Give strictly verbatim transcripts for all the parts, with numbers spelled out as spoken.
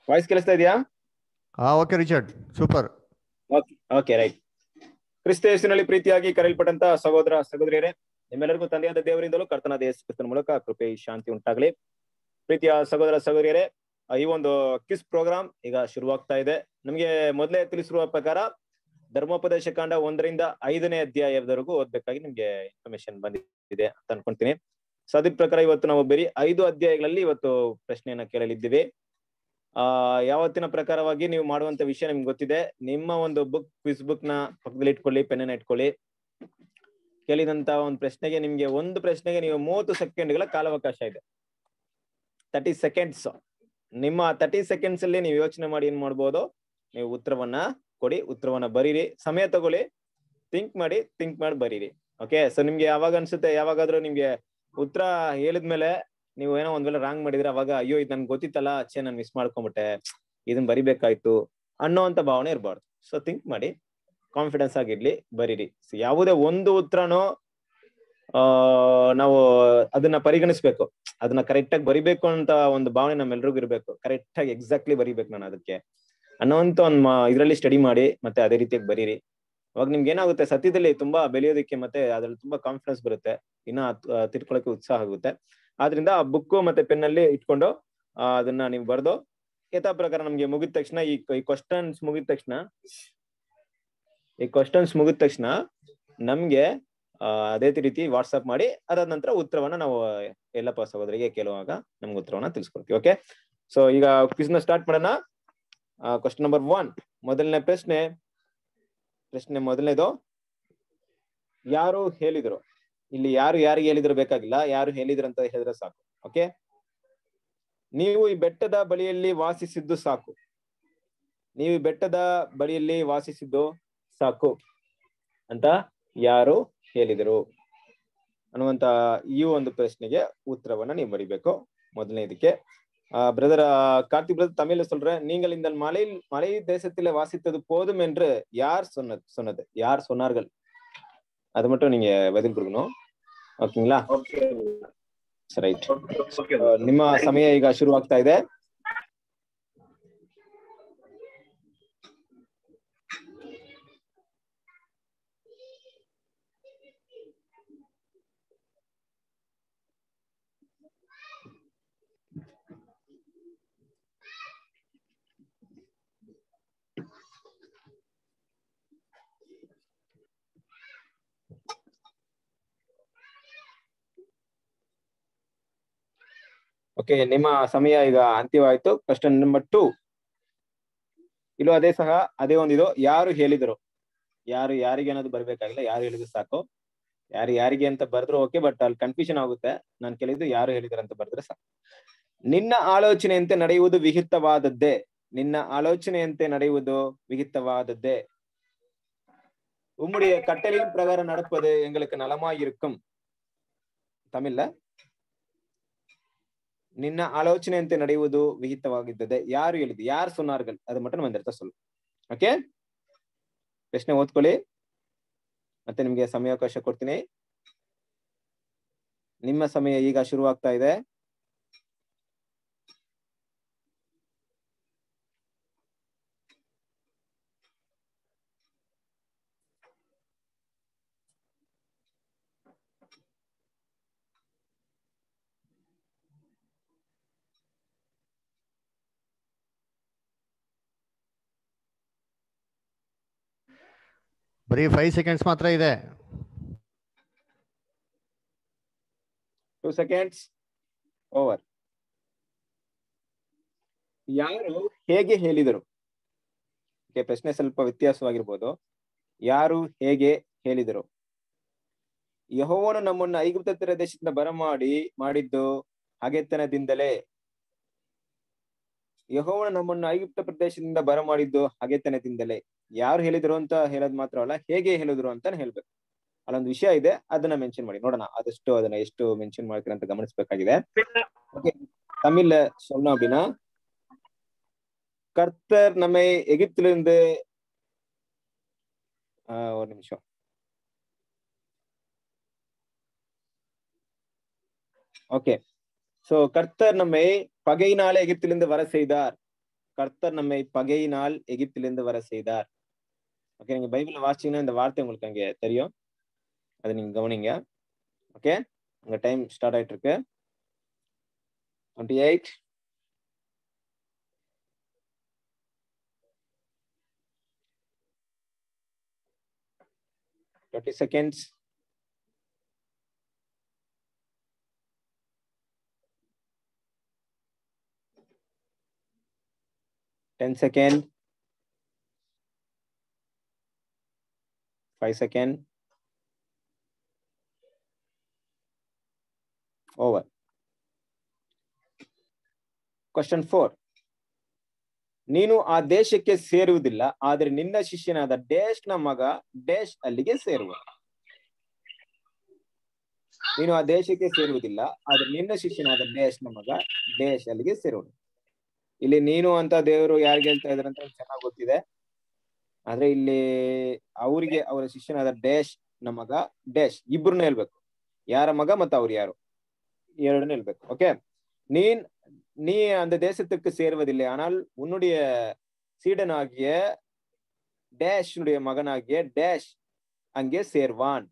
Voice ಕೇಳಿಸ್ತಾ ಇದೆಯಾ? ಹಾ okay Richard, super. Okay okay right. ಕ್ರಿಸ್ತ ಯೇಸುವಿನಲ್ಲಿ ಪ್ರೀತಿಯಾಗಿ ಕರೆಯಲ್ಪಟ್ಟಂತ ಸಹೋದರ ಸಹೋದರಿಯರೇ, ನಿಮ್ಮೆಲ್ಲರಿಗೂ ತಂದೆಯಾದ ದೇವರಿಂದಲೂ ಕರ್ತನಾದ ಯೇಸು ಕ್ರಿಸ್ತನ ಮೂಲಕ ಕೃಪೆ ಶಾಂತಿ ಉಂಟಾಗಲಿ. ಪ್ರೀತಿಯ ಸಹೋದರ ಸಹೋದರಿಯರೇ, ಈ ಒಂದು ಕ್ವಿಜ್ ಪ್ರೋಗ್ರಾಮ್ ಈಗ ಶುರುವಾಗ್ತಾ ಇದೆ. ನಮಗೆ ಮೊದಲೇ ತಿಳಿಸಿರುವ ಪ್ರಕಾರ ಧರ್ಮೋಪದೇಶ ಕಾಂಡ ಒಂದರಿಂದ ಐದನೇ ಅಧ್ಯಾಯದವರೆಗೂ ಓದ್ಬೇಕಾಗಿ ನಿಮ್ಗೆ ಇನ್ಫಾರ್ಮೇಶನ್ ಬಂದಿದೆ ಅಂತ ಅನ್ಕೊಂತೀನಿ. ಸೊ ಅದ್ರ ಪ್ರಕಾರ ಇವತ್ತು ನಾವು ಬರೀ ಐದು ಅಧ್ಯಾಯಗಳಲ್ಲಿ ಇವತ್ತು ಪ್ರಶ್ನೆಯನ್ನ ಕೇಳಲಿದ್ದೀವಿ. ಆ ಯಾವತ್ತಿನ ಪ್ರಕಾರವಾಗಿ ನೀವು ಮಾಡುವಂತ ವಿಷಯ ನಿಮ್ಗೆ ಗೊತ್ತಿದೆ. ನಿಮ್ಮ ಒಂದು ಬುಕ್ ಕ್ವಿಜ್ ಬುಕ್ ನ ಪಕ್ಕದಲ್ಲಿ ಇಟ್ಕೊಳ್ಳಿ, ಪೆನ್ನ ಇಟ್ಕೊಳ್ಳಿ. ಕೇಳಿದಂತ ಒಂದು ಪ್ರಶ್ನೆಗೆ ನಿಮ್ಗೆ ಒಂದು ಪ್ರಶ್ನೆಗೆ ನೀವು ಮೂವತ್ತು ಸೆಕೆಂಡ್ಗಳ ಕಾಲಾವಕಾಶ ಇದೆ. Thirty seconds. ನಿಮ್ಮ ತರ್ಟಿ ಸೆಕೆಂಡ್ಸ್ ಅಲ್ಲಿ ನೀವು ಯೋಚನೆ ಮಾಡಿ ಏನ್ ಮಾಡ್ಬೋದು, ನೀವು ಉತ್ತರವನ್ನ ಕೊಡಿ, ಉತ್ತರವನ್ನ ಬರೀರಿ, ಸಮಯ ತಗೊಳ್ಳಿ, ಥಿಂಕ್ ಮಾಡಿ ಥಿಂಕ್ ಮಾಡಿ ಬರೀರಿ. ಓಕೆ. ಸೊ ನಿಮ್ಗೆ ಯಾವಾಗ ಅನ್ಸುತ್ತೆ, ಯಾವಾಗಾದ್ರೂ ನಿಮ್ಗೆ ಉತ್ತರ ಹೇಳಿದ್ಮೇಲೆ ನೀವು ಏನೋ ಒಂದ್ ವೇಳೆ ರಾಂಗ್ ಮಾಡಿದ್ರೆ ಅವಾಗ ಅಯ್ಯೋ ಇದು ನನ್ಗೆ ಗೊತ್ತಿತ್ತಲ್ಲ, ಅಚ್ಚೆ ನಾನು ಮಿಸ್ ಮಾಡ್ಕೊಂಡ್ಬಿಟ್ಟೆ, ಇದನ್ನ ಬರಿಬೇಕಾಯ್ತು ಅನ್ನೋ ಅಂತ ಭಾವನೆ ಇರಬಾರ್ದು. ಸೊ ಥಿಂಕ್ ಮಾಡಿ, ಕಾನ್ಫಿಡೆನ್ಸ್ ಆಗಿರ್ಲಿ, ಬರೀರಿ. ಸೊ ಯಾವುದೇ ಒಂದು ಉತ್ತರನೂ ಆ ನಾವು ಅದನ್ನ ಪರಿಗಣಿಸ್ಬೇಕು, ಅದನ್ನ ಕರೆಕ್ಟ್ ಆಗಿ ಬರಿಬೇಕು ಅಂತ ಒಂದು ಭಾವನೆ ನಮ್ಮೆಲ್ರಿಗೂ ಇರ್ಬೇಕು. ಕರೆಕ್ಟ್ ಆಗಿ ಎಕ್ಸಾಕ್ಟ್ಲಿ ಬರಿಬೇಕು ನಾನು ಅದಕ್ಕೆ ಅನ್ನೋಂತ ಒಂದ್ ಇದ್ರಲ್ಲಿ ಸ್ಟಡಿ ಮಾಡಿ ಮತ್ತೆ ಅದೇ ರೀತಿಯಾಗಿ ಬರೀರಿ. ಅವಾಗ ನಿಮ್ಗೆ ಏನಾಗುತ್ತೆ, ಸತ್ಯದಲ್ಲಿ ತುಂಬಾ ಬೆಳೆಯೋದಕ್ಕೆ ಮತ್ತೆ ಅದ್ರಲ್ಲಿ ತುಂಬಾ ಕಾನ್ಫಿಡೆನ್ಸ್ ಬರುತ್ತೆ, ಇನ್ನ ತಿಳ್ಕೊಳಕ್ಕೆ ಉತ್ಸಾಹ ಆಗುತ್ತೆ. ಆದ್ರಿಂದ ಆ ಬುಕ್ ಮತ್ತೆ ಪೆನ್ನಲ್ಲಿ ಇಟ್ಕೊಂಡು ಆ ಅದನ್ನ ನೀವು ಬರ್ದು ಯಥಾ ಪ್ರಕಾರ ನಮ್ಗೆ ಮುಗಿದ ತಕ್ಷಣ ಈ ಈ ಕ್ವಶನ್ಸ್ ಮುಗಿದ ತಕ್ಷಣ ಈ ಕ್ವಶನ್ಸ್ ಮುಗಿದ ತಕ್ಷಣ ನಮ್ಗೆ ಅಹ್ ಅದೇ ರೀತಿ ವಾಟ್ಸ್ಆಪ್ ಮಾಡಿ, ಅದಾದ ನಂತರ ಉತ್ತರವನ್ನ ನಾವು ಎಲ್ಲಪ್ಪ ಸಹೋದರಿಗೆ ಕೇಳುವಾಗ ನಮ್ಗೆ ಉತ್ತರವನ್ನ ತಿಳಿಸ್ಕೊಡ್ತೀವಿ. ಓಕೆ. ಸೊ ಈಗ ಕ್ವಿಜ್ ನ ಸ್ಟಾರ್ಟ್ ಮಾಡೋಣ. ಕ್ವಶನ್ ನಂಬರ್ ಒನ್, ಮೊದಲನೇ ಪ್ರಶ್ನೆ ಪ್ರಶ್ನೆ ಮೊದಲನೇದು, ಯಾರು ಹೇಳಿದ್ರು? ಇಲ್ಲಿ ಯಾರು ಯಾರಿಗೆ ಹೇಳಿದ್ರು ಬೇಕಾಗಿಲ್ಲ, ಯಾರು ಹೇಳಿದ್ರು ಅಂತ ಹೇಳಿದ್ರೆ ಸಾಕು. ಓಕೆ. ನೀವು ಈ ಬೆಟ್ಟದ ಬಳಿಯಲ್ಲಿ ವಾಸಿಸಿದ್ದು ಸಾಕು. ನೀವು ಈ ಬೆಟ್ಟದ ಬಳಿಯಲ್ಲಿ ವಾಸಿಸಿದ್ದು ಸಾಕು ಅಂತ ಯಾರು ಹೇಳಿದರು ಅನ್ನುವಂತ ಈ ಒಂದು ಪ್ರಶ್ನೆಗೆ ಉತ್ತರವನ್ನ ನೀವು ಬರಿಬೇಕು. ಮೊದಲನೇದಕ್ಕೆ பிரதர் கார்த்திக் பிரதர் தமிழ்ல சொல்றேன். நீங்கள் இந்த மலை மலை தேசத்திலே வாசித்தது போதும் என்று யார் சொன்னது சொன்னது யார் சொன்னார்கள்? அது மட்டும் நீங்க பதில் கொடுக்கணும். ಓಕೆங்களா? ರೈಟ್. ನಿಮ್ಮ ಸಮಯ ಈಗ ಶುರುವಾಗ್ತಾ ಇದೆ. ಓಕೆ, ನಿಮ್ಮ ಸಮಯ ಈಗ ಅಂತ್ಯವಾಯ್ತು. ಕ್ವಶನ್ ನಂಬರ್ ಟೂ, ಇಲ್ಲೂ ಅದೇ ಸಹ ಅದೇ ಒಂದಿದು, ಯಾರು ಹೇಳಿದರು? ಯಾರು ಯಾರಿಗೆ ಅನ್ನೋದು ಬರ್ಬೇಕಾಗಿಲ್ಲ, ಯಾರು ಹೇಳಿದ್ರು ಸಾಕು. ಯಾರು ಯಾರಿಗೆ ಅಂತ ಬರ್ದ್ರು ಓಕೆ, ಬಟ್ ಅಲ್ಲಿ ಕನ್ಫ್ಯೂಷನ್ ಆಗುತ್ತೆ. ನಾನು ಕೇಳಿದ್ದು ಯಾರು ಹೇಳಿದ್ರು ಅಂತ ಬರ್ದ್ರೆ ಸಾಕು. ನಿನ್ನ ಆಲೋಚನೆಯಂತೆ ನಡೆಯುವುದು ವಿಹಿತವಾದದ್ದೇ. ನಿನ್ನ ಆಲೋಚನೆಯಂತೆ ನಡೆಯುವುದು ವಿಹಿತವಾದದ್ದೇ. உம்முடைய கட்டளையின் பிரகாரம் நடப்பது எங்களுக்கு நலமாயிருக்கும். ತಮಿಳ, ನಿನ್ನ ಆಲೋಚನೆಯಂತೆ ನಡೆಯುವುದು ವಿಹಿತವಾಗಿದ್ದದೆ. ಯಾರು ಹೇಳಿದ್ದು? ಯಾರು சொன்னார்கள்? ಅದು மட்டும் ಒಂದರ್ಥ சொல்லு. ಓಕೆ, ಪ್ರಶ್ನೆ ಓದ್ಕೊಳ್ಳಿ, ಮತ್ತೆ ನಿಮ್ಗೆ ಸಮಯಾವಕಾಶ ಕೊಡ್ತೀನಿ. ನಿಮ್ಮ ಸಮಯ ಈಗ ಶುರುವಾಗ್ತಾ ಇದೆ. ಬರೀ ಫೈವ್ ಸೆಕೆಂಡ್ಸ್ ಮಾತ್ರ ಇದೆ. Two seconds over. ಯಾರು ಹೇಗೆ ಹೇಳಿದರು? ಪ್ರಶ್ನೆ ಸ್ವಲ್ಪ ವ್ಯತ್ಯಾಸವಾಗಿರ್ಬೋದು. ಯಾರು ಹೇಗೆ ಹೇಳಿದರು? ಯೆಹೋವನು ನಮ್ಮನ್ನು ಐಗುಪ್ತ ದೇಶದಿಂದ ಬರಮಾಡಿ ಮಾಡಿದ್ದು ಹಗೆತನದಿಂದಲೇ. ಯೆಹೋವನು ನಮ್ಮನ್ನು ಐಗುಪ್ತ ಪ್ರದೇಶದಿಂದ ಬರಮಾಡಿದ್ದು ಹಗೆತನದಿಂದಲೇ. ಯಾರು ಹೇಳಿದ್ರು ಅಂತ ಹೇಳೋದು ಮಾತ್ರ ಅಲ್ಲ, ಹೇಗೆ ಹೇಳಿದ್ರು ಅಂತಾನೆ ಹೇಳ್ಬೇಕು. ಅಲ್ಲೊಂದು ವಿಷಯ ಇದೆ, ಅದನ್ನ ಮೆನ್ಷನ್ ಮಾಡಿ ನೋಡೋಣ. ಆದಷ್ಟು ಅದನ್ನ ಎಷ್ಟು ಮೆನ್ಷನ್ ಮಾಡ್ತೀರ ಅಂತ ಗಮನಿಸಬೇಕಾಗಿದೆ. ತಮಿಳ್ சொன்னோம் அப்படின்னா, கர்த்தர் நம்மை எகிப்திலிருந்து ஒரு நிமிஷம் ஓகே. சோ கர்த்தர் நம்மை பகையினாலே எகிப்திலிருந்து வர செய்தார். கர்த்தர் நம்மை பகையினால் எகிப்திலிருந்து வர செய்தார். ஓகே, நீங்க பைபிள் வாசிச்சீங்கன்னா இந்த வார்த்தை உங்களுக்கு அங்க தெரியும். அதை நீங்க கவனிங்க. ஓகே, உங்க டைம் ஸ்டார்ட் ஆயிட்டு இருக்கு. Twenty eight twenty seconds. ten second. five second. Over. Question four. ನೀನು ಆ ದೇಶಕ್ಕೆ ಸೇರುವುದಿಲ್ಲ, ಆದರೆ ನಿನ್ನ ಶಿಷ್ಯನಾದ ಡ್ಯಾಶ್ನ ಮಗ ಡ್ಯಾಶ್ ಅಲ್ಲಿಗೆ ಸೇರುವ. ನೀನು ಆ ದೇಶಕ್ಕೆ ಸೇರುವುದಿಲ್ಲ, ಆದ್ರೆ ನಿನ್ನ ಶಿಷ್ಯನಾದ ಡ್ಯಾಶ್ನ ಮಗ ಡ್ಯಾಶ್ ಅಲ್ಲಿಗೆ ಸೇರುವುದು. ಇಲ್ಲಿ ನೀನು ಅಂತ ದೇವರು ಯಾರಿಗೆ ಹೇಳ್ತಾ ಇದಾರೆ ಅಂತ ಚೆನ್ನಾಗಿ ಗೊತ್ತಿದೆ. ಆದ್ರೆ ಇಲ್ಲಿ ಅವರಿಗೆ ಅವರ ಶಿಷ್ಯನಾದ ಡ್ಯಾಶ್ ನ ಮಗ ಡ್ಯಾಶ್ ಇಬ್ರನ್ನ ಹೇಳ್ಬೇಕು. ಯಾರ மக ಮತ್ತು ಅವ್ರು யாரு ಎರಡನ್ನ ಹೇಳ್ಬೇಕು. ஓகே, நீ நீ அந்த தேசத்துக்கு சேருவதில்லை, ஆனால் உன்னுடைய சீடனாகிய டேஷனுடைய மகனாகிய டேஷ் அங்கே சேர்வான்.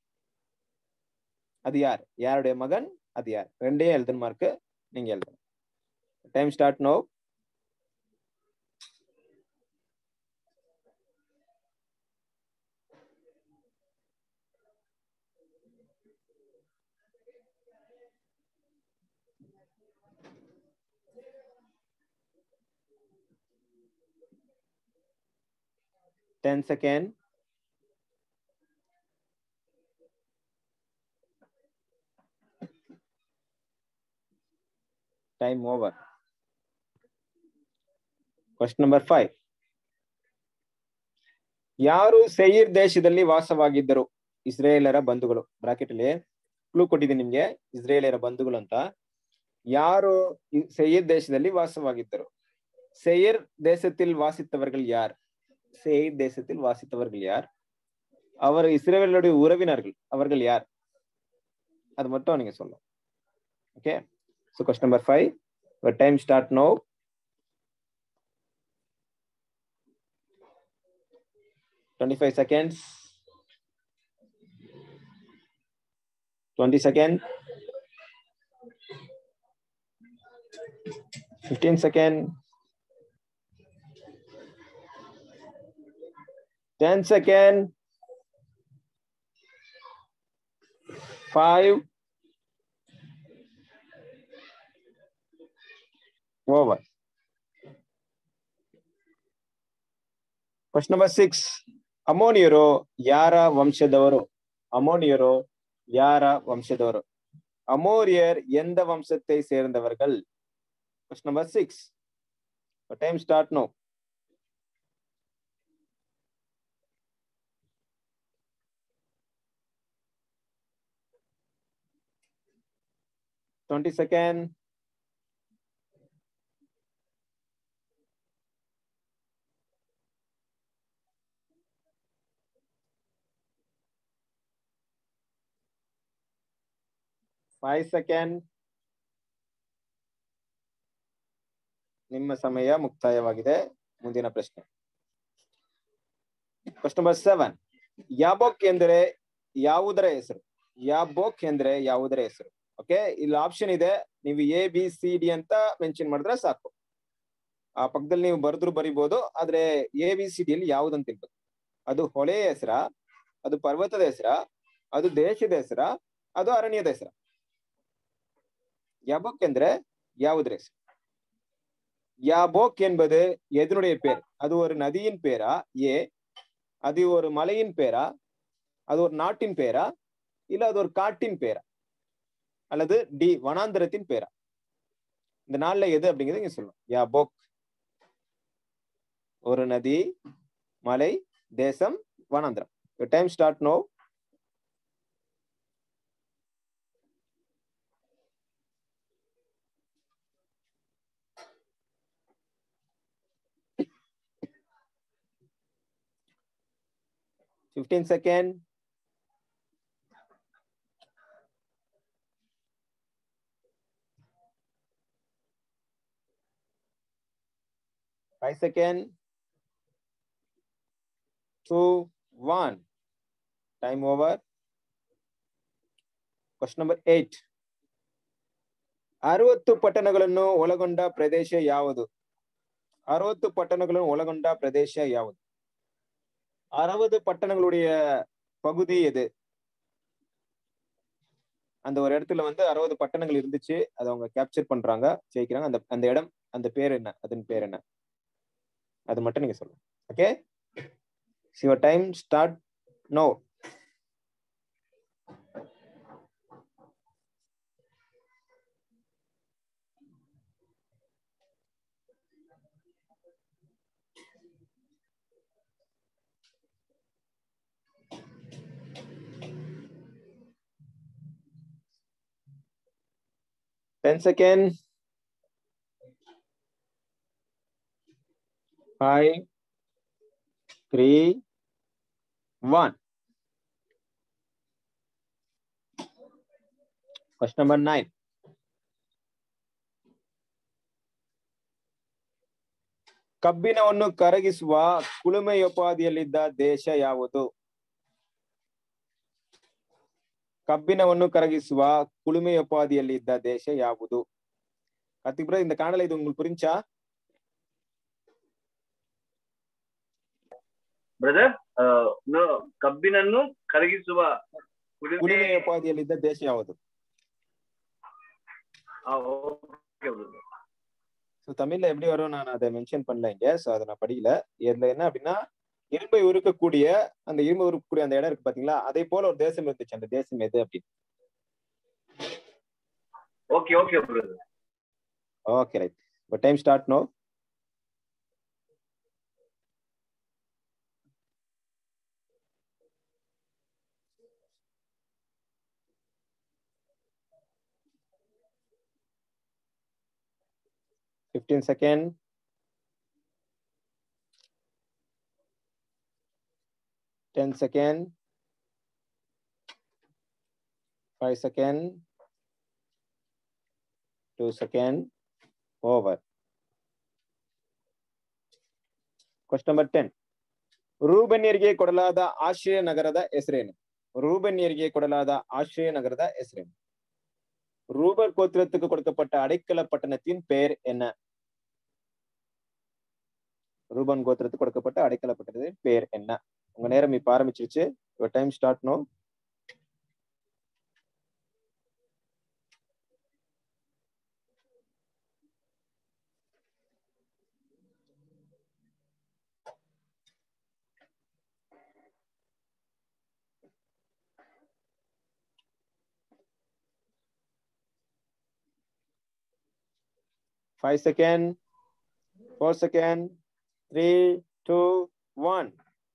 அது யார்? யாருடைய மகன்? அது யார்? ரெண்டையும் எழுதணுமா இருக்கு, நீங்க எழுதணும். Time start now. ten second. Time over. Question number five. ಯಾರು ಸೇಯಿರ್ ದೇಶದಲ್ಲಿ ವಾಸವಾಗಿದ್ದರು? ಇಸ್ರೇಲರ ಬಂಧುಗಳು. ಬ್ರಾಕೆಟ್ ಅಲ್ಲಿ ಕ್ಲೂ ಕೊಟ್ಟಿದ್ದೀನಿ ನಿಮ್ಗೆ, ಇಸ್ರೇಲರ ಬಂಧುಗಳು ಅಂತ. ಯಾರು ಸೇಯಿರ್ தேசದಲ್ಲಿ வாசವಾಗಿದ್ದರು? சேயிர் தேசத்தில் வாசித்தவர்கள் யார்? சேயிர் தேசத்தில் வாசித்தவர்கள் யார்? அவர் இஸ்ரவேலுடைய உறவினர்கள், அவர்கள் யார்? அது மட்டும் நீங்க சொல்லணும். Okay, so question number five. Your time start now. twenty-five seconds. twenty second. fifteen second. ten second. five. Over. Question number six. ಅಮೋನಿಯರು ಯಾರ ವಂಶದವರು? அமோனியரோ யார வம்சதவர்? அமோரியர் எந்த வம்சத்தை சேர்ந்தவர்கள்? Question number six. The time start now. twenty second. five second. ನಿಮ್ಮ ಸಮಯ ಮುಕ್ತಾಯವಾಗಿದೆ. ಮುಂದಿನ ಪ್ರಶ್ನೆ. Question number seven. ಯಾಬೋಕ್ ಎಂದರೆ ಯಾವುದರ ಹೆಸರು? ಯಾಬೋಕ್ ಎಂದರೆ ಯಾವುದರ ಹೆಸರು? ಓಕೆ, ಇಲ್ಲಿ ಆಪ್ಷನ್ ಇದೆ, ನೀವು ಎ ಬಿ ಸಿ ಡಿ ಅಂತ ಮೆನ್ಷನ್ ಮಾಡಿದ್ರೆ ಸಾಕು. ಆ ಪಕ್ಕದಲ್ಲಿ ನೀವು ಬರೆದ್ರು ಬರಿಬಹುದು, ಆದ್ರೆ ಎ ಬಿ ಸಿ ಡಿ ಅಲ್ಲಿ ಯಾವುದಂತ ಇರ್ಬೇಕು. ಅದು ಹೊಳೆಯ ಹೆಸರ, ಅದು ಪರ್ವತದ ಹೆಸರ, ಅದು ದೇಶದ ಹೆಸರ, ಅದು ಅರಣ್ಯದ ಹೆಸರ? யாபோக் என்ற யாவுதர ಹೆಸರು? யாபோக் என்பது எதனுடைய பேர்? அது ஒரு நதியின் பேரா? ஏ, அது ஒரு மலையின் பேரா? அது ஒரு நாட்டின் பேரா? இல்ல அது ஒரு காட்டின் பேரா? அல்லது டி வனாந்தரத்தின் பேரா? இந்த நாள்ல எது அப்படிங்கிறது நீங்க சொல்லணும். யாபோக் ஒரு நதி, மலை, தேசம், வனாந்தரம். Time start now. fifteen second. Five second. Two, one. Time over. Question number eight. ಅರವತ್ತು ಪಟ್ಟಣಗಳನ್ನು ಒಳಗೊಂಡ ಪ್ರದೇಶ ಯಾವುದು? அறுபது பட்டணங்களும் ஒளகொண்ட பிரதேಶ யாவது? அறுபது பட்டணங்களுடைய பகுதி எது? அந்த ஒரு இடத்துல வந்து அறுபது பட்டணங்கள் இருந்துச்சு, அதை அவங்க கேப்சர் பண்றாங்க, ஜெயிக்கிறாங்க. அந்த அந்த இடம், அந்த பேர் என்ன? அதன் பேர் என்ன? அது மட்டும் நீங்க சொல்லுங்க. Okay, your time start now. ten seconds. Five, three, one. Question number nine. ಕಬ್ಬಿಣವನ್ನು ಕರಗಿಸುವ ಕುಲುಮೆಯೋಪಾದಿಯಲ್ಲಿದ್ದ ದೇಶ ಯಾವುದು? கப்பினವನ್ನು கரகிசுவ குளுமையோபாதியಲ್ಲಿದ್ದ தேச யாವುದು? கார்த்திக் ப்ரோ, இந்த காணல இது உங்களுக்கு புரிஞ்சா? ಬ್ರದರ್, ಕಬ್ಬಿನನ್ನು ಕರಗಿಸುವ ಕುಲುಮೆಯೋಪಾದಿಯಲ್ಲಿದ್ದ ದೇಶ ಯಾವುದು? தமிழ்ல எப்படி வரும் நான் அதை மென்ஷன் பண்ணல இங்க, சோ அதை நான் படிக்கல. இதுல என்ன அப்படின்னா, இரும்பை உருக்கக்கூடிய அந்த இரும்பு உருக்கக்கூடிய அந்த இடம் இருக்கு பாத்தீங்களா, அதே போல ஒரு தேசம் இருந்துச்சு. அந்த தேசம் எது அப்படின்னு? Okay okay brother. Okay right. இப்போ time start now. fifteen seconds. ten seconds. five seconds. two seconds. Over. Question number ten. ರೂಬೆನ್ಯರಿಗೆ ಕೊಡಲಾದ ಆಶ್ರಯ ನಗರದ ಹೆಸರೇನು? ರೂಬೆನ್ಯರಿಗೆ ಕೊಡಲಾದ ஆசிரிய நகரத ಹೆಸರೇನು? ரூபன் கோத்திரத்துக்கு கொடுக்கப்பட்ட அடைக்கல பட்டணத்தின் பெயர் என்ன? ரூபன் கோத்திரத்துக்கு கொடுக்கப்பட்ட அடைக்கல பட்டணத்தின் பெயர் என்ன? உங்க நேரம் இப்ப ஆரம்பிச்சிருச்சு. your time start now. five seconds. four seconds. three, two, one.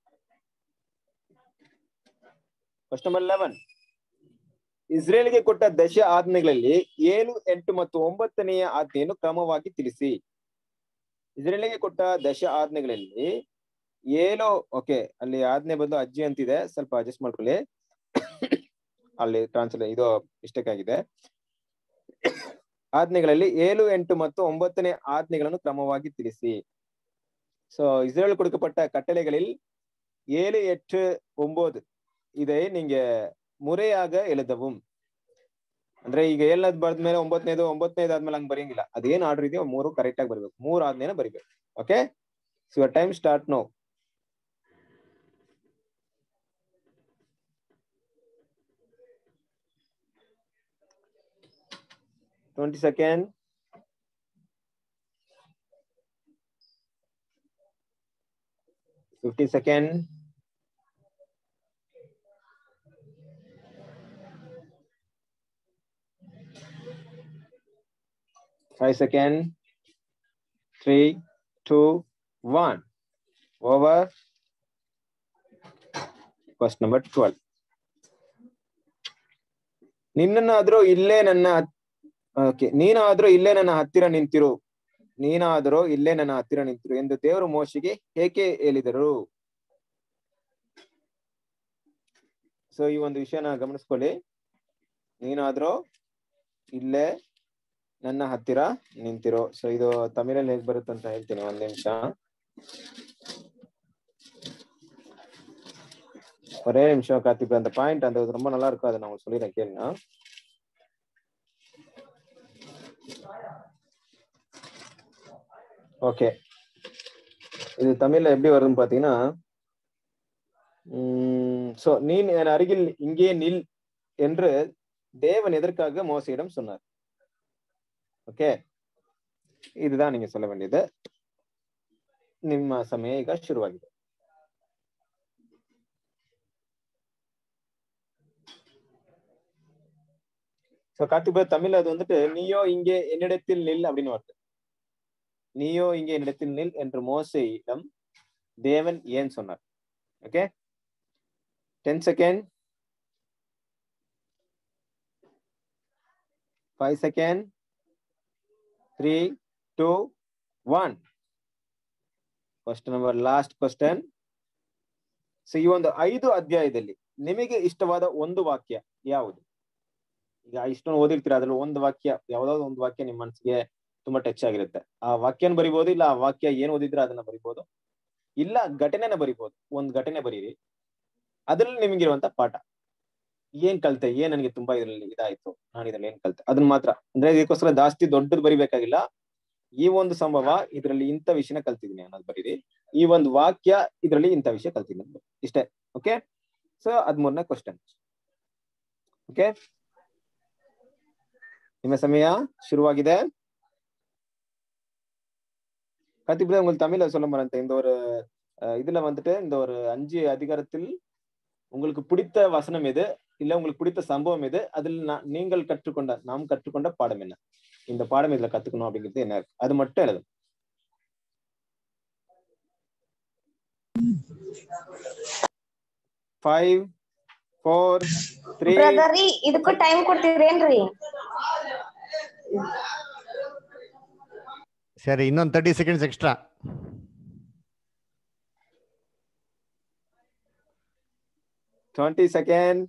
Question number eleven. ಇಸ್ರೇಲ್ಗೆ ಕೊಟ್ಟ ದಶ ಆಜ್ಞೆಗಳಲ್ಲಿ ಏಳು, ಎಂಟು ಮತ್ತು ಒಂಬತ್ತನೆಯ ಆಜ್ಞೆಯನ್ನು ಕ್ರಮವಾಗಿ ತಿಳಿಸಿ. ಇಸ್ರೇಲ್ಗೆ ಕೊಟ್ಟ ದಶ ಆಜ್ಞೆಗಳಲ್ಲಿ ಏಳು, ಓಕೆ, ಅಲ್ಲಿ ಆಜ್ಞೆ ಬಂದು ಅಜ್ಜಿ ಅಂತಿದೆ, ಸ್ವಲ್ಪ ಅಡ್ಜಸ್ಟ್ ಮಾಡ್ಕೊಳ್ಳಿ. ಅಲ್ಲಿ ಟ್ರಾನ್ಸ್ಲೇಟ್ ಇದು ಮಿಸ್ಟೇಕ್ ಆಗಿದೆ. ಆಜ್ಞೆಗಳಲ್ಲಿ ಏಳು, ಎಂಟು ಮತ್ತು ಒಂಬತ್ತನೇ ಆಜ್ಞೆಗಳನ್ನು ಕ್ರಮವಾಗಿ ತಿಳಿಸಿ. சோ இஸ்ரேல் கொடுக்கப்பட்ட கட்டளைகளில் ஏழு, எட்டு, ஒன்பது இதை நீங்க ಮುರೆಯಾಗ எழுதவும். ಅಂದ್ರೆ ಈಗ ಏಳನೇದು ಬರೆದ್ಮೇಲೆ ಒಂಬತ್ತನೇದು, ಒಂಬತ್ತನೇದು ಆದ್ಮೇಲೆ ಹಂಗ್ ಬರೆಯಂಗಿಲ್ಲ. ಅದೇನ್ ಆರ್ಡರ್ ಇದೆಯೋ ಮೂರು ಕರೆಕ್ಟ್ ಆಗಿ ಬರ್ಬೇಕು. ಮೂರ್ ಆದ್ಮೇಲೆ ಬರಿಬೇಕು. Okay, so your time start now. twenty seconds. fifty seconds. five seconds. three, two, one. Over. Question number twelve. ನಿನ್ನನ್ನಾದ್ರೂ ಇಲ್ಲೇ ನನ್ನ ಓಕೆ ನೀನಾದ್ರೂ ಇಲ್ಲೇ ನನ್ನ ಹತ್ತಿರ ನಿಂತಿರು ನೀನಾದ್ರೂ ಇಲ್ಲೇ ನನ್ನ ಹತ್ತಿರ ನಿಂತಿರು ಎಂದು ದೇವರು ಮೋಶೆಗೆ ಏಕೆ ಹೇಳಿದರು? ಸೊ ಈ ಒಂದು ವಿಷಯನ ಗಮನಿಸ್ಕೊಳ್ಳಿ. ನೀನಾದ್ರೂ ಇಲ್ಲೇ ನನ್ನ ಹತ್ತಿರ ನಿಂತಿರೋ. ಸೊ ಇದು ತಮಿಳಲ್ಲಿ ಹೇಗ್ ಬರುತ್ತೆ ಅಂತ ಹೇಳ್ತೀನಿ, ಒಂದ್ ನಿಮಿಷ. ஒரே நிமிஷம் கார்த்திக், அந்த பாயிண்ட் அந்த ரொம்ப நல்லா இருக்கும், அதை நான் சொல்லிடுறேன் கேளுங்க. ஓகே, இது தமிழ்ல எப்படி வருதுன்னு பாத்தீங்கன்னா, உம் சோ நீ என் அருகில் இங்கே நில் என்று தேவன் எதற்காக மோசையிடம் சொன்னார். ಓಕೆ, இதுதான் நீங்க சொல்ல வேண்டியது. ನಿಮ್ಮ ಸಮಯ ಈಗ ಶುರುವಾಗಿದೆ. சோ கார்த்திக் தமிழ் அது வந்துட்டு நீயோ இங்கே என்னிடத்தில் நில் அப்படின்னு வருது. நீயோ இங்கே என்னிடத்தில் நில் என்று மோசையிடம் தேவன் ஏன் சொன்னார். Okay, ten second, five second, three two one. Question number last question. So ಈ ಒಂದು ಐದು ಅಧ್ಯಾಯದಲ್ಲಿ ನಿಮಗೆ ಇಷ್ಟವಾದ ಒಂದು ವಾಕ್ಯ ಯಾವುದು? ಈಗ ಇಷ್ಟೊಂದು ಓದಿರ್ತೀರ, ಅದ್ರಲ್ಲಿ ಒಂದು ವಾಕ್ಯ, ಯಾವ್ದಾದ್ರು ಒಂದು ವಾಕ್ಯ ನಿಮ್ ಮನಸ್ಸಿಗೆ ತುಂಬಾ ಟಚ್ ಆಗಿರುತ್ತೆ. ಆ ವಾಕ್ಯನ ಬರಿಬಹುದು, ಇಲ್ಲ ಆ ವಾಕ್ಯ ಏನ್ ಓದಿದ್ರೆ ಅದನ್ನ ಬರಿಬಹುದು, ಇಲ್ಲ ಘಟನೆನ ಬರಿಬಹುದು. ಒಂದ್ ಘಟನೆ ಬರೀರಿ, ಅದ್ರಲ್ಲಿ ನಿಮ್ಗಿರುವಂತ ಪಾಠ ಏನ್ ಕಲ್ತೆ, ಏನ್ ನನಗೆ ತುಂಬಾ ಇದ್ರಲ್ಲಿ ಇದಾಯ್ತು, ನಾನು ಇದ್ರಲ್ಲಿ ಏನ್ ಕಲ್ತೆ, ಅದನ್ನ ಮಾತ್ರ. ಅಂದ್ರೆ ಇದಕ್ಕೋಸ್ಕರ ಜಾಸ್ತಿ ದೊಡ್ಡದು ಬರಿಬೇಕಾಗಿಲ್ಲ. ಈ ಒಂದು ಸಂಭವ ಇದ್ರಲ್ಲಿ ಇಂಥ ವಿಷಯನ ಕಲ್ತಿದ್ದೀನಿ ಅನ್ನೋದು ಬರೀರಿ. ಈ ಒಂದು ವಾಕ್ಯ ಇದ್ರಲ್ಲಿ ಇಂಥ ವಿಷಯ ಕಲ್ತಿದ್ದೀನಿ, ಇಷ್ಟೇ. ಓಕೆ, ಸೊ ಹದಿಮೂರನೇ ಕ್ವಶನ್. ಓಕೆ, ನಿಮ್ಮ ಸಮಯ ಶುರುವಾಗಿದೆ. கத்திபுரம் உங்களுக்கு தமிழ்ல சொல்ல மாட்டேன். இந்த ஒரு இதுல வந்துட்டு இந்த ஒரு அஞ்சு அதிகாரத்தில் உங்களுக்கு பிடித்த வசனம் எது, இல்ல உங்களுக்கு பிடித்த சம்பவம் எது, அதில் நீங்கள் கற்றுக்கொண்ட நாம் கற்றுக்கொண்ட பாடம் என்ன, இந்த பாடம் இதுல கத்துக்கணும் அப்படிங்கிறது என்ன இருக்கு, அது மட்டும் எழுதும். Five four three. ಬ್ರದರ್ ಇದಕ್ಕೂ ಟೈಮ್ ಕೊಡ್ತೀರೇನ್ರಿ? ಸರಿ, ಇನ್ನೊಂದು thirty seconds extra. Twenty second.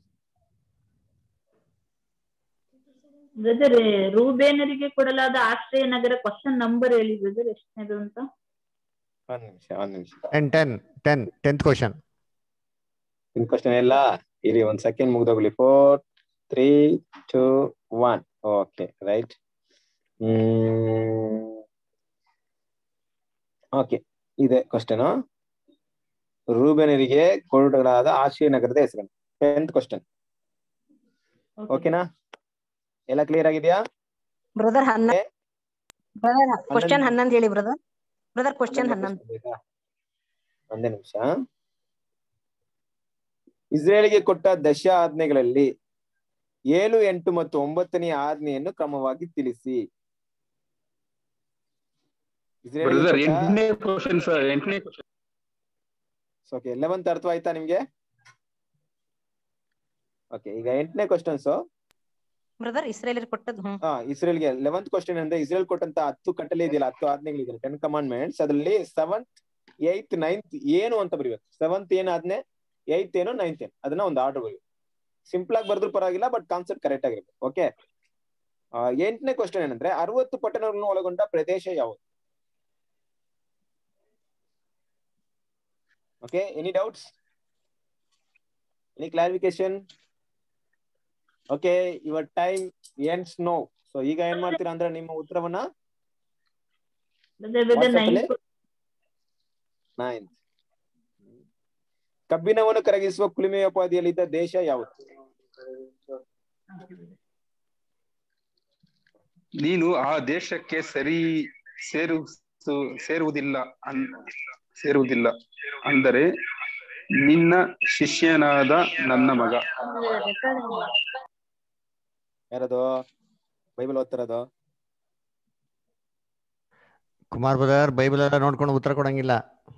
Brother, ರೂಬೇನರಿಗೆ ಕೊಡಲಾದ ಆಶ್ರಯ ನಗರ ಕ್ವಶನ್ ನಂಬರ್ ಹೇಳಿ ಬ್ರದರ್, ಎಷ್ಟನೇದು ಅಂತ. ಒಂದ್ ನಿಮಿಷ ಒಂದ್ ನಿಮಿಷ ten ten ten tenth question. ನಿಮ್ ಕ್ವಶನ್ ಎಲ್ಲ ಇರಿ, ಒಂದ್ ಸೆಕೆಂಡ್ ಮುಗ್ದೋಗ್ಲಿ. Four three two one. Okay, right. Hmm okay, ಇದೆ ಕ್ವಶನ್. ರೂಬೇನರಿಗೆ ಕೊಡಲಾದ ಆಶ್ರಯ ನಗರದ ಹೆಸರು. Tenth question. ಓಕೆನಾ? ಎಲ್ಲ ಕ್ಲಿಯರ್ ಆಗಿದೆಯಾ ಬ್ರದರ್? ಹನ್ನೊಂದು ಬ್ರದರ್, ಕ್ವಶನ್ ಹನ್ನೊಂದು ಹೇಳಿ ಬ್ರದರ್. ಬ್ರದರ್ ಕ್ವಶನ್ ಹನ್ನೊಂದು. ಒಂದೇ ನಿಮಿಷ. ಇಸ್ರೇಲಿಗೆ ಕೊಟ್ಟ ದಶ ಆಜ್ಞೆಗಳಲ್ಲಿ ಏಳು, ಎಂಟು ಮತ್ತು ಒಂಬತ್ತನೇ ಆಜ್ಞೆಯನ್ನು ಕ್ರಮವಾಗಿ ತಿಳಿಸಿ. ಓಕೆ, ಲೆವೆಂತ್ ಅರ್ಥವಾಯ್ತಾ ನಿಮ್ಗೆ? ಓಕೆ, ಈಗ ಎಂಟನೇ ಕ್ವಶನ್ಸ್ ಬ್ರದರ್. ಇಸ್ರೇಲ್ ಕೊಟ್ಟದ್ದು ಹಾ ಇಸ್ರೇಲ್ಗೆ ಲೆವೆಂತ್ ಕ್ವಶನ್ ಅಂದ್ರೆ ಇಸ್ರೇಲ್ ಕೊಟ್ಟಂತ ಹತ್ತು ಕಟ್ಟಲೆ ಇದೆಯಲ್ಲ, ಹತ್ತು ಆಜ್ಞೆಗಳಿದೆ, ಟೆನ್ ಕಮಾಂಡ್ಮೆಂಟ್ಸ್. ಅದರಲ್ಲಿ ಸೆವೆಂತ್, ಏಯ್ತ್, ನೈನ್ತ್ ಏನು ಅಂತ ಬರೀಬೇಕು. ಸೆವೆಂತ್ ಏನ್ ಆಜ್ಞೆ, ಏಯ್ತ್ ಏನು, ನೈನ್ತ್ ಏನು, ಅದನ್ನ ಒಂದು ಆರ್ಡರ್ ಬರೀಬೇಕು. ಸಿಂಪಲ್ ಆಗಿ ಬರ್ದ್ರು ಪರವಾಗಿಲ್ಲ, ಬಟ್ ಕಾನ್ಸೆಪ್ಟ್ ಕರೆಕ್ಟ್ ಆಗಿರ್ಬೇಕು. ಓಕೆ, ಎಂಟನೇ ಕ್ವಶನ್ ಏನಂದ್ರೆ ಅರವತ್ತು ಪಟ್ಟಣಗಳನ್ನು ಒಳಗೊಂಡ ಪ್ರದೇಶ ಯಾವುದು? Okay, any doubts, any clarification? Okay, your time ends no. So ಈಗ ಏನ್ ಮಾಡ್ತೀರಾ ಅಂದ್ರೆ ನಿಮ್ಮ ಉತ್ತರವನ್ನ ನೈನ್ತ್. ಕಬ್ಬಿಣವನ್ನು ಕರಗಿಸುವ ಕುಲುಮೆಯೋಪಾದಿಯಲ್ಲಿದ್ದ ದೇಶ ಯಾವುದು? ನೀನು ಆ ದೇಶಕ್ಕೆ ಸರಿ ಸೇರು ಸೇರುವುದಿಲ್ಲ ಸೇರುವುದಿಲ್ಲ ಅಂದರೆ ನಿನ್ನ ಶಿಷ್ಯನಾದ ನನ್ನ ಮಗ. ಯಾರದು ಬೈಬಲ್ ಓದ್ತಿರೋದು? ಕುಮಾರ್ ಬ್ರದರ್, ಬೈಬಲ್ ಎಲ್ಲ ನೋಡ್ಕೊಂಡು ಉತ್ತರ ಕೊಡಂಗಿಲ್ಲ.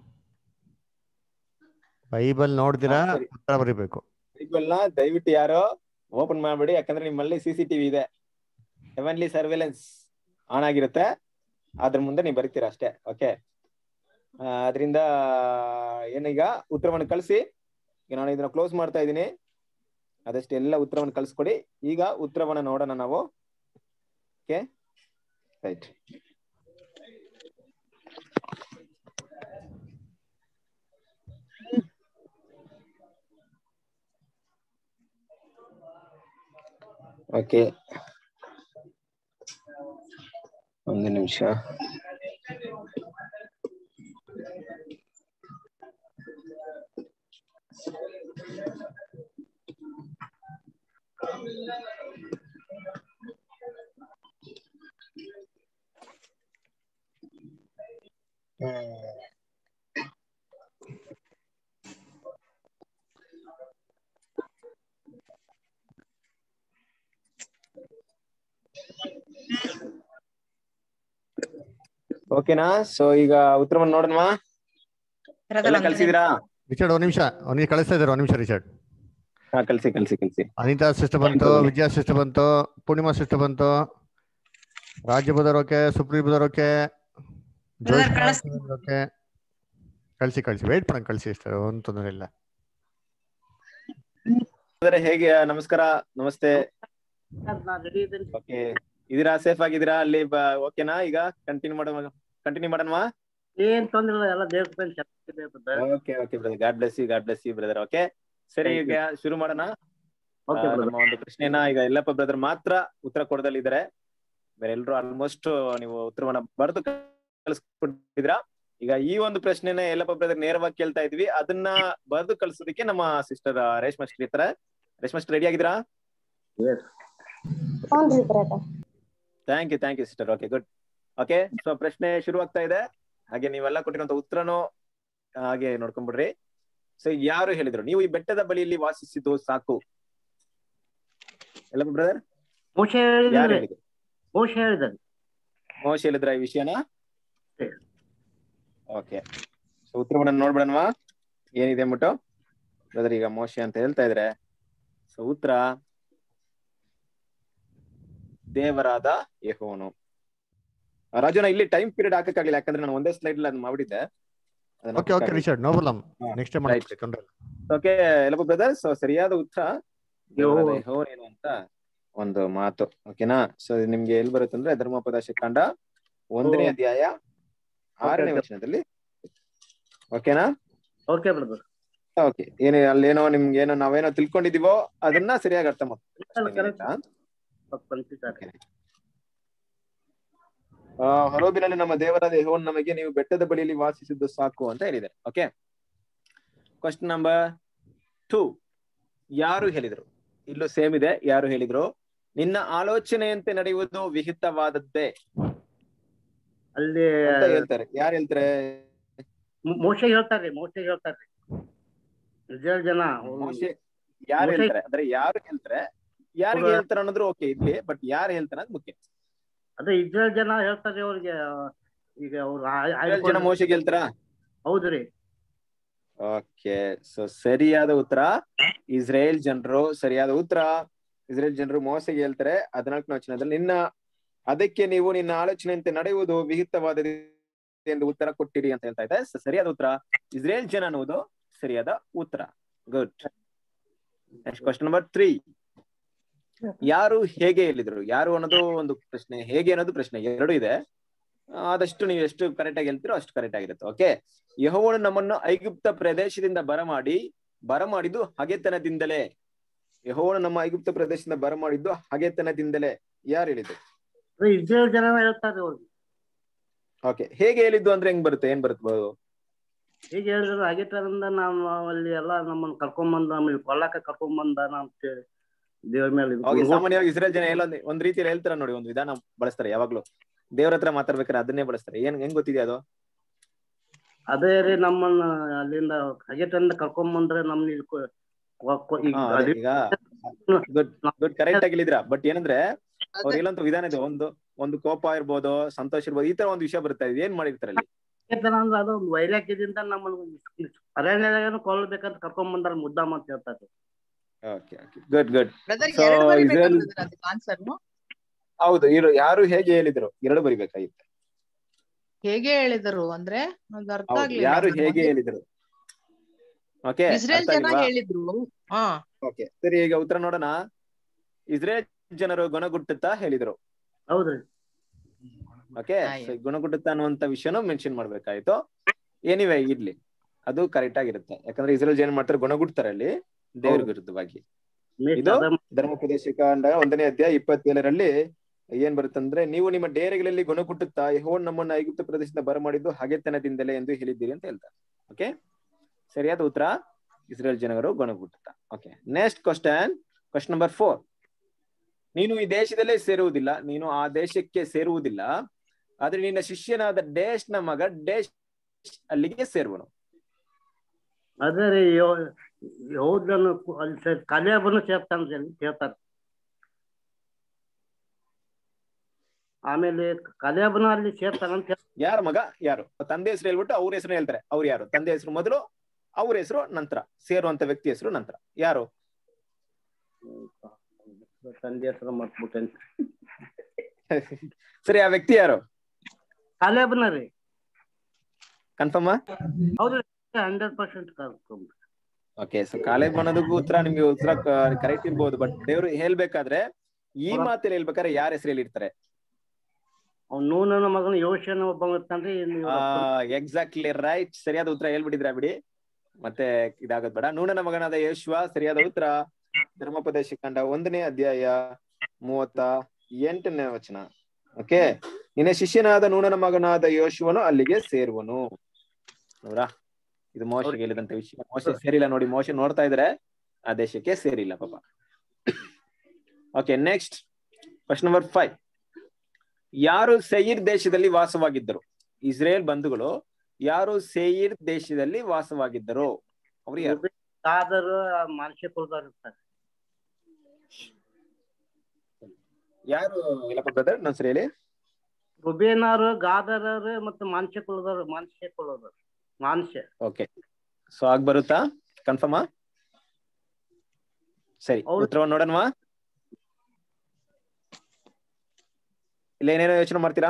ಬೈಬಲ್ ನೋಡ್ದಿರಾ ಉತ್ತರ ಬರೀಬೇಕು. ಬೈಬಲ್ ನ ದಯವಿಟ್ಟು ಯಾರೋ ಓಪನ್ ಮಾಡ್ಬೇಡಿ, ಯಾಕಂದ್ರೆ ನಿಮ್ಮಲ್ಲಿ ಸಿ ಸಿ ಟಿವಿ ಇದೆ, ಹೆವನ್ಲಿ ಸರ್ವೆಲೆನ್ಸ್ ಆನ್ ಆಗಿರುತ್ತೆ, ಅದ್ರ ಮುಂದೆ ನೀವು ಬರೀತೀರಾ ಅಷ್ಟೇ. ಓಕೆ, ಅದರಿಂದ ಏನೀಗ ಉತ್ತರವನ್ನು ಕಳಿಸಿ. ಈಗ ನಾನು ಇದನ್ನ ಕ್ಲೋಸ್ ಮಾಡ್ತಾ ಇದ್ದೀನಿ, ಅದಷ್ಟು ಎಲ್ಲ ಉತ್ತರವನ್ನು ಕಳಿಸ್ಕೊಡಿ. ಈಗ ಉತ್ತರವನ್ನ ನೋಡೋಣ ನಾವು. Okay, right. ಓಕೆ, ಒಂದು ನಿಮಿಷ. ಓಕೆನಾ? ಸೊ ಈಗ ಉತ್ತರವನ್ನು ನೋಡೋಣವಾ? ಎಲ್ಲ ಕಳ್ಸಿದಿರಾ? ರಿಚರ್ಡ್ ಒಂದ್ ನಿಮಿಷ ಅವ್ನಿಗೆ ಕಳಿಸ್ತಾ ಇದಾರೆ. ಒಂದ್ ನಿಮಿಷ ರಿಚರ್ಡ್. ಹಾ, ಕಳ್ಸಿ ಕಳ್ಸಿ ಕಳ್ಸಿ. ಅನಿತಾ ಸಿಸ್ಟರ್ ಬಂತು, ವಿಜಯ ಸಿಸ್ಟರ್ ಬಂತು, ಪೂರ್ಣಿಮಾ ಸಿಸ್ಟರ್ ಬಂತು, ರಾಜ್ಯ ಬದರೋಕೆ, ಸುಪ್ರೀಂ ಬದರೋಕೆ, ಓಕೆ ಕಳ್ಸಿ ಕಳ್ಸಿ ವೇಟ್ ಮಾಡಂಗ್ ಕಳ್ಸಿ ಇಷ್ಟ ಒಂದ್ ತೊಂದರೆ ಇಲ್ಲ. ಹೇಗೆ? ನಮಸ್ಕಾರ, ನಮಸ್ತೆ. ಓಕೆ, ಇದೀರಾ? ಸೇಫ್ ಆಗಿದ್ದೀರಾ ಅಲ್ಲಿ? ಓಕೆನಾ? ಈಗ ಕಂಟಿನ್ಯೂ ಮಾಡೋಣ ಕಂಟಿನ್ಯೂ ಮಾಡೋಣವಾ? ಏನ್ ತೊಂದ್ರೆ ಇಲ್ಲ, ಎಲ್ಲ ದೇವಸ್ಥಾನ. Okay okay brother, God bless you, God bless you brother. Okay, ಸರಿ, ಈಗ ಶುರು ಮಾಡೋಣ. ನಮ್ಮ ಒಂದು ಪ್ರಶ್ನೆನ ಈಗ ಎಲ್ಲಪ್ಪ ಬ್ರದರ್ ಮಾತ್ರ ಉತ್ತರ ಕೊಡದಲ್ಲಿದ್ದಾರೆ. ಬೇರೆ ಎಲ್ರು ಆಲ್ಮೋಸ್ಟ್ ನೀವು ಉತ್ತರವನ್ನ ಬರೆದು ಕಳಿಸ್ಕೊಟ್ಟಿದ್ರಾ. ಈಗ ಈ ಒಂದು ಪ್ರಶ್ನೆನ ಎಲ್ಲಪ್ಪ ಬ್ರದರ್ ನೇರವಾಗಿ ಕೇಳ್ತಾ ಇದ್ವಿ, ಅದನ್ನ ಬರೆದು ಕಳ್ಸೋದಕ್ಕೆ ನಮ್ಮ ಸಿಸ್ಟರ್ ರೇಷ್ಮಾ ಸಿಸ್ಟರ್ ಇರ್ತಾರೆ. ರೇಷ್ಮಾ ಸಿಸ್ಟರ್ ರೆಡಿ ಆಗಿದ್ರಾ? Thank you thank you sister. Okay, good. Okay, so ಪ್ರಶ್ನೆ ಶುರು ಆಗ್ತಾ ಇದೆ. ಹಾಗೆ ನೀವೆಲ್ಲ ಕೊಟ್ಟಿರುವಂತ ಉತ್ತರನು ಹಾಗೆ ನೋಡ್ಕೊಂಡ್ಬಿಡ್ರಿ. ಸೊ ಯಾರು ಹೇಳಿದ್ರು ನೀವು ಈ ಬೆಟ್ಟದ ಬಳಿಯಲ್ಲಿ ವಾಸಿಸಿದ್ದು ಸಾಕು? ಎಲ್ಲ ಬ್ರದರ್ ಮೋಶೆ ಯಾರು ಹೇಳಿದ್ರು. ಹೇಳಿದ್ರು? ಮೋಶೆ ಹೇಳಿದ್ರು. ಮೋಶೆ ಹೇಳಿದ್ರ ಈ ವಿಷಯನ? ಓಕೆ, ಸೊ ಉತ್ತರವನ್ನ ನೋಡ್ಬಿಡೋಣವಾ ಏನಿದೆ ಅಂದ್ಬಿಟ್ಟು. ಬ್ರದರ್ ಈಗ ಮೋಶೆ ಅಂತ ಹೇಳ್ತಾ ಇದ್ರೆ, ಸೊ ಉತ್ತರ ದೇವರಾದ ಯೆಹೋವನು. ರಾಜುನ ಇಲ್ಲಿ ಟೈಮ್ ಪೀರಿಯಡ್ ಹಾಕಕ್ಕಾಗಿಲ್ಲ, ಯಾಕಂದ್ರೆ ನಾನು ಒಂದೇ ಸ್ಲೈಡ್ ಅಲ್ಲಿ ಮಾಡ್ಬಿಟ್ಟಿದ್ದೆ. Okay okay Richard, no problem. Next time ಮಾಡ್ತೀನಿ, ತೊಂದ್ರೆ ಇಲ್ಲ. ಓಕೆ ಎಲ್ಲಪ್ಪ ಬ್ರದರ್, ಸೊ ಸರಿಯಾದ ಉತ್ತರ ದೇವರಾದ ಯೆಹೋವನು ಅಂತ ಒಂದು ಮಾತು. ಓಕೆನಾ? ಸೊ ನಿಮ್ಗೆ ಎಲ್ಲಿ ಬರುತ್ತೆ ಅಂದ್ರೆ ಧರ್ಮೋಪದೇಶ ಕಾಂಡ ಒಂದನೇ ಅಧ್ಯಾಯ ಆರನೇ ವಚನದಲ್ಲಿ. ಓಕೆನಾ? Okay brother. ಓಕೆ, ಏನೇ ಅಲ್ಲೇನೋ ನಿಮ್ಗೆ ಏನೋ ನಾವೇನೋ ತಿಳ್ಕೊಂಡಿದೀವೋ ಅದನ್ನ ಸರಿಯಾಗಿ ಅರ್ಥ ಮಾಡ್ತೀವಿ. ಹೊರೋಬಿನಲ್ಲಿ ನಮ್ಮ ದೇವರಾದ ಯೆಹೋವನು ನಮಗೆ ನೀವು ಬೆಟ್ಟದ ಬಳಿಯಲ್ಲಿ ವಾಸಿಸಿದ್ದು ಸಾಕು ಅಂತ ಹೇಳಿದೆ. ಓಕೆ, ಕ್ವಶನ್ ನಂಬರ್ ಟೂ, ಯಾರು ಹೇಳಿದ್ರು? ಇಲ್ಲೂ ಸೇಮ್ ಇದೆ. ಯಾರು ಹೇಳಿದ್ರು? ನಿನ್ನ ಆಲೋಚನೆಯಂತೆ ನಡೆಯುವುದು ವಿಹಿತವಾದದ್ದೇ ಅಲ್ಲಿ ಅಂತ ಹೇಳ್ತಾರೆ. ಯಾರು ಹೇಳ್ತಾರೆ? ಮೋಶೆ ಹೇಳ್ತಾರೆ. ಮೋಶೆ ಹೇಳ್ತಾರೆ. ಇಸ್ರಾಯೇಲ್ ಜನ ಮೋಶೆ ಯಾರು ಹೇಳ್ತಾರೆ ಅಂದ್ರೆ ಯಾರು ಹೇಳ್ತಾರೆ, ಯಾರಿಗೆ ಹೇಳ್ತಾರೆ ಅನ್ನೋದ್ರು ಓಕೆ ಇರ್ಲಿ, ಬಟ್ ಯಾರು ಹೇಳ್ತಾರೆ ಅದು ಮುಖ್ಯ. ಅದೇ ಇಸ್ರಾಯೇಲ್ ಜನ ಹೇಳ್ತಾರೆ ಅವ್ರಿಗೆ. ಈಗ ಅವ್ರು ಜನ ಮೋಶೆಗೆ ಹೇಳ್ತಾರ? ಹೌದ್ರಿ. ಓಕೆ, ಸೊ ಸರಿಯಾದ ಉತ್ತರ ಇಸ್ರೇಲ್ ಜನರು. ಸರಿಯಾದ ಉತ್ತರ ಇಸ್ರೇಲ್ ಜನರು ಮೋಸೆಗೆ ಹೇಳ್ತಾರೆ ಹದಿನಾಲ್ಕನೇ ವಚನದಲ್ಲಿ, ನಿನ್ನ ಅದಕ್ಕೆ ನೀವು ನಿನ್ನ ಆಲೋಚನೆಯಂತೆ ನಡೆಯುವುದು ವಿಹಿತವಾದ ಎಂದು ಉತ್ತರ ಕೊಟ್ಟಿರಿ ಅಂತ ಹೇಳ್ತಾ ಇದೆ. ಸರಿಯಾದ ಉತ್ತರ ಇಸ್ರೇಲ್ ಜನ ಅನ್ನುವುದು ಸರಿಯಾದ ಉತ್ತರ. Good. Next question number three, ಯಾರು ಹೇಗೆ ಹೇಳಿದ್ರು? ಯಾರು ಅನ್ನೋದು ಒಂದು ಪ್ರಶ್ನೆ, ಹೇಗೆ ಅನ್ನೋದು ಪ್ರಶ್ನೆ, ಎರಡು ಇದೆ. ಆದಷ್ಟು ನೀವು ಎಷ್ಟು ಕರೆಕ್ಟ್ ಆಗಿ ಹೇಳ್ತೀರೋ ಅಷ್ಟು ಕರೆಕ್ಟ್ ಆಗಿರುತ್ತೆ. ಓಕೆ, ಯೆಹೋವನು ನಮ್ಮನ್ನು ಐಗುಪ್ತ ಪ್ರದೇಶದಿಂದ ಬರಮಾಡಿ ಬರಮಾಡಿದ್ದು ಹಗೆತನದಿಂದಲೇ. ಯೆಹೋವನು ನಮ್ಮ ಐಗುಪ್ತ ಪ್ರದೇಶದಿಂದ ಬರಮಾಡಿದ್ದು ಹಗೆತನದಿಂದಲೇ. ಯಾರು ಹೇಳಿದ್ದು? ಇಸ್ರಾಯೇಲ್ ಜನ ಹೇಳ್ತಾರೆ ಅವ್ರಿಗೆ. ಓಕೆ, ಹೇಗೆ ಹೇಳಿದ್ದು ಅಂದ್ರೆ ಹೆಂಗ್ ಬರುತ್ತೆ? ಏನ್ ಬರುತ್ತಬಹುದು? ಹೀಗೆ ಹೇಳಿದ್ರು, ಹಗೆತನದಿಂದ ನಾವು ಅಲ್ಲಿ ಎಲ್ಲಾ ನಮ್ಮನ್ನ ಕರ್ಕೊಂಡ್ ಬಂದ, ನಮ್ಮಲ್ಲಿ ಕೊಳ್ಳಾಕ ಕರ್ಕೊಂಡ್ ಬಂದ ಅಂತ ದೇವ್ರ ಮೇಲೆ. ಸಾಮಾನ್ಯವಾಗಿ ಇಸ್ರೇಲ್ ಜನ ಎಲ್ಲ ಒಂದ್ ರೀತಿಯಲ್ಲಿ ಹೇಳ್ತಾರ ನೋಡಿ, ಒಂದು ವಿಧಾನ ಬಳಸ್ತಾರೆ ಯಾವಾಗ್ಲೂ. ದೇವ್ರ ಹತ್ರ ಮಾತಾಡ್ಬೇಕಾದ್ರೆ ಅದನ್ನೇ ಬಳಸ್ತಾರೆ. ಏನ್ ಹೆಂಗ್ ಗೊತ್ತಿದೆ ಅದು? ಅದೇ ರೀ, ನಮ್ಮನ್ನ ಅಲ್ಲಿಂದ ಹಗೆತನದಿಂದ ಕರ್ಕೊಂಡ್ ಬಂದ್ರೆ ನಮ್ನ ಈಗ ಗುಡ್ ಗುಡ್ ಕರೆಕ್ಟ್ ಆಗಿ ಹೇಳಿದ್ರ. ಬಟ್ ಏನಂದ್ರೆ ಅವ್ರ ಎಲ್ಲಂತ ವಿಧಾನ ಇದೆ. ಒಂದು ಒಂದು ಕೋಪ ಇರ್ಬೋದು, ಸಂತೋಷ ಇರ್ಬೋದು, ಈ ತರ ಒಂದು ವಿಷಯ ಬರುತ್ತೆ. ಏನ್ ಮಾಡಿರ್ತಾರೆ ಅಲ್ಲಿ? ಅಂದ್ರೆ ಅದು ಒಂದು ವೈರಾಗ್ಯದಿಂದ ನಮ್ಮನ್ನ ಅರಣ್ಯದಾಗ ಕೊಲ್ಬೇಕಂತ ಕರ್ಕೊಂಡ್ ಬಂದಾರ ಮುದ್ದಾಮ ಅಂತ ಹೇಳ್ತಾರೆ. Okay okay, good good. ಹೌದು, ಇರು ಯಾರು ಹೇಗೆ ಹೇಳಿದ್ರು ಎರಡು ಬರಿಬೇಕಾಗಿತ್ತು. ಹೇಗೆ ಹೇಳಿದರು ಅಂದ್ರೆ ಅರ್ಥ ಆಗ್ಲಿಲ್ಲ. ಯಾರು ಹೇಗೆ ಹೇಳಿದ್ರು? ಓಕೆ, ಇಸ್ರೇಲ್ ಜನ ಹೇಳಿದ್ರು. ಹಾ ಓಕೆ, ಸರಿ, ಈಗ ಉತ್ತರ ನೋಡೋಣ. ಇಸ್ರೇಲ್ ಜನರು ಗೊಣಗುಟ್ಟುತ್ತಾ ಹೇಳಿದ್ರು. ಹೌದ್ರಿ. ಓಕೆ, ಗುಣಗುಟ್ಟುತ್ತ ಅನ್ನುವಂತ ವಿಷಯನೂ ಮೆನ್ಷನ್ ಮಾಡ್ಬೇಕಾಯ್ತು. ಎನಿವೆ ಇರ್ಲಿ, ಅದು ಕರೆಕ್ಟ್ ಆಗಿರುತ್ತೆ. ಯಾಕಂದ್ರೆ ಇಸ್ರೇಲ್ ಏನ್ ಮಾಡ್ತಾರೆ, ಗುಣಗುಡ್ತಾರೆ ಅಲ್ಲಿ ದೇವ್ರ ವಿರುದ್ಧವಾಗಿ. ಇದು ಧರ್ಮೋಪದೇಶ ಕಾಂಡ ಒಂದನೇ ಅಧ್ಯಾಯ ಇಪ್ಪತ್ತೇಳರಲ್ಲಿ ಏನ್ ಬರುತ್ತಂದ್ರೆ, ನೀವು ನಿಮ್ಮ ಡೇರೆಗಳಲ್ಲಿ ಗುಣಗುಟ್ಟುತ್ತಾ ಯೆಹೋವನು ನಮ್ಮನ್ನ ಐಗುಪ್ತ ಪ್ರದೇಶದಿಂದ ಬರಮಾಡಿದ್ದು ಹಗೆತನದಿಂದಲೇ ಎಂದು ಹೇಳಿದ್ದೀರಿ ಅಂತ ಹೇಳ್ತಾರೆ. ಓಕೆ, ಸರಿಯಾದ ಉತ್ತರ ಇಸ್ರೇಲ್ ಜನರು ಗುಣಗುಟ್ಟುತ್ತಾ. Okay, next question, question number four. ನೀನು ಈ ದೇಶದಲ್ಲೇ ಸೇರುವುದಿಲ್ಲ, ನೀನು ಆ ದೇಶಕ್ಕೆ ಸೇರುವುದಿಲ್ಲ, ಆದ್ರೆ ನಿನ್ನ ಶಿಷ್ಯನಾದ ಡೇಶ್ ನ ಮಗ ಡೇಶ್ ಅಲ್ಲಿಗೆ ಸೇರುವನು. ಅದೇ ಯಹೂದನು ಅಲ್ಲಿ ಕಲೇಬನು ಸೇರ್ತಾನೆ ಹೇಳ್ತಾರೆ. ಆಮೇಲೆ ಕಲೇಬನು ಅಲ್ಲಿ ಸೇರ್ತಾನಂತ. ಯಾರ ಮಗ ಯಾರು? ತಂದೆ ಹೆಸರು ಹೇಳ್ಬಿಟ್ಟು ಅವ್ರ ಹೆಸರು ಹೇಳ್ತಾರೆ. ಅವ್ರು ಯಾರು? ತಂದೆ ಹೆಸರು ಮೊದಲು, ಅವ್ರ ಹೆಸರು ನಂತರ, ಸೇರುವಂತ ವ್ಯಕ್ತಿ ಹೆಸರು ನಂತರ. ಯಾರು? ತಂದೆ ಹೆಸರು ಮರ್ತ್ಬಿಟ್ಟೆ. ಸರಿ, ಆ ವ್ಯಕ್ತಿ ಯಾರು? ಕಲೇಬನ ರೀ. ಕನ್ಫರ್ಮ್? ಹೌದು, hundred percent confirm. Okay, so Caleb ಅನ್ನೋದಕ್ಕೂ ಉತ್ತರ ನಿಮ್ಗೆ ಉತ್ತರ ಕರೆಕ್ಟ್ ಇರ್ಬೋದು. ಬಟ್ ದೇವ್ರು ಹೇಳ್ಬೇಕಾದ್ರೆ, ಈ ಮಾತಲ್ಲಿ ಹೇಳ್ಬೇಕಾದ್ರೆ ಯಾರ ಹೆಸರಲ್ಲಿ ಇರ್ತಾರೆ? ನೂನನ ಮಗನ ಯೋಶನ ಒಬ್ಬ ಇರ್ತಾನ್ರಿ. ಎಕ್ಸಾಕ್ಟ್ಲಿ ರೈಟ್, ಸರಿಯಾದ ಉತ್ತರ ಹೇಳ್ಬಿಟ್ಟಿದ್ರ ಬಿಡಿ, ಮತ್ತೆ ಇದಾಗದ್ ಬೇಡ. ನೂನನ ಮಗನಾದ ಯೇಷುವ ಸರಿಯಾದ ಉತ್ತರ. ಧರ್ಮೋಪದೇಶ ಕಾಂಡ ಒಂದನೇ ಅಧ್ಯಾಯ ಮೂವತ್ತ ಎಂಟನೇ ವಚನ. ಓಕೆ, ನಿನ್ನ ಶಿಷ್ಯನಾದ ನೂನನ ಮಗನಾದ ಯೋಶುವನು ಅಲ್ಲಿಗೆ ಸೇರುವನು. ನೋಡ್ರಾ, ಇದು ಮೋಶೆಗೆ ಹೇಳಿದಂತ ವಿಷಯ. ಮೋಶೆ ಸೇರಿಲ್ಲ ನೋಡಿ, ಮೋಶೆ ನೋಡ್ತಾ ಇದ್ರೆ ಆ ದೇಶಕ್ಕೆ ಸೇರಿಲ್ಲ ಪಾಪ. Okay, next question number five. ಯಾರು ಸೇಯಿರ್ ದೇಶದಲ್ಲಿ ವಾಸವಾಗಿದ್ದರು? ಇಸ್ರೇಲ್ ಬಂಧುಗಳು ಯಾರು ಸೇಯಿರ್ ದೇಶದಲ್ಲಿ ವಾಸವಾಗಿದ್ದರು? ಅವ್ರು ಯಾರು? ಮನುಷ್ಯ ಕುಲದವ್ರು ಇರ್ತಾರೆ. ಯಾರು ಇಲ್ಲಪ್ಪ ಬ್ರದರ್, ನನ್ನ ಸರಿ ಹೇಳಿ. ರುಬೇನರು, ಗಾದರರು ಮತ್ತು ಮನುಷ್ಯ ಕುಲದವ್ರು. ಮನುಷ್ಯ ಕುಲದವ್ರು ಮನುಷ್ಯ. ಓಕೆ, ಸೊ ಆಗ್ ಬರುತ್ತಾ? ಕನ್ಫರ್ಮಾ? ಸರಿ, ಉತ್ತರವನ್ನು ನೋಡೋಣವಾ? ಇಲ್ಲ ಏನೇನೋ ಯೋಚನೆ ಮಾಡ್ತೀರಾ?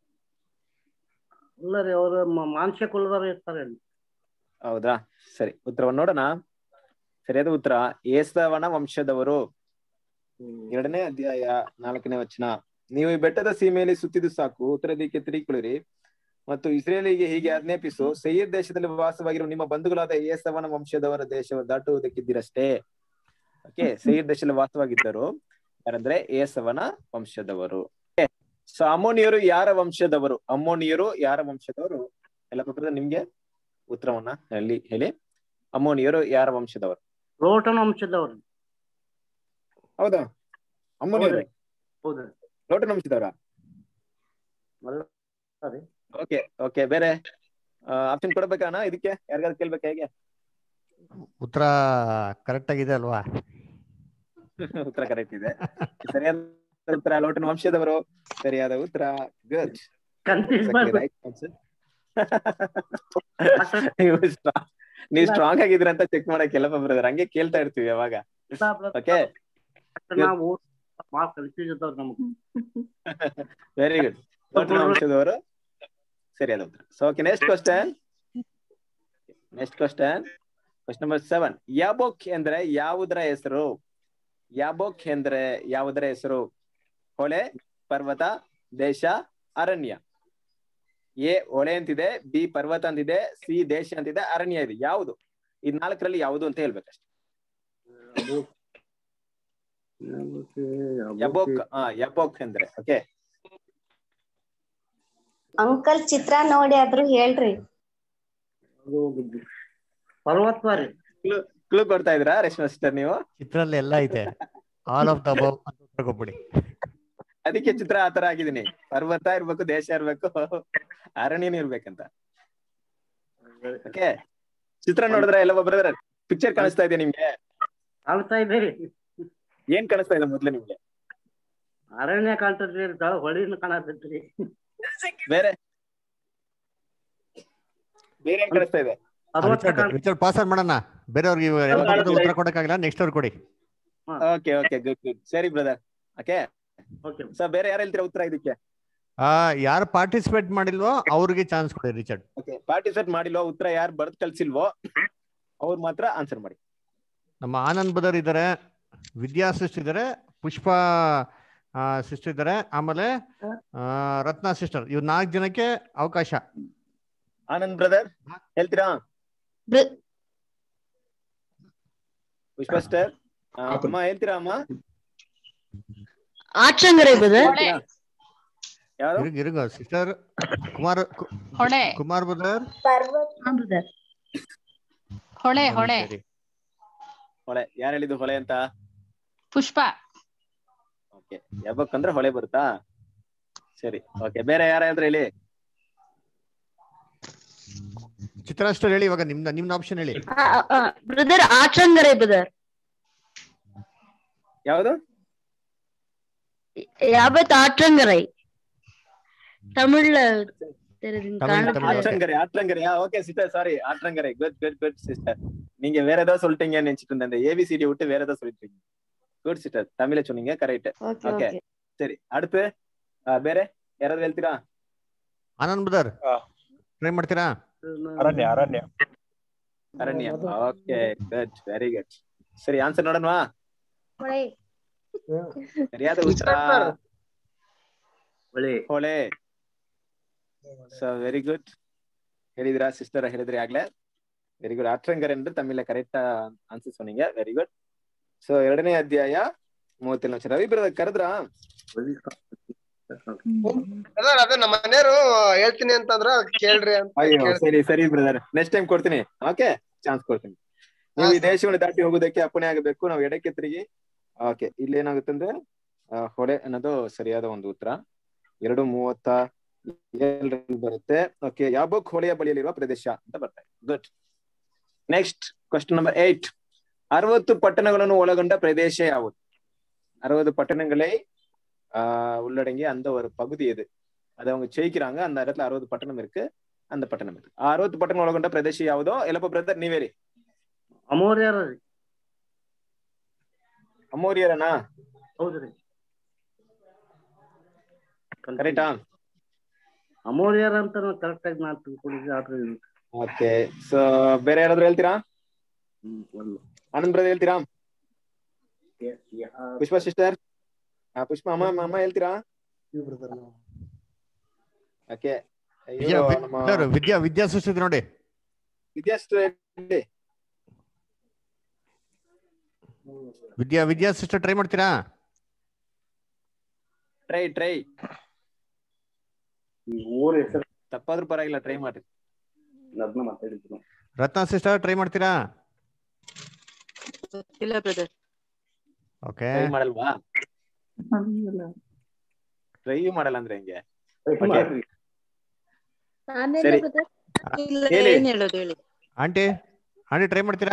ಇಲ್ಲ ರೀ, ಅವರು ಮನುಷ್ಯ ಕುಲದವ್ರು ಇರ್ತಾರೆ. ಹೌದಾ? ಸರಿ, ಉತ್ತರವನ್ನು ನೋಡೋಣ. ಸರಿಯಾದ ಉತ್ತರ ಏಸವನ ವಂಶದವರು. ಎರಡನೇ ಅಧ್ಯಾಯ ನಾಲ್ಕನೇ ವಚನ. ನೀವು ಈ ಬೆಟ್ಟದ ಸೀಮೆಯಲ್ಲಿ ಸುತ್ತಿದ್ದು ಸಾಕು, ಉತ್ತರ ದಿಕ್ಕಿಗೆ ತಿರುಗಿಕೊಳ್ಳಿರಿ ಮತ್ತು ಇಸ್ರೇಲಿಗೆ ಹೀಗೆ ಆಜ್ಞಾಪಿಸು, ಸೇಯಿರ್ ದೇಶದಲ್ಲಿ ವಾಸವಾಗಿರುವ ನಿಮ್ಮ ಬಂಧುಗಳಾದ ಏಸವನ ವಂಶದವರ ದೇಶವನ್ನು ದಾಟುವುದಕ್ಕಿದ್ದಿರಷ್ಟೇ. ಓಕೆ, ಸೇಯಿರ್ ದೇಶದಲ್ಲಿ ವಾಸವಾಗಿದ್ದರು ಯಾರಂದ್ರೆ ಏಸವನ ವಂಶದವರು. ಸೊ ಅಮ್ಮೋನಿಯರು ಯಾರ ವಂಶದವರು? ಅಮ್ಮೋನಿಯರು ಯಾರ ವಂಶದವರು? ಎಲ್ಲ ಪ್ರಕಾರ ನಿಮ್ಗೆ ಉತ್ತರವನ್ನ ಹೇಳಿ ಹೇಳಿ. ಅಮ್ಮೋನಿಯರು ಯಾರ ವಂಶದವರು? ಲೋಟನ ವಂಶದವರು. ಹೌದಾ? ಅಮ್ಮೋನಿಯರು ಹೌದು, ಲೋಟನ ವಂಶದವರ? ಓಕೆ ಓಕೆ, ಬೇರೆ ಆಪ್ಷನ್ ಕೊಡ್ಬೇಕಾನ ಇದಕ್ಕೆ? ಯಾರಿಗಾದ್ರು ಕೇಳ್ಬೇಕಾ? ಹೇಗೆ ಉತ್ತರ ಕರೆಕ್ಟ್ ಆಗಿದೆ ಅಲ್ವಾ? ಉತ್ತರ ಕರೆಕ್ಟ್ ಇದೆ. ಸರಿಯಾದ ಉತ್ತರ ಲೋಟನ ವಂಶದವರು. ಸರಿಯಾದ ಉತ್ತರ. ಗುಡ್. ನೀವು ಸ್ಟ್ರಾಂಗ್ ಆಗಿದ್ರ ಅಂತ ಚೆಕ್ ಮಾಡಕ್ ಎಲ್ಲಪ್ಪ ಬ್ರದರ್, ಹಂಗೆ ಕೇಳ್ತಾ ಇರ್ತೀವಿ ಯಾವಾಗ. Okay, very good. ಲೋಟನ ವಂಶದವರು ಸರಿಯಾದ ಉತ್ತರ. So okay, next question. Next question, question number seven. Jabbok ಎಂದ್ರೆ ಯಾವುದರ ಹೆಸರು? ಯಾಬೋಕ್ ಎಂದ್ರೆ ಯಾವುದರ ಹೆಸರು? ಹೊಳೆ, ಪರ್ವತ, ದೇಶ, ಅರಣ್ಯ. ಎ ಹೊಳೆ ಅಂತಿದೆ, ಬಿ ಪರ್ವತ ಅಂತಿದೆ, ಸಿ ದೇಶ ಅಂತಿದೆ, ಅರಣ್ಯ ಇದೆ. ಯಾವುದು ಈ ನಾಲ್ಕರಲ್ಲಿ ಯಾವುದು ಅಂತ ಹೇಳ್ಬೇಕಷ್ಟೆ. ಯಬೋಕ್. ಹಾ, ಯಬೋಕ್ ಅಂದ್ರೆ ಓಕೆ. ಅಂಕಲ್ ಚಿತ್ರ ನೋಡಿ ಆದ್ರೂ ಹೇಳ್ರಿ. ಪರ್ವತ ರೀ. ಕ್ಲೂ ಕೊಡ್ತಾ ಇದ್ರಾ ರೇಷ್ಮಾ ಸಿಸ್ಟರ್ ನೀವು? ಚಿತ್ರದಲ್ಲಿ ಎಲ್ಲ ಇದೆ, ಆಲ್ ಆಫ್ ದ ಅಬವ್ ಅಂತ ತಗೋಬಿಡಿ. ಅದಕ್ಕೆ ಚಿತ್ರ ಆತರ ಆಗಿದೀನಿ. ಪರ್ವತ ಇರ್ಬೇಕು, ದೇಶ ಇರ್ಬೇಕು, ಅರಣ್ಯನ ಇರ್ಬೇಕಂತ. ಓಕೆ, ಚಿತ್ರ ನೋಡಿದ್ರ ಎಲ್ಲ ಬ್ರದರ್? ಪಿಕ್ಚರ್ ಕಾಣಿಸ್ತಾ ಇದೆ ನಿಮ್ಗೆ? ಕಾಣಿಸ್ತಾ ಇದೆ. ಏನ್ ಕಾಣಿಸ್ತಾ ಇದೆ ಮೊದ್ಲು ನಿಮ್ಗೆ? ಅರಣ್ಯ ಕಾಣ್ತದ್ರಿ, ಹೊಳಿನ ಕಾಣತೈತ್ರಿ. ಬೇರೆ ಬೇರೆ ಏನ್ ಕಾಣಿಸ್ತಾ ಇದೆ? ಪಾಸ್ ಮಾಡೋಣ, ಬೇರೆಯವ್ರಿಗೆ ಉತ್ತರ ಕೊಡಕ್ಕಾಗಿಲ್ಲ, ನೆಕ್ಸ್ಟ್ ಅವ್ರು ಕೊಡಿ. Okay okay, good good. ಸರಿ ಬ್ರದರ್. ಓಕೆ, ಸೊ ಬೇರೆ ಯಾರು ಹೇಳ್ತೀರಾ ಉತ್ತರ ಇದಕ್ಕೆ? ಆ ಯಾರು ಪಾರ್ಟಿಸಿಪೇಟ್ ಮಾಡಿಲ್ವೋ ಅವ್ರಿಗೆ ಚಾನ್ಸ್ ಕೊಡಿ ರಿಚರ್ಡ್. ಓಕೆ, ಪಾರ್ಟಿಸಿಪೇಟ್ ಮಾಡಿಲ್ವೋ, ಉತ್ತರ ಯಾರು ಬರ್ದ್ ಕಳ್ಸಿಲ್ವೋ ಅವ್ರು ಮಾತ್ರ ಆನ್ಸರ್ ಮಾಡಿ. ನಮ್ಮ ಆನಂದ್ ಬದರ್ ಇದಾರೆ, ವಿದ್ಯಾಸೃಷ್ಟಿ ಇದಾರೆ, ಪುಷ್ಪ ಸಿಸ್ಟರ್ ಇದ್ದಾರೆ, ಆಮೇಲೆ ಆ, ರತ್ನ ಸಿಸ್ಟರ್. ಇವ್ ನಾಲ್ಕು ಜನಕ್ಕೆ ಅವಕಾಶ. ಆನಂದ್ ಬ್ರದರ್ ಹೇಳ್ತೀರಾ? ಬ್ರ- ಪುಷ್ಪ ಸಿಸ್ಟರ್ ಅಮ್ಮ ಹೇಳ್ತೀರಾ? ಅಮ್ಮ ಆಚಂಗರೆ ಬ್ರದರ್. ಹೊಳೆ ಯಾರು? ಇರುಗ್ ಇರುಗ ಸಿಸ್ಟರ್ ಕುಮಾರ್ ಕು- ಹೊಳೆ ಕುಮಾರ್ ಬ್ರದರ್. ಹಾ ಬ್ರದರ್. ಹೊಳೆ ಹೊಳೆ ಸರಿ. ಹೊಳೆ. ಯಾರು ಹೇಳಿದ್ದು ಹೊಳೆ ಅಂತ? ಪುಷ್ಪ. ಓಕೆ, ಯಾವಕ್ಕಂದ್ರೆ ಹೊಳೆ ಬರುತ್ತಾ? ಸರಿ, ಓಕೆ. ಬೇರೆ ಯಾರಾದ್ರೂ ಹೇಳಿ. ಚಿತ್ರಾಷ್ಟರ್ ಹೇಳಿ ಇವಾಗ. ನಿಮ್ದ ನಿಮ್ನ ಆಪ್ಷನ್ ಹೇಳಿ. ಬ್ರದರ್ ಆಚಂಗರೆ ಬ್ರದರ್. ಯಾವುದು? ಯಾವತ್ ಆಚಂಗರೈ ತಮಿಳ್ ತಮಿಳ್ ತಮಿಳ್ ಓಕೆ. ஆற்றங்கரை ஆற்றங்கரை ஓகே சிஸ்டர், சாரி ஆற்றங்கரை. Good good good sister. நீங்க வேற ஏதாவது சொல்லிட்டீங்கன்னு நினைச்சிட்டு இருந்தேன். இந்த ஏபிசிடி விட்டு வேற ஏதாவது சொல்லிட்டு இருக்கீங்க. குட் சிஸ்டர், தமிழ சொன்னீங்க, கரெக்ட். ஓகே சரி, அடுத்து ಬೇರೆ ಯಾರಾದ್ರೂ ಹೇಳ್ತೀರಾ? ಆನಂದ್ ಬ್ರದರ್ ಟ್ರೈ ಮಾಡ್ತೀರಾ? ಅರಣ್ಯ ಅರಣ್ಯ ಅರಣ್ಯ ಓಕೆ ಗುಡ್, ವೆರಿ ಗುಡ್. ಸರಿ, ಆನ್ಸರ್ ನೋಡೋಣವಾ? ಸರಿಯಾದ ಉತ್ತರ ಹೊಳೆ. ಹೊಳೆ. So very good. ಹೇಳಿದ್ರಾ ಸಿಸ್ಟರ್? ಹೇಳಿದ್ರಿ ಆಗ್ಲೇ. Very good. ಆಟ್ರಂಗರ್ ಅಂದ್ರೆ ತಮಿಳ ಕರೆಕ್ಟ್ ಆನ್ಸರ್ சொன்னீங்க. Very good. ಸೊ ಎರಡನೇ ಅಧ್ಯಾಯ ಮೂವತ್ತೇಳು ವರ್ಷ. ರವಿ ಬ್ರದರ್ ಕರೆದ್ರ? ಅದೇ ನಮ್ಮ ಮನೆಯವರು ಹೇಳ್ತೀನಿ ಅಂತಂದ್ರ ಕೇಳ್ರಿ ಅಂತ. ಅಯ್ಯೋ ಸರಿ ಸರಿ ಬ್ರದರ್, ನೆಕ್ಸ್ಟ್ ಟೈಮ್ ಕೊಡ್ತೀನಿ. ಓಕೆ, ಚಾನ್ಸ್ ಕೊಡ್ತೀನಿ. ನೀವು ಈ ದೇಶವನ್ನು ದಾಟಿ ಹೋಗೋದಕ್ಕೆ ಅಪ್ಪಣೆ ಆಗಬೇಕು. ನಾವು ಎಡಕ್ಕೆ ತಿರುಗಿ. ಓಕೆ, ಇಲ್ಲಿ ಏನಾಗುತ್ತೆ ಅಂದ್ರೆ ಹೊಳೆ ಅನ್ನೋದು ಸರಿಯಾದ ಒಂದು ಉತ್ತರ. ಎರಡು ಮೂವತ್ತ ಏಳರಲ್ಲಿ ಬರುತ್ತೆ. ಓಕೆ, ಯಾಬೋಕ್ ಹೊಳೆಯ ಬಳಿಯಲ್ಲಿರುವ ಪ್ರದೇಶ ಅಂತ ಬರ್ತಾರೆ. Good. Next question number eight. ಅರವತ್ತು ಪಟ್ಟಣಗಳನ್ನು ಒಳಗೊಂಡ ಪ್ರದೇಶ ಯಾವುದು? அறுபது பட்டணங்களை ஆஹ் உள்ளடங்கிய அந்த ஒரு பகுதி எது? அதை அவங்க ஜெயிக்கிறாங்க. அந்த இடத்துல அறுபது பட்டணம் இருக்கு. அந்த பட்டணம் இருக்கு. ಅರವತ್ತು ಪಟ್ಟಣ ಒಳಗೊಂಡ ಪ್ರದೇಶ ಯಾವುದೋ? ಎಲ್ಲಪ್ಪ ಬ್ರದರ್ ನೀವೇರಿ. ಅಮೋರಿಯರ. ಅಮೋರಿಯರನಾ? ಹೌದ್ರಿ, ಕರೆಕ್ಟಾ? ಅಮೋರಿಯರ್ ಅಂತ ಕರೆಕ್ಟ್ ಆಗಿ ನಾನು ತಿಳ್ಕೊಂಡಿದ್ದೆ. ಆದ್ರೆ ಓಕೆ, ಸೊ ಬೇರೆ ಯಾರಾದ್ರೂ ಹೇಳ್ತೀರಾ? ಆನಂದ್ ಬ್ರದರ್ ಹೇಳ್ತೀರಾ? ಪುಷ್ಪ ಸಿಸ್ಟರ್, ಪುಷ್ಪ ಅಮ್ಮ ಅಮ್ಮ ಹೇಳ್ತೀರಾ? ಓಕೆ, ವಿದ್ಯಾ ವಿದ್ಯಾ ಸಿಸ್ಟರ್ ನೋಡಿ. Vidya sister Vidya Vidya sister try ಮಾಡ್ತೀರಾ? ಟ್ರೈ ಟ್ರೈ ಊರ ಹೆಸರು ತಪ್ಪಾದ್ರೂ ಪರವಾಗಿಲ್ಲ, ಟ್ರೈ ಮಾಡ್ರಿ. ಅದನ್ನ ಮಾತಾಡಿದ್ರು. ರತ್ನ ಸಿಸ್ಟರ್ ಟ್ರೈ ಮಾಡ್ತೀರಾ? ಇಲ್ಲ ಬ್ರದರ್. ಓಕೆ, ಟ್ರೈ ಮಾಡಲ್ವಾ? ಟ್ರೈ ಮಾಡಲ್ಲ ಅಂದ್ರೆ ಹೆಂಗೆ? ಸರಿ, ಹೇಳಿ. ಏನ್ ಹೇಳೋದು ಹೇಳಿ. ಆಂಟಿ ಆಂಟಿ ಟ್ರೈ ಮಾಡ್ತೀರಾ?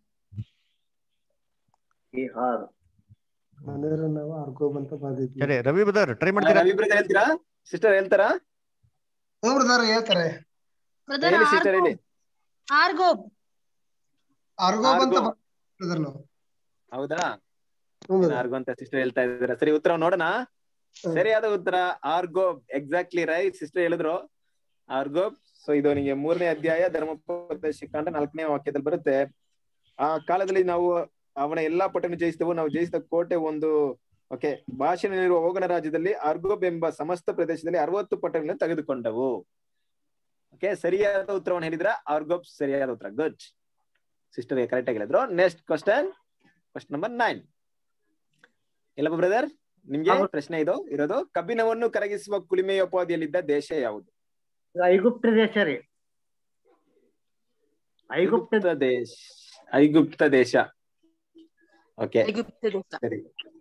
ಸರಿ, ರವಿ ಬ್ರದರ್ ಟ್ರೈ ಮಾಡ್ತೀರಾ? ರವಿ ಬ್ರದರ್ ಹೇಳ್ತೀರಾ? ಸಿಸ್ಟರ್ ಹೇಳ್ತಾರಾ? ಹೇಳ್ತಾರೆ. ಹೇಳಿ ಸಿಸ್ಟರ್, ಹೇಳಿ. ಆರ್ಗೋಬ್. ಆರ್ಗೋಬ್ ಅಂತ ಬ್ರದರ್ ನಾವು. ಹೌದಾ? ಆರ್ಗೋ ಅಂತ ಸಿಸ್ಟರ್ ಹೇಳ್ತಾ ಇದ್ದಾರೆ. ಸರಿ, ಉತ್ತರ ನೋಡೋಣ. ಸರಿಯಾದ ಉತ್ತರ ಆರ್ಗೋಬ್. Exactly right. ಸಿಸ್ಟರ್ ಹೇಳಿದ್ರು ಆರ್ಗೋಬ್. ಸೊ ಇದು ನಿಮಗೆ ಮೂರನೇ ಅಧ್ಯಾಯ ಧರ್ಮೋಪದೇಶಕಾಂಡ ನಾಲ್ಕನೇ ವಾಕ್ಯದಲ್ಲಿ ಬರುತ್ತೆ. ಆ ಕಾಲದಲ್ಲಿ ನಾವು ಅವನ ಎಲ್ಲಾ ಪಟ್ಟಣ ಜಯಿಸಿದವು. ನಾವು ಜಯಿಸಿದ ಕೋಟೆ ಒಂದು. ಓಕೆ, ಭಾಷೆನಲ್ಲಿರುವ ಓಗನ ರಾಜ್ಯದಲ್ಲಿ ಆರ್ಗೋಬ್ ಎಂಬ ಸಮಸ್ತ ಪ್ರದೇಶದಲ್ಲಿ ಅರವತ್ತು ಪಟ್ಟಣಗಳನ್ನು ತೆಗೆದುಕೊಂಡವು. ಓಕೆ, ಸರಿಯಾದ ಉತ್ತರವನ್ನು ಹೇಳಿದ್ರ ಆರ್ಗೋಬ್ ಸರಿಯಾದ ಉತ್ತರ. ಗುಡ್ ಸಿಸ್ಟರ್, ಕರೆಕ್ಟ್ ಆಗಿ ಹೇಳಿದ್ರು. Next question, question number nine. ಎಲ್ಲಪ್ಪ ಬ್ರದರ್ ನಿಮ್ಗೆ ಪ್ರಶ್ನೆ ಇದು ಇರೋದು. ಕಬ್ಬಿಣವನ್ನು ಕರಗಿಸುವ ಕುಳಿಮೆಯೋಪಾದಿಯಲ್ಲಿದ್ದ ದೇಶ ಯಾವುದು? ಐಗುಪ್ತ ದೇಶ ರೀ. ಐಗುಪ್ತ ದೇಶ. ಐಗುಪ್ತ ದೇಶ. ಓಕೆ, ಸರಿ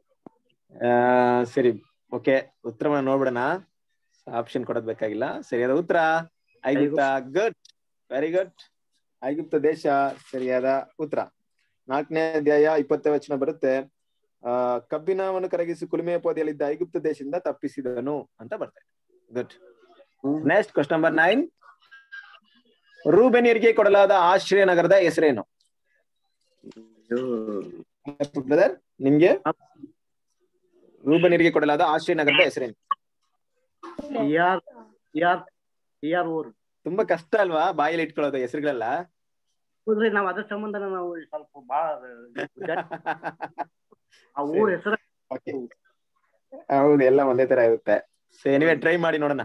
ಸರಿ ಓಕೆ, ಉತ್ತರವನ್ನು ನೋಡ್ಬಿಡೋಣ. ಆಪ್ಷನ್ ಕೊಡೋದ್ ಬೇಕಾಗಿಲ್ಲ. ಸರಿಯಾದ ಉತ್ತರ ಐಗುಪ್ತ. Good, very good. ಐಗುಪ್ತ ದೇಶ ಸರಿಯಾದ ಉತ್ತರ. ನಾಲ್ಕನೇ ಅಧ್ಯಾಯ ಇಪ್ಪತ್ತನೇ ವಚನ ಬರುತ್ತೆ. ಆ ಕಬ್ಬಿಣವನ್ನು ಕರಗಿಸಿ ಕುಲುಮೆಯೋಪಾದಿಯಲ್ಲಿದ್ದ ಐಗುಪ್ತ ದೇಶದಿಂದ ತಪ್ಪಿಸಿದನು ಅಂತ ಬರ್ತಾರೆ. Good. Next question number nine. ರೂಬೆನಿಯರಿಗೆ ಕೊಡಲಾದ ಆಶ್ರಯ ನಗರದ ಹೆಸರೇನು? ಬ್ರದರ್ ನಿಮ್ಗೆ ರೂಬೆನಿಯರಿಗೆ ಕೊಡಲಾದ ಆಶ್ರಯ ನಗರದ ಹೆಸರೇನು? ತುಂಬಾ ಕಷ್ಟ ಅಲ್ವಾ ಬಾಯಲ್ಲಿ ಇಟ್ಕೊಳ್ಳೋದು ಹೆಸರುಗಳೆಲ್ಲ? ಹೌದ್ರಿ, ನಾವ್ ಅದ್ರ ಸಂಬಂಧ ನಾವು ಸ್ವಲ್ಪ ಬಾಳ ಆ ಊರ ಹೆಸರು ಹೌದು, ಎಲ್ಲ ಒಂದೇ ತರ ಇರುತ್ತೆ. ಸೊ ಎನಿವೆ ಟ್ರೈ ಮಾಡಿ ನೋಡೋಣ.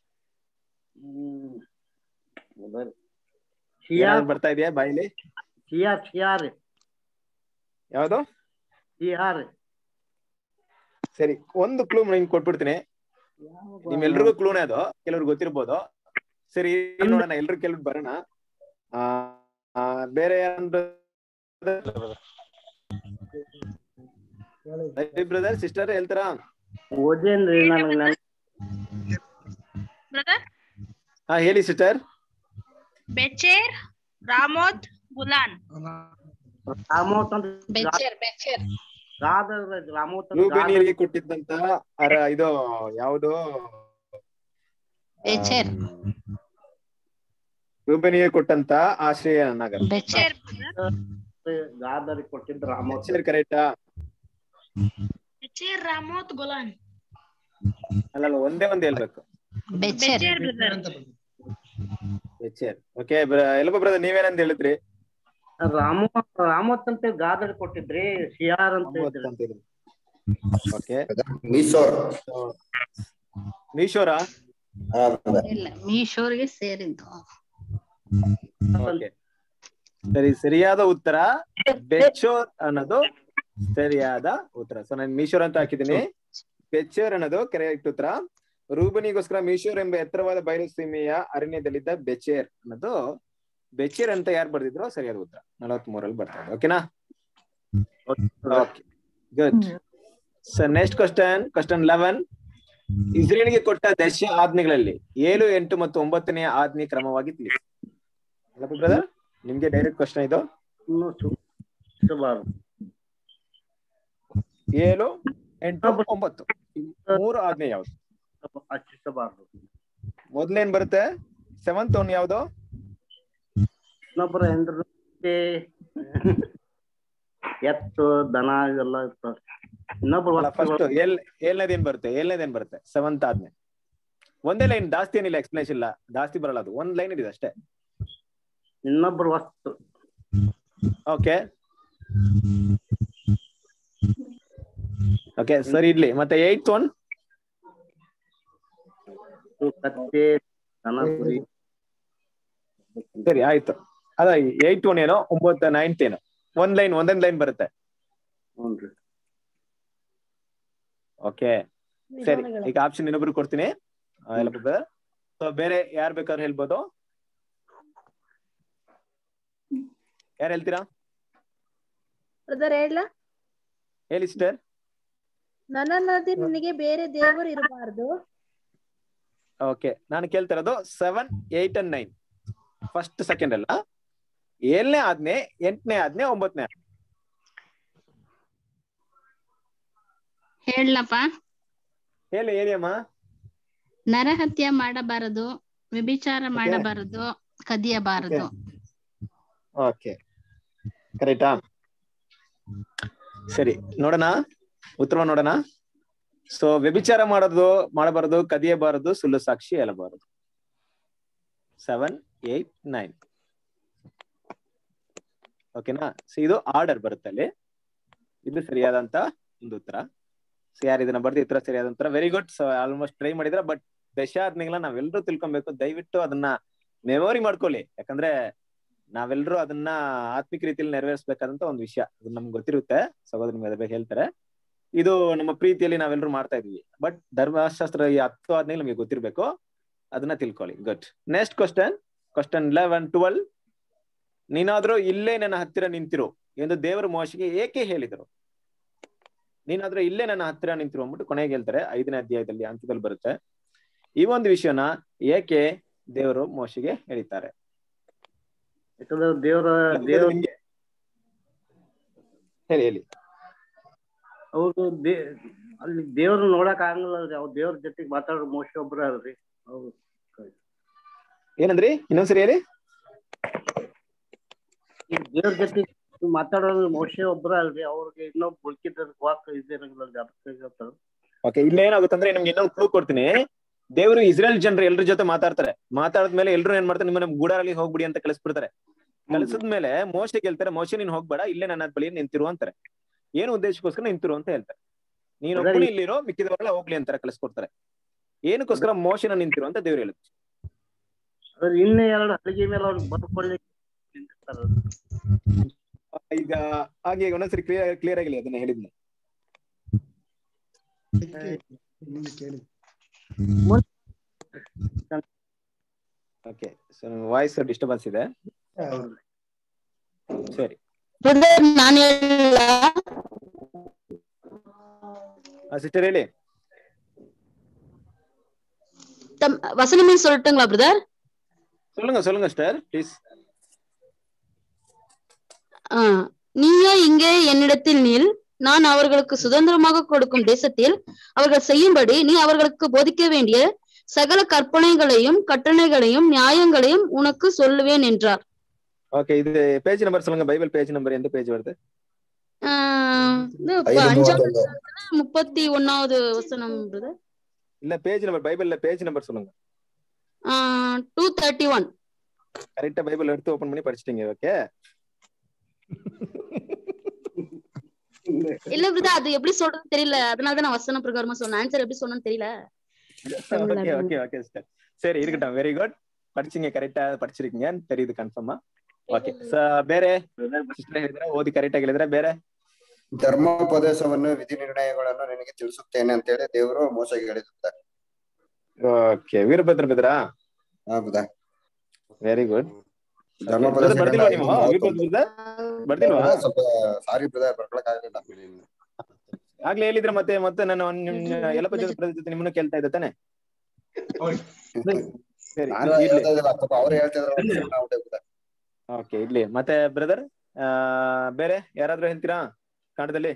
ಏನಾದ್ರು ಬರ್ತಾ ಇದೆಯಾ ಬಾಯಿಲಿ? ಸಿಯಾರ್ ಸಿಯಾರ್ ಯಾವ್ದು? ಸಿಯಾರ್. ಸರಿ, ಒಂದು ಕ್ಲೂ ನಿಮ್ಗೆ ಕೊಟ್ಬಿಡ್ತೀನಿ. ನಿಮ್ಮೆಲ್ರಿಗೂ ಕ್ಲೂನೇ ಅದು, ಕೆಲವ್ರಿಗೆ ಗೊತ್ತಿರ್ಬೋದು. ಸರಿ ನೋಡೋಣ, ಎಲ್ರು ಕೆಲವ್ರು ಬರೋಣ. ಆ ಆ, ಬೇರೆ ಬ್ರದರ್ ಸಿಸ್ಟರ್ ಹೇಳ್ತಾರಾ? ಓದೇನ್ರಿ ನನಗೆ. ಹಾ ಹೇಳಿ sister. Bezer, Ramoth, Golan. Ramoth ಅಂತ ಬೆಚೇರ್ ಬೆಚೇರ್ ರಾಮೋತ್ ರೂಬೇನಿಯರಿಗೆ ಕೊಟ್ಟಿದ್ದಂತ ಅರ ಇದು ಯಾವುದು? ಬೆಚೇರ್ ರೂಬೇನಿಯರಿಗೆ ಕೊಟ್ಟಂತ ಆಶ್ರಯ ನಗರ. ಬೆಚೇರ್ ಗಾದರಿಗೆ ಕೊಟ್ಟಿದ್ದ ರಾಮೋತ್. ಕರೆಕ್ಟಾ? ಬೆಚೇರ್, ರಾಮೋತ್, ಗುಲಾನ್. ಅಲ್ಲ ಒಂದೇ ಒಂದ್ ಹೇಳ್ಬೇಕು. ಬೆಚೇರ್ ಬೆಚೇರ್. ಓಕೆ, ಎಲ್ಲಪ್ಪ ಬ್ರದರ್ ನೀವೇನಂತ ಹೇಳಿದ್ರಿ? ರಾಮೋ ರಾಮೋತ್ ಅಂತ ಗಾದರ್ ಕೊಟ್ಟಿದ್ರಿ, ಸಿಯಾರ್ ಅಂತ ಹೇಳಿದ್ರಿ. Okay, Mishor. ಮೀಶೋರಾ? ಇಲ್ಲ, ಮೀಶೋರ್ಗೆ ಸೇರಿದ್ದು. ಓಕೆ, ಸರಿ, ಸರಿಯಾದ ಉತ್ತರ ಬೆಚೋರ್ ಅನ್ನೋದು ಸರಿಯಾದ ಉತ್ತರ. ಸೊ ನಾನು ಮೀಶೋರ್ ಅಂತ ಹಾಕಿದ್ದೀನಿ. ಬೆಚೋರ್ ಅನ್ನೋದು ಕರೆಕ್ಟ್ ಉತ್ತರ. ರೂಬನಿಗೋಸ್ಕರ ಮೀಶೋರ್ ಎಂಬ ಎತ್ತರವಾದ ಬಯಲು ಸೀಮೆಯ ಅರಣ್ಯದಲ್ಲಿದ್ದ ಬೆಚೇರ್ ಅನ್ನೋದು ಬೆಚೇರ್ ಅಂತ ಯಾರು ಬರ್ದಿದ್ರು ಸರಿಯಾದ ಉತ್ತರ. ನಲವತ್ತ್ ಮೂರಲ್ಲಿ ಬರ್ತಾ ಇದೆ. ಓಕೆನಾ? Okay, good. So next question, question eleven. ಇಸ್ರೇಲ್ಗೆ ಕೊಟ್ಟ ದಶ ಆಜ್ಞೆಗಳಲ್ಲಿ ಏಳು, ಎಂಟು ಮತ್ತು ಒಂಬತ್ತನೆಯ ಆಜ್ಞೆ ಕ್ರಮವಾಗಿ ತಿಳಿಸಿ. ಬ್ರದರ್ ನಿಮ್ಗೆ ಡೈರೆಕ್ಟ್ ಕ್ವಶನ್ ಇದು. ಏಳು, ಎಂಟು, ಒಂಬತ್ತು ಮೂರು ಆಜ್ಞೆ ಯಾವ್ದು? ಅರ್ಚಿಸಬಾರದು. ಮೊದ್ಲೇನ್ ಬರುತ್ತೆ? ಸೆವೆಂತ್ ಒನ್ ಯಾವ್ದು? ಇನ್ನೊಬ್ಬರ ಹೆಂಡ್ರು ಎತ್ತು ದನ ಇವೆಲ್ಲ ಇರ್ತಾವ. ಇನ್ನೊಬ್ರು ಫಸ್ಟ್ ಏಳ್ ಏಳನೇದೇನ್ ಬರುತ್ತೆ? ಏಳನೇದೇನ್ ಬರುತ್ತೆ? ಸೆವೆಂತ್ ಆಜ್ಞೆ. ಒಂದೇ ಲೈನ್, ಜಾಸ್ತಿ ಏನಿಲ್ಲ, ಎಕ್ಸ್ಪ್ಲೇಷನ್ ಇಲ್ಲ, ಜಾಸ್ತಿ ಬರಲ್ಲ, ಅದು ಒಂದ್ ಲೈನ್ ಇದೆ ಅಷ್ಟೇ. ಇನ್ನೊಬ್ರು ವಸ್ತು. ಓಕೆ ಓಕೆ ಸರಿ ಇಡ್ಲಿ. ಮತ್ತೆ ಏಯ್ತ್ ಒನ್? ಕತ್ತೆ, ದನ, ಕುರಿ. ಸರಿ ಆಯ್ತು. ಅದ ಏಯ್ತ್ ಒನ್ ಏನೋ, ಒಂಬತ್ತು ನೈನ್ತ್ ಏನೋ, ಒಂದ್ ಲೈನ್ ಒಂದೊಂದ್ ಲೈನ್ ಬರುತ್ತೆ. ಹ್ಞೂನ್ರಿ. ಓಕೆ ಸರಿ, ಈಗ ಆಪ್ಷನ್ ಇನ್ನೊಬ್ರು ಕೊಡ್ತೀನಿ. ಸೊ ಬೇರೆ ಯಾರು ಬೇಕಾದ್ರೂ ಹೇಳ್ಬೋದು. ಯಾರು ಹೇಳ್ತೀರಾ? ಬ್ರದರ್ ಹೇಳ. ಹೇಳಿ ಸಿಸ್ಟರ್. ನನ್ನಲ್ಲದೆ ನಿನಗೆ ಬೇರೆ ದೇವರು ಇರಬಾರ್ದು. ಓಕೆ, ನಾನು ಕೇಳ್ತಿರೋದು seven, eight and nine. First second ಅಲ್ಲ, ಏಳನೇ ಆಜ್ಞೆ, ಎಂಟನೇ ಆಜ್ಞೆ, ಒಂಬತ್ತನೇ ಆಜ್ಞೆ. ಹೇಳಪ್ಪ. ಹೇಳಿ ಹೇಳಿ ಅಮ್ಮ. ನರಹತ್ಯ ಮಾಡಬಾರದು, ವ್ಯಭಿಚಾರ ಮಾಡಬಾರದು, ಕದಿಯಬಾರದು. ಓಕೆ ಕರೆಕ್ಟಾ? ಸರಿ ನೋಡೋಣ, ಉತ್ತರ ನೋಡೋಣ. ಸೊ ವ್ಯಭಿಚಾರ ಮಾಡೋದು ಮಾಡಬಾರದು, ಕದಿಯಬಾರದು, ಸುಳ್ಳು ಸಾಕ್ಷಿ ಹೇಳಬಾರದು. Seven, eight, nine. ಓಕೆನಾ? ಸೊ ಇದು ಆರ್ಡರ್ ಬರುತ್ತೆ ಅಲ್ಲಿ. ಇದು ಸರಿಯಾದಂತ ಒಂದು ಉತ್ತರ. ಸೊ ಯಾರು ಇದನ್ನ ಬರ್ದಿ ಉತ್ತರ ಸರಿಯಾದ ಉತ್ತರ. Very good. So almost try ಮಾಡಿದ್ರ. ಬಟ್ ದಶಾಜ್ಞೆಗಳನ್ನ ನಾವೆಲ್ಲರೂ ತಿಳ್ಕೊಬೇಕು. ದಯವಿಟ್ಟು ಅದನ್ನ ಮೆಮೊರಿ ಮಾಡ್ಕೊಳ್ಳಿ. ಯಾಕಂದ್ರೆ ನಾವೆಲ್ಲರೂ ಅದನ್ನ ಆತ್ಮಿಕ ರೀತಿಯಲ್ಲಿ ನೆರವೇರಿಸಬೇಕಾದಂತ ಒಂದು ವಿಷಯ. ಅದು ನಮ್ಗೆ ಗೊತ್ತಿರುತ್ತೆ, ಸಹೋದರ ಬಗ್ಗೆ ಹೇಳ್ತಾರೆ. ಇದು ನಮ್ಮ ಪ್ರೀತಿಯಲ್ಲಿ ನಾವೆಲ್ಲರೂ ಮಾಡ್ತಾ ಇದೀವಿ. ಬಟ್ ಧರ್ಮಶಾಸ್ತ್ರ ಈ ಹತ್ತು ಆದ್ಮೇಲೆ ನಮಗೆ ಗೊತ್ತಿರ್ಬೇಕು, ಅದನ್ನ ತಿಳ್ಕೊಳ್ಳಿ. Good. Next question, question eleven twelve. ನೀನಾದ್ರೂ ಇಲ್ಲೇ ನನ್ನ ಹತ್ತಿರ ನಿಂತಿರು ಎಂದು ದೇವರು ಮೋಶೆಗೆ ಏಕೆ ಹೇಳಿದರು? ನೀನಾದ್ರೂ ಇಲ್ಲೇ ನನ್ನ ಹತ್ತಿರ ನಿಂತಿರು ಅಂದ್ಬಿಟ್ಟು ಕೊನೆಗೆ ಹೇಳ್ತಾರೆ, ಐದನೇ ಅಧ್ಯಾಯದಲ್ಲಿ ಹಂತದಲ್ಲಿ ಬರುತ್ತೆ. ಈ ಒಂದು ವಿಷಯನ ಏಕೆ ದೇವರು ಮೋಶೆಗೆ ಹೇಳಿದ್ದಾರೆ? ಯಾಕಂದ್ರೆ ದೇವರ ದೇವ್ರ ಹೇಳಿ ಹೇಳಿ. ಅವ್ರು ದೇ ಅಲ್ಲಿ ದೇವ್ರ ನೋಡಕ್ ಆಗಲ್ಲ. ಅವ್ರ ದೇವ್ರ ಜೊತೆಗೆ ಮಾತಾಡೋ ಮೋಶೆ ಒಬ್ರ ಅಲ್ರಿ. ಹೌದು. ಏನಂದ್ರಿ? ಇನ್ನೊಂದ್ಸರಿ ಹೇಳಿ. ಈ ದೇವ್ರ ಜೊತೆಗೆ ಮಾತಾಡೋದು ಮೋಶೆ ಒಬ್ರ ಅಲ್ರಿ. ಅವ್ರಿಗೆ ಇನ್ನೊಬ್ಬ ಉಳ್ಕಿದ್ರ ವಾಕ್ ಇದಿರಂಗಿಲ್ಲ. ಅದಕ್ಕೆ ಓಕೆ, ಇಲ್ಲಿ ಏನಾಗುತ್ತಂದ್ರೆ ನಿಮ್ಗೆ ಇನ್ನೊಂದು ಕ್ಲೂ ಕೊಡ್ತೀನಿ. ದೇವರು ಇಸ್ರೇಲ್ ಜನರು ಎಲ್ರ ಜೊತೆ ಮಾತಾಡ್ತಾರೆ. ಮಾತಾಡಿದ್ಮೇಲೆ ಎಲ್ರು ಏನ್ ಮಾಡ್ತಾರೆ, ನಿಮ್ಮ ಗೂಡಾರಲ್ಲಿ ಹೋಗ್ಬಿಡಿ ಅಂತ ಕಳಿಸ್ಬಿಡ್ತಾರೆ. ಕಳಿಸಿದ್ಮೇಲೆ ಮೋಶೆ ಹೇಳ್ತಾರೆ, ಮೋಶೆ ನೀನ್ ಹೋಗ್ಬೇಡ, ಇಲ್ಲೇ ನನ್ನ ಬಳಿ ನಿಂತಿರು ಅಂತಾರೆ. ಏನು ಉದ್ದೇಶಕ್ಕೋಸ್ಕರ ನಿಂತಿರು ಅಂತ ಹೇಳ್ತಾರೆ. ನೀನೊಬ್ಬನೇ ಇಲ್ಲಿರೋ, ಮಿಕ್ಕಿದವರೆಲ್ಲ ಹೋಗ್ಲಿ ಅಂತಾರೆ, ಕಳಿಸ್ಕೊಡ್ತಾರೆ. ಏನಕ್ಕೋಸ್ಕರ ಮೋಶನ ನಿಂತಿರೋ ಅಂತ ದೇವ್ರು ಹೇಳುತ್ತೆ. ಅದ್ರ ಇನ್ನೇ ಎರಡು ಹಲಿಗೆ ಮೇಲೆ ಅವ್ರಿಗೆ ಬರ್ಕೊಳ್ಳಿ. ಈಗ ಹಾಗೆ ಒಂದೊಂದ್ಸರಿ ಕ್ಲಿಯರ್ ಕ್ಲಿಯರ್ ಆಗಿಲ್ಲ ಅದನ್ನ ಹೇಳಿದ್ನ. ಓಕೆ, ವಾಯ್ಸ್ ಡಿಸ್ಟರ್ಬೆನ್ಸ್ ಇದೆ. ಸರಿ, ನಾನು ಸಿಸ್ಟರ್ ಹೇಳಿ. வசனமே சொல்லட்டுங்களா பிரதர்? சொல்லுங்க சொல்லுங்க சிஸ்டர் ப்ளீஸ். நீயோ இங்கே என்னிடத்தில் நில், நான் அவர்களுக்கு சுதந்திரமாக கொடுக்கும் தேசத்தில் அவர்கள் செய்யும்படி நீ அவர்களுக்கு போதிக்க வேண்டிய சகல கற்பனைகளையும் கட்டளைகளையும் நியாயங்களையும் உனக்கு சொல்லுவேன் என்றார். ஓகே, இது பேஜ் நம்பர் சொல்லுங்க. பைபிள் பேஜ் நம்பர் எந்த பேஜ் வருது? அஞ்சாவது முப்பத்தி ஒன்னாவது வசனம் பிரதர். இல்ல, பேஜ் நம்பர், பைபிள்ல பேஜ் நம்பர் சொல்லுங்க. Two thirty one. கரெக்டா பைபிள் எடுத்து ஓபன் பண்ணி படிச்சிட்டீங்க. ஓகே, இல்ல பிரதர், அது எப்படி சொல்றது தெரியல, அதனால தான் நான் வசன பிரகாரமா சொன்னேன். ஆன்சர் எப்படி சொன்னேன்னு தெரியல. ஓகே ஓகே ஓகே சிஸ்டர், சரி இருக்கட்டும். வெரி குட், படிச்சீங்க, கரெக்டா படிச்சிருக்கீங்க தெரியுது கன்ஃபார்மா. ಓಕೆ, ಬೇರೆ ಓದಿ ಕರೆಕ್ಟ್ ಆಗಿ ಹೇಳಿದ್ರೆ ಬೇರೆ. ಧರ್ಮೋಪದೇಶವನ್ನು ವಿಧಿ ನಿರ್ಣಯಗಳನ್ನು ನಿನಗೆ ತಿಳಿಸುತ್ತೇನೆ ಅಂತ ಹೇಳಿ ದೇವರು ಮೋಶೆಗೆ ಹೇಳಿದ್ದಾರೆ. ಓಕೆ, ವೀರಭದ್ರ ಬಿದ್ರಾ? ಹೌದಾ, ವೆರಿ ಗುಡ್. ಧರ್ಮೋಪದೇಶ ಬರ್ದಿಲ್ವಾ ನೀವು? ಬರ್ದಿಲ್ವಾ? ಸ್ವಲ್ಪ ಸಾರಿ ಬ್ರದರ್, ಬರ್ಕೊಳಕ್ ಆಗಲಿಲ್ಲ. ಆಗ್ಲೇ ಹೇಳಿದ್ರೆ ಮತ್ತೆ ಮತ್ತೆ ನಾನು ಎಲ್ಲ ಜೊತೆ ನಿಮ್ಮನ್ನು ಕೇಳ್ತಾ ಇದ್ದೆ ತಾನೆ. ಸರಿ, ಅವ್ರು ಹೇಳ್ತಿದ್ರು. ಓಕೆ, ಇರ್ಲಿ. ಮತ್ತೆ ಬ್ರದರ್ ಬೇರೆ ಯಾರಾದ್ರೂ ಹೇಳ್ತೀರಾ ಕಾಂಡದಲ್ಲಿ?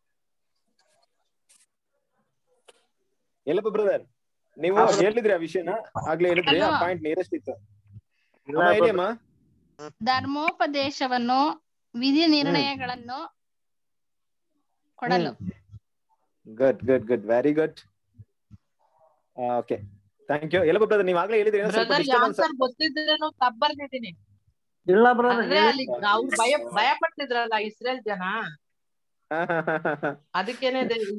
ಎಲ್ಲಪ್ಪ ಬ್ರದರ್, ನೀವು ಹೇಳಿದ್ರಿ ಆ ವಿಷಯನ, ಆಗ್ಲೇ ಹೇಳಿದ್ರಿ, ಆ ಪಾಯಿಂಟ್ ನಿಯರೆಸ್ಟ್ ಇತ್ತು. ಹೇಳಿಯಮ್ಮ. ಧರ್ಮೋಪದೇಶವನ್ನು ವಿಧಿ ನಿರ್ಣಯಗಳನ್ನು ಕೊಡಲು. Good good good, very good. Okay, thank you. ಎಲ್ಲಪ್ಪ ಬ್ರದರ್, ನೀವು ಆಗ್ಲೇ ಹೇಳಿದ್ರಿ. ಗೊತ್ತಿದ್ರೇನು ತಪ್ಪು ಬರ್ದಿದ್ದೀನಿ. ಇಲ್ಲ ಬ್ರದರ್, ಅವ್ರು ಭಯ ಭಯ ಪಟ್ಟಿದ್ರಲ್ಲ ಇಸ್ರೇಲ್ ಜನ, ಅದಕ್ಕೇನೆ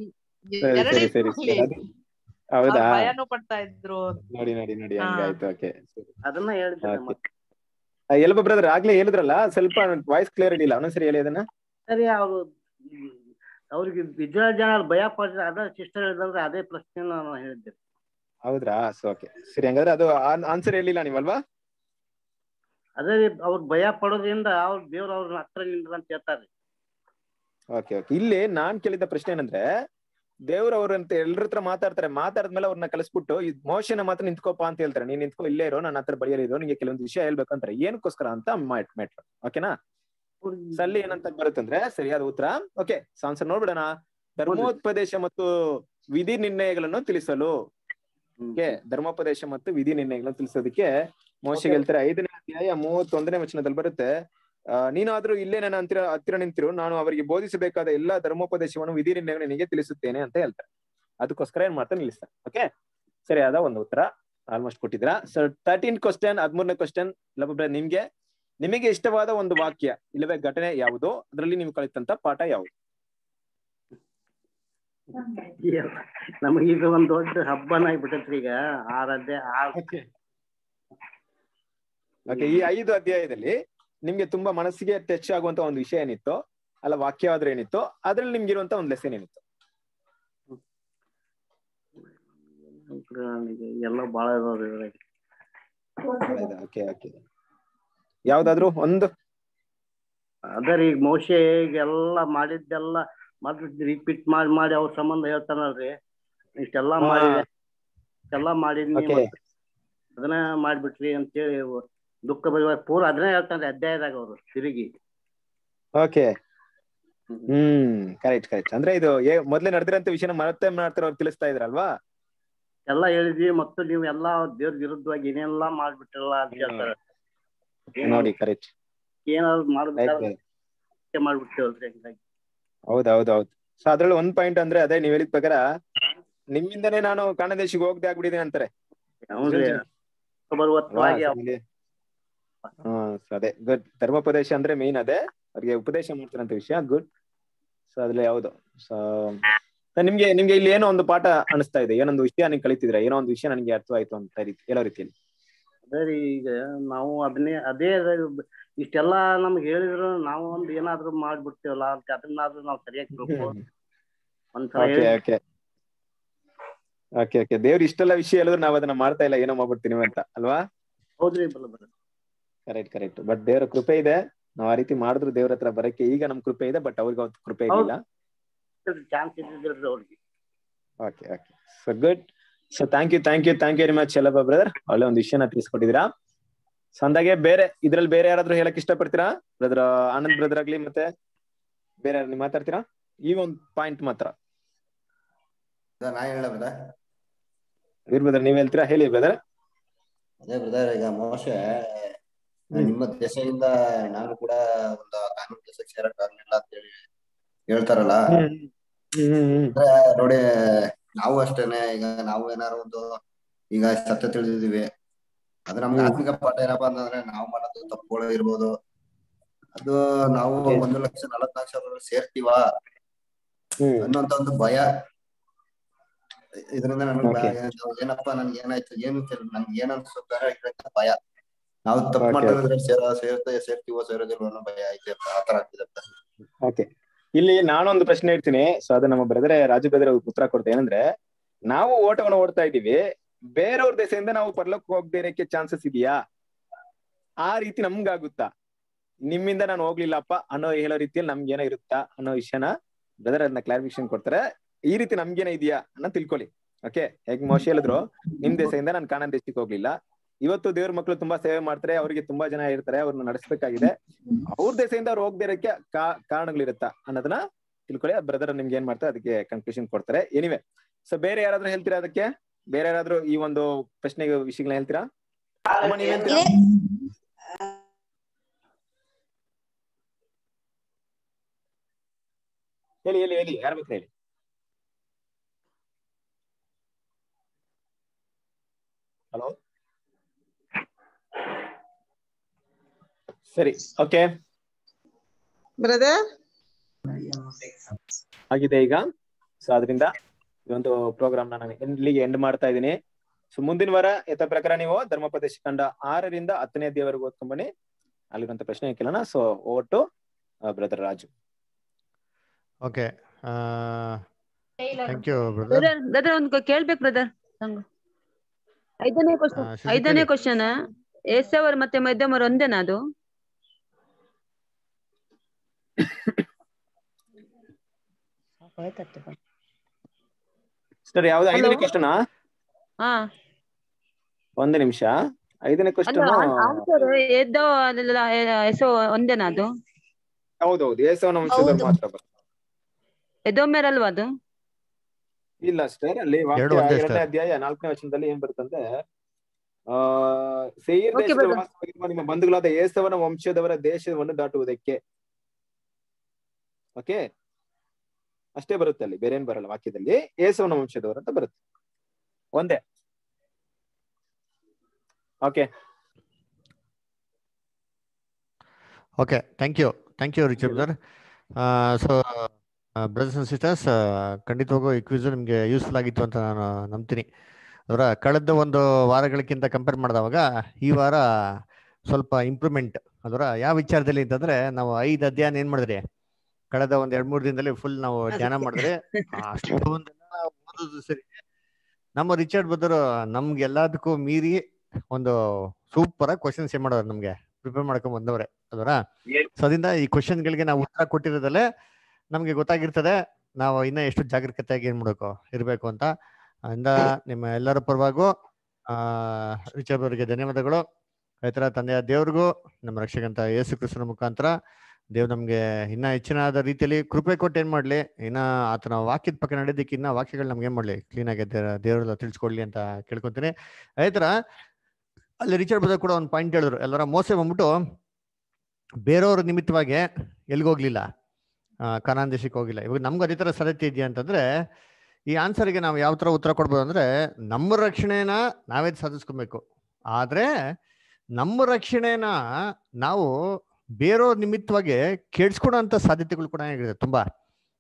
ಹೌದಾ? ಭಯನೂ ಪಡ್ತಾ ಇದ್ರು. ನೋಡಿ ನೋಡಿ ನೋಡಿ, ಹಂಗಾಯ್ತು. ಓಕೆ, ಅದನ್ನ ಹೇಳಿದ್ದೆ. ಎಲ್ಲಪ್ಪ ಬ್ರದರ್, ಆಗ್ಲೇ ಹೇಳಿದ್ರಲ್ಲ, ಸ್ವಲ್ಪ ವಾಯ್ಸ್ ಕ್ಲಿಯರ್ ಇರಲಿಲ್ಲ, ಒಂದೊಂದ್ಸರಿ ಹೇಳಿ ಅದನ್ನ. ಸರಿ, ಅವರು ಅವ್ರಿಗೆ ಇಸ್ರೇಲ್ ಜನ ಭಯ ಪಡ್ತಾರೆ, ಅದ ಸಿಸ್ಟರ್ ಹೇಳಿದ್ರೆ ಅದೇ ಪ್ರಶ್ನೆ ನಾನು ಹೇಳಿದ್ದೆ. ಹೌದ್ರಾ? ಓಕೆ, ಸರಿ. ಹಂಗಾದ್ರೆ ಅದು ಆನ್ಸರ್ ಹೇಳಿಲ್ಲ ನೀವಲ್ವಾ? ಅದೇ ಅವ್ರ ಭಯ ಪಡೋದ್ರಿಂದ ಅವ್ರ ದೇವ್ರ ಅವ್ರ ಹತ್ರ ನಿಂದ್ರ ಅಂತ ಹೇಳ್ತಾರೆ. ಓಕೆ ಓಕೆ, ಇಲ್ಲಿ ನಾನ್ ಕೇಳಿದ ಪ್ರಶ್ನೆ ಏನಂದ್ರೆ, ದೇವ್ರ ಅವ್ರಂತ ಎಲ್ಲರ ಹತ್ರ ಮಾತಾಡ್ತಾರೆ, ಮಾತಾಡಿದ್ಮೇಲೆ ಅವ್ರನ್ನ ಕಳಿಸ್ಬಿಟ್ಟು ಮೋಶನ ಮಾತ್ರ ನಿಂತ್ಕೋಪ ಅಂತ ಹೇಳ್ತಾರೆ. ನೀನ್ ನಿಂತ್ಕೋ, ಇಲ್ಲೇ ಇರೋ, ನನ್ನ ಹತ್ರ ಬಳಿಯಲಿರೋ, ನಿಂಗೆ ಕೆಲವೊಂದು ವಿಷಯ ಹೇಳ್ಬೇಕಂತಾರೆ. ಏನಕ್ಕೋಸ್ಕರ ಅಂತ ಮ್ಯಾಟ್ರ್. ಓಕೆನಾ? ಸಲ್ಲಿ ಏನಂತ ಬರುತ್ತಂದ್ರೆ ಸರಿಯಾದ ಉತ್ತರ. ಓಕೆ, ಆನ್ಸರ್ ನೋಡ್ಬಿಡೋಣ. ಧರ್ಮೋಪದೇಶ ಮತ್ತು ವಿಧಿ ನಿರ್ಣಯಗಳನ್ನು ತಿಳಿಸಲು. ಓಕೆ, ಧರ್ಮೋಪದೇಶ ಮತ್ತು ವಿಧಿ ನಿರ್ಣಯಗಳನ್ನು ತಿಳಿಸೋದಕ್ಕೆ ಮೋಶೆಗೆ ಹೇಳ್ತಾರೆ. ಐದನೇ ಅಧ್ಯಾಯ ಮೂವತ್ತೊಂದನೇ ವಚನದಲ್ಲಿ ಬರುತ್ತೆ, ನೀನಾದ್ರೂ ಇಲ್ಲೇ ನನ್ನ ಹತ್ತಿರ ಹತ್ತಿರ ನಿಂತಿರು, ನಾನು ಅವರಿಗೆ ಬೋಧಿಸಬೇಕಾದ ಎಲ್ಲಾ ಧರ್ಮೋಪದೇಶವನ್ನು ವಿಧಿ ನಿರ್ಣಯಗಳನ್ನು ನಿನಗೆ ತಿಳಿಸುತ್ತೇನೆ ಅಂತ ಹೇಳ್ತಾರೆ. ಅದಕ್ಕೋಸ್ಕರ ಏನ್ ಮಾಡ್ತಾರೆ, ನಿಲ್ಲಿಸ್ತಾರೆ. ಓಕೆ, ಸರಿಯಾದ ಒಂದು ಉತ್ತರ ಆಲ್ಮೋಸ್ಟ್ ಕೊಟ್ಟಿದ್ರ. ಸೊ ತರ್ಟೀನ್ ಕ್ವಶನ್, ಹದಿಮೂರನೇ ಕ್ವಶನ್. ನಿಮ್ಗೆ ನಿಮಗೆ ಇಷ್ಟವಾದ ಒಂದು ವಾಕ್ಯ ಇಲ್ಲವೇ ಘಟನೆ ಯಾವುದು? ಅದರಲ್ಲಿ ನೀವು ಕಲಿತಂತ ಪಾಠ ಯಾವುದು? ನಮಗೆ ಇದು ಒಂದ್ ದೊಡ್ಡ ಹಬ್ಬನ ಆಗ್ಬಿಟ್ಟೈತ್ರಿ ಈಗ. ಆರಾಧ್ಯ ಓಕೆ, ಈ ಐದು ಅಧ್ಯಾಯದಲ್ಲಿ ನಿಮ್ಗೆ ತುಂಬಾ ಮನಸ್ಸಿಗೆ ಟಚ್ ಆಗುವಂತ ಒಂದು ವಿಷಯ ಏನಿತ್ತು ಅಲ್ಲ, ವಾಕ್ಯ ಆದ್ರೆ ಏನಿತ್ತು, ಅದ್ರಲ್ಲಿ ನಿಮ್ಗೆ ಇರುವಂತ ಒಂದು ಲೆಸನ್ ಏನಿತ್ತು? ಎಲ್ಲ ಬಾಳ ಓಕೆ ಓಕೆ, ಯಾವ್ದಾದ್ರು ಒಂದು? ಅದ್ರ ಈಗ ಮೋಶೆ ಎಲ್ಲ ಮಾಡಿದ್ದೆಲ್ಲ ಮತ್ತೆ ರಿಪೀಟ್ ಮಾಡಿ ಮಾಡಿ ಅವ್ರ ಸಂಬಂಧ ಹೇಳ್ತಾನಲ್ರಿ, ಇಷ್ಟೆಲ್ಲಾ ಮಾಡಿ ಇಷ್ಟೆಲ್ಲಾ ಮಾಡಿದ್ನಿ ಅದನ್ನ ಮಾಡ್ಬಿಟ್ರಿ ಅಂತೇಳಿ ದುಃಖ ಬರುವ ಪೂರ ಅದನ್ನೇ ಹೇಳ್ತಾನ್ರಿ ಅಧ್ಯಾಯದಾಗ ಅವರು ತಿರುಗಿ. Okay, hmm correct correct. ಅಂದ್ರೆ ಇದು ಮೊದ್ಲೇ ನಡೆದಿರಂತ ವಿಷಯನ ಮತ್ತೆ ಮಾಡ್ತಾರ ಅವ್ರು ತಿಳಿಸ್ತಾ ಇದ್ರಲ್ವಾ? ಎಲ್ಲಾ ಹೇಳಿದ್ವಿ, ಮತ್ತು ನೀವು ಎಲ್ಲಾ ದೇವ್ರ ವಿರುದ್ಧವಾಗಿ ಏನೆಲ್ಲಾ ಮಾಡ್ಬಿಟ್ಟಿರಲ್ಲ ಅಂತ ಹೇಳ್ತಾರ ನೋಡಿ. ಕರೆಕ್ಟ್, ಏನಾದ್ರು ಮಾಡ್ಬೇಕಾದ್ರೆ ಮಾಡ್ಬಿಡ್ತೇವಲ್ರಿ ಹಂಗಾಗಿ. ಹೌದೌದೌದು. ಸೊ ಅದ್ರಲ್ಲಿ ಒಂದ್ ಪಾಯಿಂಟ್ ಅಂದ್ರೆ ಅದೇ ನೀವ್ ಹೇಳಿದ ಪ್ರಕಾರ ನಿಮ್ಮಿಂದನೇ ನಾನು ಕಾಣದೇಶಿಗೆ ಹೋಗದೆ ಆಗ್ಬಿಟ್ಟಿದ್ದೀನಿ ಅಂತಾರೆ. ಅದೇ ಗುಡ್. ಧರ್ಮೋಪದೇಶ ಅಂದ್ರೆ ಮೇನ್ ಅದೇ, ಅವ್ರಿಗೆ ಉಪದೇಶ ಮಾಡ್ತಾರಂತ ವಿಷಯ. ಗುಡ್. ಸೊ ಅದ್ರಲ್ಲಿ ಯಾವ್ದು? ಸೊ ನಿಮ್ಗೆ ನಿಮ್ಗೆ ಇಲ್ಲಿ ಏನೋ ಒಂದು ಪಾಠ ಅನಿಸ್ತಾ ಇದೆ, ಏನೊಂದು ವಿಷಯ ನೀವು ಕಲಿತಿದ್ರೆ, ಏನೋ ಒಂದು ವಿಷಯ ನನಗೆ ಅರ್ಥವಾಯ್ತು ಅಂತ ರೀತಿ ಹೇಳೋ ರೀತಿಯಲ್ಲಿ. ಅದೇ ರೀ, ಈಗ ನಾವು ಅದನ್ನೇ ಅದೇ ಇಷ್ಟೆಲ್ಲ ನಮ್ಗೆ ಹೇಳಿದ್ರು ನಾವು ಒಂದ್ ಏನಾದ್ರು ಮಾಡ್ಬಿಡ್ತೀವಲ್ಲ ಅಂತ ಅದನ್ನಾದ್ರೂ ನಾವು ಸರಿಯಾಗಿ ತಿಳ್ಕೊಂಡು ಒಂದ್ಸಲ ಓಕೆ ಹೇಳಿ. ಓಕೆ ಓಕೆ ಓಕೆ ದೇವ್ರು ಇಷ್ಟೆಲ್ಲ ವಿಷಯ ಹೇಳಿದ್ರು ನಾವ್ ಅದನ್ನ ಮಾಡ್ತಾ ಇಲ್ಲ, ಏನೋ ಮಾಡ್ಬಿಡ್ತೀನಿ ಅಂತ ಅಲ್ವಾ? ಹೌದ್ರಿ ಬರೋಬ್ಬರ. Correct correct. ಬಟ್ ದೇವ್ರ ಕೃಪೆ ಇದೆ, ನಾವ್ ಆ ರೀತಿ ಮಾಡಿದ್ರು ದೇವ್ರ ಹತ್ರ ಬರಕ್ಕೆ ಈಗ ನಮ್ ಕೃಪೆ ಇದೆ, ಬಟ್ ಅವ್ರಿಗೆ ಅವತ್ತು ಕೃಪೆ ಇರಲಿಲ್ಲ. ಚಾನ್ಸ್ ಇದ್ದಿದ್ರಿ ಅವ್ರಿಗೆ. Okay okay so good. So thank you thank you thank you very much ಎಲ್ಲಪ್ಪ ಬ್ರದರ್, ಒಳ್ಳೆ ಒಂದು ವಿಷಯನ ತಿಳಿಸ್ಕೊಟ್ಟಿದ್ದೀರಾ. ಸೊ ಅಂದಾಗೆ ಬೇರೆ ಇದ್ರಲ್ಲಿ ಬೇರೆ ಯಾರಾದ್ರೂ ಹೇಳಕ್ ಇಷ್ಟಪಡ್ತೀರಾ? ಬ್ರದರ್ ಆನಂದ್ ಬ್ರದರ್ ಆಗ್ಲಿ ಮತ್ತೆ ಬೇರೆ ಯಾರು ನೀವು ಮಾತಾಡ್ತೀರಾ ಈ ಒಂದು ಪಾಯಿಂಟ್ ಮಾತ್ರ? ನಾ ಹೇಳ ಬ್ರದರ್, ವೀರ್ ಬ್ರದರ್ ನೀವ್ ಹೇಳ್ತೀರಾ? ಹೇಳಿ ಬ್ರದರ್. ಅದೇ ಬ್ರದರ್, ಈಗ ಮೋಶೆ ನಿಮ್ಮ ದೇಶದಿಂದ ನಾನು ಕೂಡ ಒಂದು ಕಾನೂನು ದೇಶಕ್ಕೆ ಸೇರಕ್ ಆಗ್ಲಿಲ್ಲ ಅಂತ ಹೇಳಿ ಹೇಳ್ತಾರಲ್ಲ. ಅಂದ್ರೆ ನೋಡಿ, ನಾವು ಅಷ್ಟೇನೆ, ಈಗ ನಾವು ಏನಾರು ಒಂದು ಈಗ ಸತ್ಯ ತಿಳಿದಿದೀವಿ, ಅದು ನಮ್ಗೆ ಆತ್ಮಿಕ ಪಾಠ ಏನಪ್ಪಾ ಅಂತಂದ್ರೆ ನಾವು ಮಾಡೋದು ತಪ್ಪುಗಳು ಇರ್ಬೋದು, ಅದು ನಾವು ಒಂದು ಲಕ್ಷ ನಲವತ್ತು ಲಕ್ಷ ಸೇರ್ತೀವ ಅನ್ನೋಂತ ಒಂದು ಭಯ. ಇದರಿಂದ ನನ್ಗೆ ಏನಪ್ಪಾ ನನ್ಗೆ ಏನಾಯ್ತು ಏನು ನನ್ಗೆ ಏನ್ ಅನ್ಸುತ್ತಾರೆ ಭಯ. ನಾವು ತಪ್ಪು ಮಾಡಿದ್ರೆ ಸೇರ ಸೇರ್ತ ಸೇರ್ತೀವೋ ಸೇರೋದಿಲ್ವೋ ಅನ್ನೋ ಭಯ ಐತೆ, ಆತರ ಆಗ್ತಿದೆ. ಓಕೆ, ಇಲ್ಲಿ ನಾನೊಂದು ಪ್ರಶ್ನೆ ಇಡ್ತೀನಿ. ಸೊ ಅದು ನಮ್ಮ ಬ್ರದರ್ ರಾಜು ಬ್ರದರ್ ಉತ್ತರ ಕೊಡ್ತಾ ಏನಂದ್ರೆ, ನಾವು ಓಟವನ್ನು ಓಡ್ತಾ ಇದ್ದೀವಿ, ಬೇರೆಯವ್ರ ದೇಶದಿಂದ ನಾವು ಪರ್ಲಕ್ಕೆ ಹೋಗದೇ ಇರಕ್ಕೆ ಚಾನ್ಸಸ್ ಇದೆಯಾ? ಆ ರೀತಿ ನಮ್ಗಾಗುತ್ತಾ? ನಿಮ್ಮಿಂದ ನಾನು ಹೋಗ್ಲಿಲ್ಲಪ್ಪ ಅನ್ನೋ ಹೇಳೋ ರೀತಿಯಲ್ಲಿ ನಮ್ಗೇನೋ ಇರುತ್ತಾ ಅನ್ನೋ ವಿಷಯನ ಬ್ರದರ್ ಅದನ್ನ ಕ್ಲಾರಿಫಿಕೇಶನ್ ಕೊಡ್ತಾರೆ. ಈ ರೀತಿ ನಮ್ಗೇನ ಇದೆಯಾ ಅನ್ನೋ ತಿಳ್ಕೊಳ್ಳಿ. ಓಕೆ, ಹೇಗ್ ಮೋಶೆ ಹೇಳಿದ್ರು, ನಿಮ್ ದೇಶದಿಂದ ನಾನು ಕಾನಾನ್ ದೇಶಕ್ಕೆ ಹೋಗ್ಲಿಲ್ಲ. ಇವತ್ತು ದೇವ್ರ ಮಕ್ಳು ತುಂಬಾ ಸೇವೆ ಮಾಡ್ತಾರೆ, ಅವ್ರಿಗೆ ತುಂಬಾ ಜನ ಇರ್ತಾರೆ, ಅವ್ರನ್ನ ನಡೆಸಬೇಕಾಗಿದೆ. ಅವ್ರ ದೇಶದಿಂದ ಅವ್ರು ಹೋಗದೇ ಇರಕ್ಕೆ ಕಾರಣಗಳಿರುತ್ತಾ ಅನ್ನೋದನ್ನ ತಿಳ್ಕೊಳ್ಳಿ. ಬ್ರದರ್ ನಿಮ್ಗೆ ಏನ್ ಮಾಡ್ತಾರೆ ಅದಕ್ಕೆ ಕನ್ಕ್ಲೂಷನ್ ಕೊಡ್ತಾರೆ. ಎನಿವೆ, ಸೊ ಬೇರೆ ಯಾರಾದ್ರೂ ಹೇಳ್ತೀರಾ ಅದಕ್ಕೆ? ಬೇರೆ ಯಾರಾದ್ರೂ ಈ ಒಂದು ಪ್ರಶ್ನೆಗೆ ವಿಷಯಗಳನ್ನ ಹೇಳ್ತೀರಾ? ಅಮ್ಮ ನೀವ್ ಹೇಳ್ತೀರಾ? ಹೇಳಿ ಹೇಳಿ ಹೇಳಿ, ಯಾರ ಬೇಕು ಹೇಳಿ. ಹಲೋ, ಸರಿ, ಓಕೆ ಬ್ರದರ್ ಆಗಿದೆ ಈಗ. ಸೊ ಅದರಿಂದ ಈ ಒಂದು ಪ್ರೋಗ್ರಾಮ್ ನಾನು ಇಲ್ಲಿಗೆ ಎಂಡ್ ಮಾಡ್ತಾ ಇದ್ದೀನಿ. ಸೊ ಮುಂದಿನ ವಾರ ಯಥ ಪ್ರಕಾರ ನೀವು ಧರ್ಮೋಪದೇಶ ಖಂಡ ಆರರಿಂದ ಹತ್ತನೇ ಅಧ್ಯಾಯವರೆಗೂ ಓದ್ಕೊಂಬನ್ನಿ, ಅಲ್ಲಿರುವಂತ ಪ್ರಶ್ನೆ ಕೇಳೋಣ. So over to brother Raju. Okay, thank you brother. Brother ಒಂದು ಕೇಳ್ಬೇಕು ಬ್ರದರ್. ಐದನೇ ಕ್ವಶನ್ ಐದನೇ ಕ್ವಶನ್ ಏಸವರ್ ಮತ್ತೆ ಮಧ್ಯಮರು ಒಂದೇನಾ? ಅದು ಸರ್ ಯಾವ್ದು ಐದನೇ ಕ್ವಶನ್? ಹಾ, ಒಂದು ನಿಮಿಷ. ಐದನೇ ಕ್ವಶನ್ ಎಸೋ ಒಂದೇನಾ? ಅದು ಹೌದೌದು, ಏಸವನ ವಂಶದವರು ಮಾತ್ರ ಬರ್ತದೆ. ಎದೋಮೇರಲ್ವಾ ಅದು? ಇಲ್ಲ ಅಷ್ಟೇ, ಅಲ್ಲಿ ವಾಕ್ಯ ಎರಡನೇ ಅಧ್ಯಾಯ ನಾಲ್ಕನೇ ವಚನದಲ್ಲಿ ಏನ್ ಬರುತ್ತಂದ್ರೆ, ಆ ಸೇಯಿರ್ ದೇಶದಲ್ಲಿ ವಾಸವಾಗಿರುವ ನಿಮ್ಮ ಬಂಧುಗಳಾದ ಏಸವನ ವಂಶದವರ ದೇಶವನ್ನು ದಾಟುವುದಕ್ಕೆ. ಓಕೆ, ಅಷ್ಟೇ ಬರುತ್ತೆ ಅಲ್ಲಿ, ಬೇರೆ ಏನ್ ಬರಲ್ಲ ವಾಕ್ಯದಲ್ಲಿ. ಏಸವನ ವಂಶದವರು ಅಂತ ಬರುತ್ತೆ, ಒಂದೇ. Okay okay, thank you thank you Richard brother. So brothers and sisters, ಖಂಡಿತವಾಗೂ ಈ ಕ್ವಿಜ್ ನಿಮಗೆ ಯೂಸ್ಫುಲ್ ಆಗಿತ್ತು ಅಂತ ನಾನು ನಂಬ್ತೀನಿ. ಅದರ ಕಳೆದ ಒಂದು ವಾರಗಳಕ್ಕಿಂತ ಕಂಪೇರ್ ಮಾಡಿದವಾಗ ಈ ವಾರ ಸ್ವಲ್ಪ ಇಂಪ್ರೂವ್ಮೆಂಟ್. ಅದರ ಯಾವ ವಿಚಾರದಲ್ಲಿ ಅಂತಂದ್ರೆ, ನಾವು ಐದು ಅಧ್ಯಾಯ ಏನ್ ಮಾಡಿದ್ರಿ ಕಳೆದ ಒಂದ್ ಎರಡ್ ಮೂರ್ ದಿನದಲ್ಲಿ ಫುಲ್ ನಾವು ಧ್ಯಾನ ಮಾಡಿದ್ರೆ ಅಷ್ಟೊಂದೆಲ್ಲ ಓದೋದು ಸರಿ. ನಮ್ಮ ರಿಚರ್ಡ್ ಬ್ರದರ್ ನಮ್ಗೆ ಎಲ್ಲದಕ್ಕೂ ಮೀರಿ ಒಂದು ಸೂಪರ್ ಆಗಿ ಕ್ವಶನ್ಸ್ ಏನ್ ಮಾಡೋರು, ನಮ್ಗೆ ಪ್ರಿಪೇರ್ ಮಾಡ್ಕೊಂಡ್ ಬಂದವ್ರೆ ಅದರ. ಸೊ ಅದರಿಂದ ಈ ಕ್ವಶನ್ ಗಳಿಗೆ ನಾವು ಉತ್ತರ ಕೊಟ್ಟಿರೋದಲ್ಲೇ ನಮ್ಗೆ ಗೊತ್ತಾಗಿರ್ತದೆ ನಾವು ಇನ್ನ ಎಷ್ಟು ಜಾಗರೂಕತೆಯಾಗಿ ಏನ್ ಮಾಡ್ಬೇಕು ಇರ್ಬೇಕು ಅಂತ. ಅದರಿಂದ ನಿಮ್ಮ ಎಲ್ಲರ ಪರವಾಗೂ ಆ ರಿಚರ್ಡ್ ಅವರಿಗೆ ಧನ್ಯವಾದಗಳು. ಆಯ್ತರ ತಂದೆಯ ದೇವ್ರಿಗೂ ನಮ್ಮ ರಕ್ಷಕಂತ ಯೇಸು ಕ್ರಿಸ್ತನ ಮುಖಾಂತರ ದೇವ್ ನಮ್ಗೆ ಇನ್ನ ಹೆಚ್ಚಿನಾದ ರೀತಿಯಲ್ಲಿ ಕೃಪೆ ಕೊಟ್ಟು ಏನ್ ಮಾಡ್ಲಿ, ಇನ್ನ ಆತನ ವಾಕ್ಯದ ಪಕ್ಕ ನಡೆಯೋದಕ್ಕೆ ಇನ್ನ ವಾಕ್ಯಗಳು ನಮ್ಗೆ ಏನ್ ಮಾಡ್ಲಿ ಕ್ಲೀನ್ ಆಗಿ ದೇವ್ರ ತಿಳಿಸ್ಕೊಡ್ಲಿ ಅಂತ ಕೇಳ್ಕೊಂತೀನಿ. ಆಯ್ತರ ಅಲ್ಲಿ ರಿಚರ್ಡ್ ಬ್ರದರ್ ಕೂಡ ಒಂದು ಪಾಯಿಂಟ್ ಹೇಳಿದ್ರು, ಎಲ್ಲರ ಮೋಸೆ ಬಂದ್ಬಿಟ್ಟು ಬೇರೆಯವ್ರ ನಿಮಿತ್ತವಾಗಿ ಎಲ್ಗೋಗ್ಲಿಲ್ಲ, ಕಾನಾನ್ ದೇಶಕ್ಕೆ ಹೋಗಿಲ್ಲ. ಇವಾಗ ನಮ್ಗೆ ಅದೇ ತರ ಸರತಿ ಇದೆಯಾ ಅಂತಂದ್ರೆ, ಈ ಆನ್ಸರ್ಗೆ ನಾವು ಯಾವ ತರ ಉತ್ತರ ಕೊಡ್ಬೋದು ಅಂದ್ರೆ, ನಮ್ಮ ರಕ್ಷಣೆನ ನಾವೇ ಸಾಧಿಸ್ಕೊಬೇಕು. ಆದ್ರೆ ನಮ್ಮ ರಕ್ಷಣೆನ ನಾವು ಬೇರೆಯವ್ರ ನಿಮಿತ್ತವಾಗಿ ಕೇಳಿಸ್ಕೊಡೋ ಅಂತ ಸಾಧ್ಯತೆಗಳು ಕೂಡ ಏನಿದೆ ತುಂಬಾ.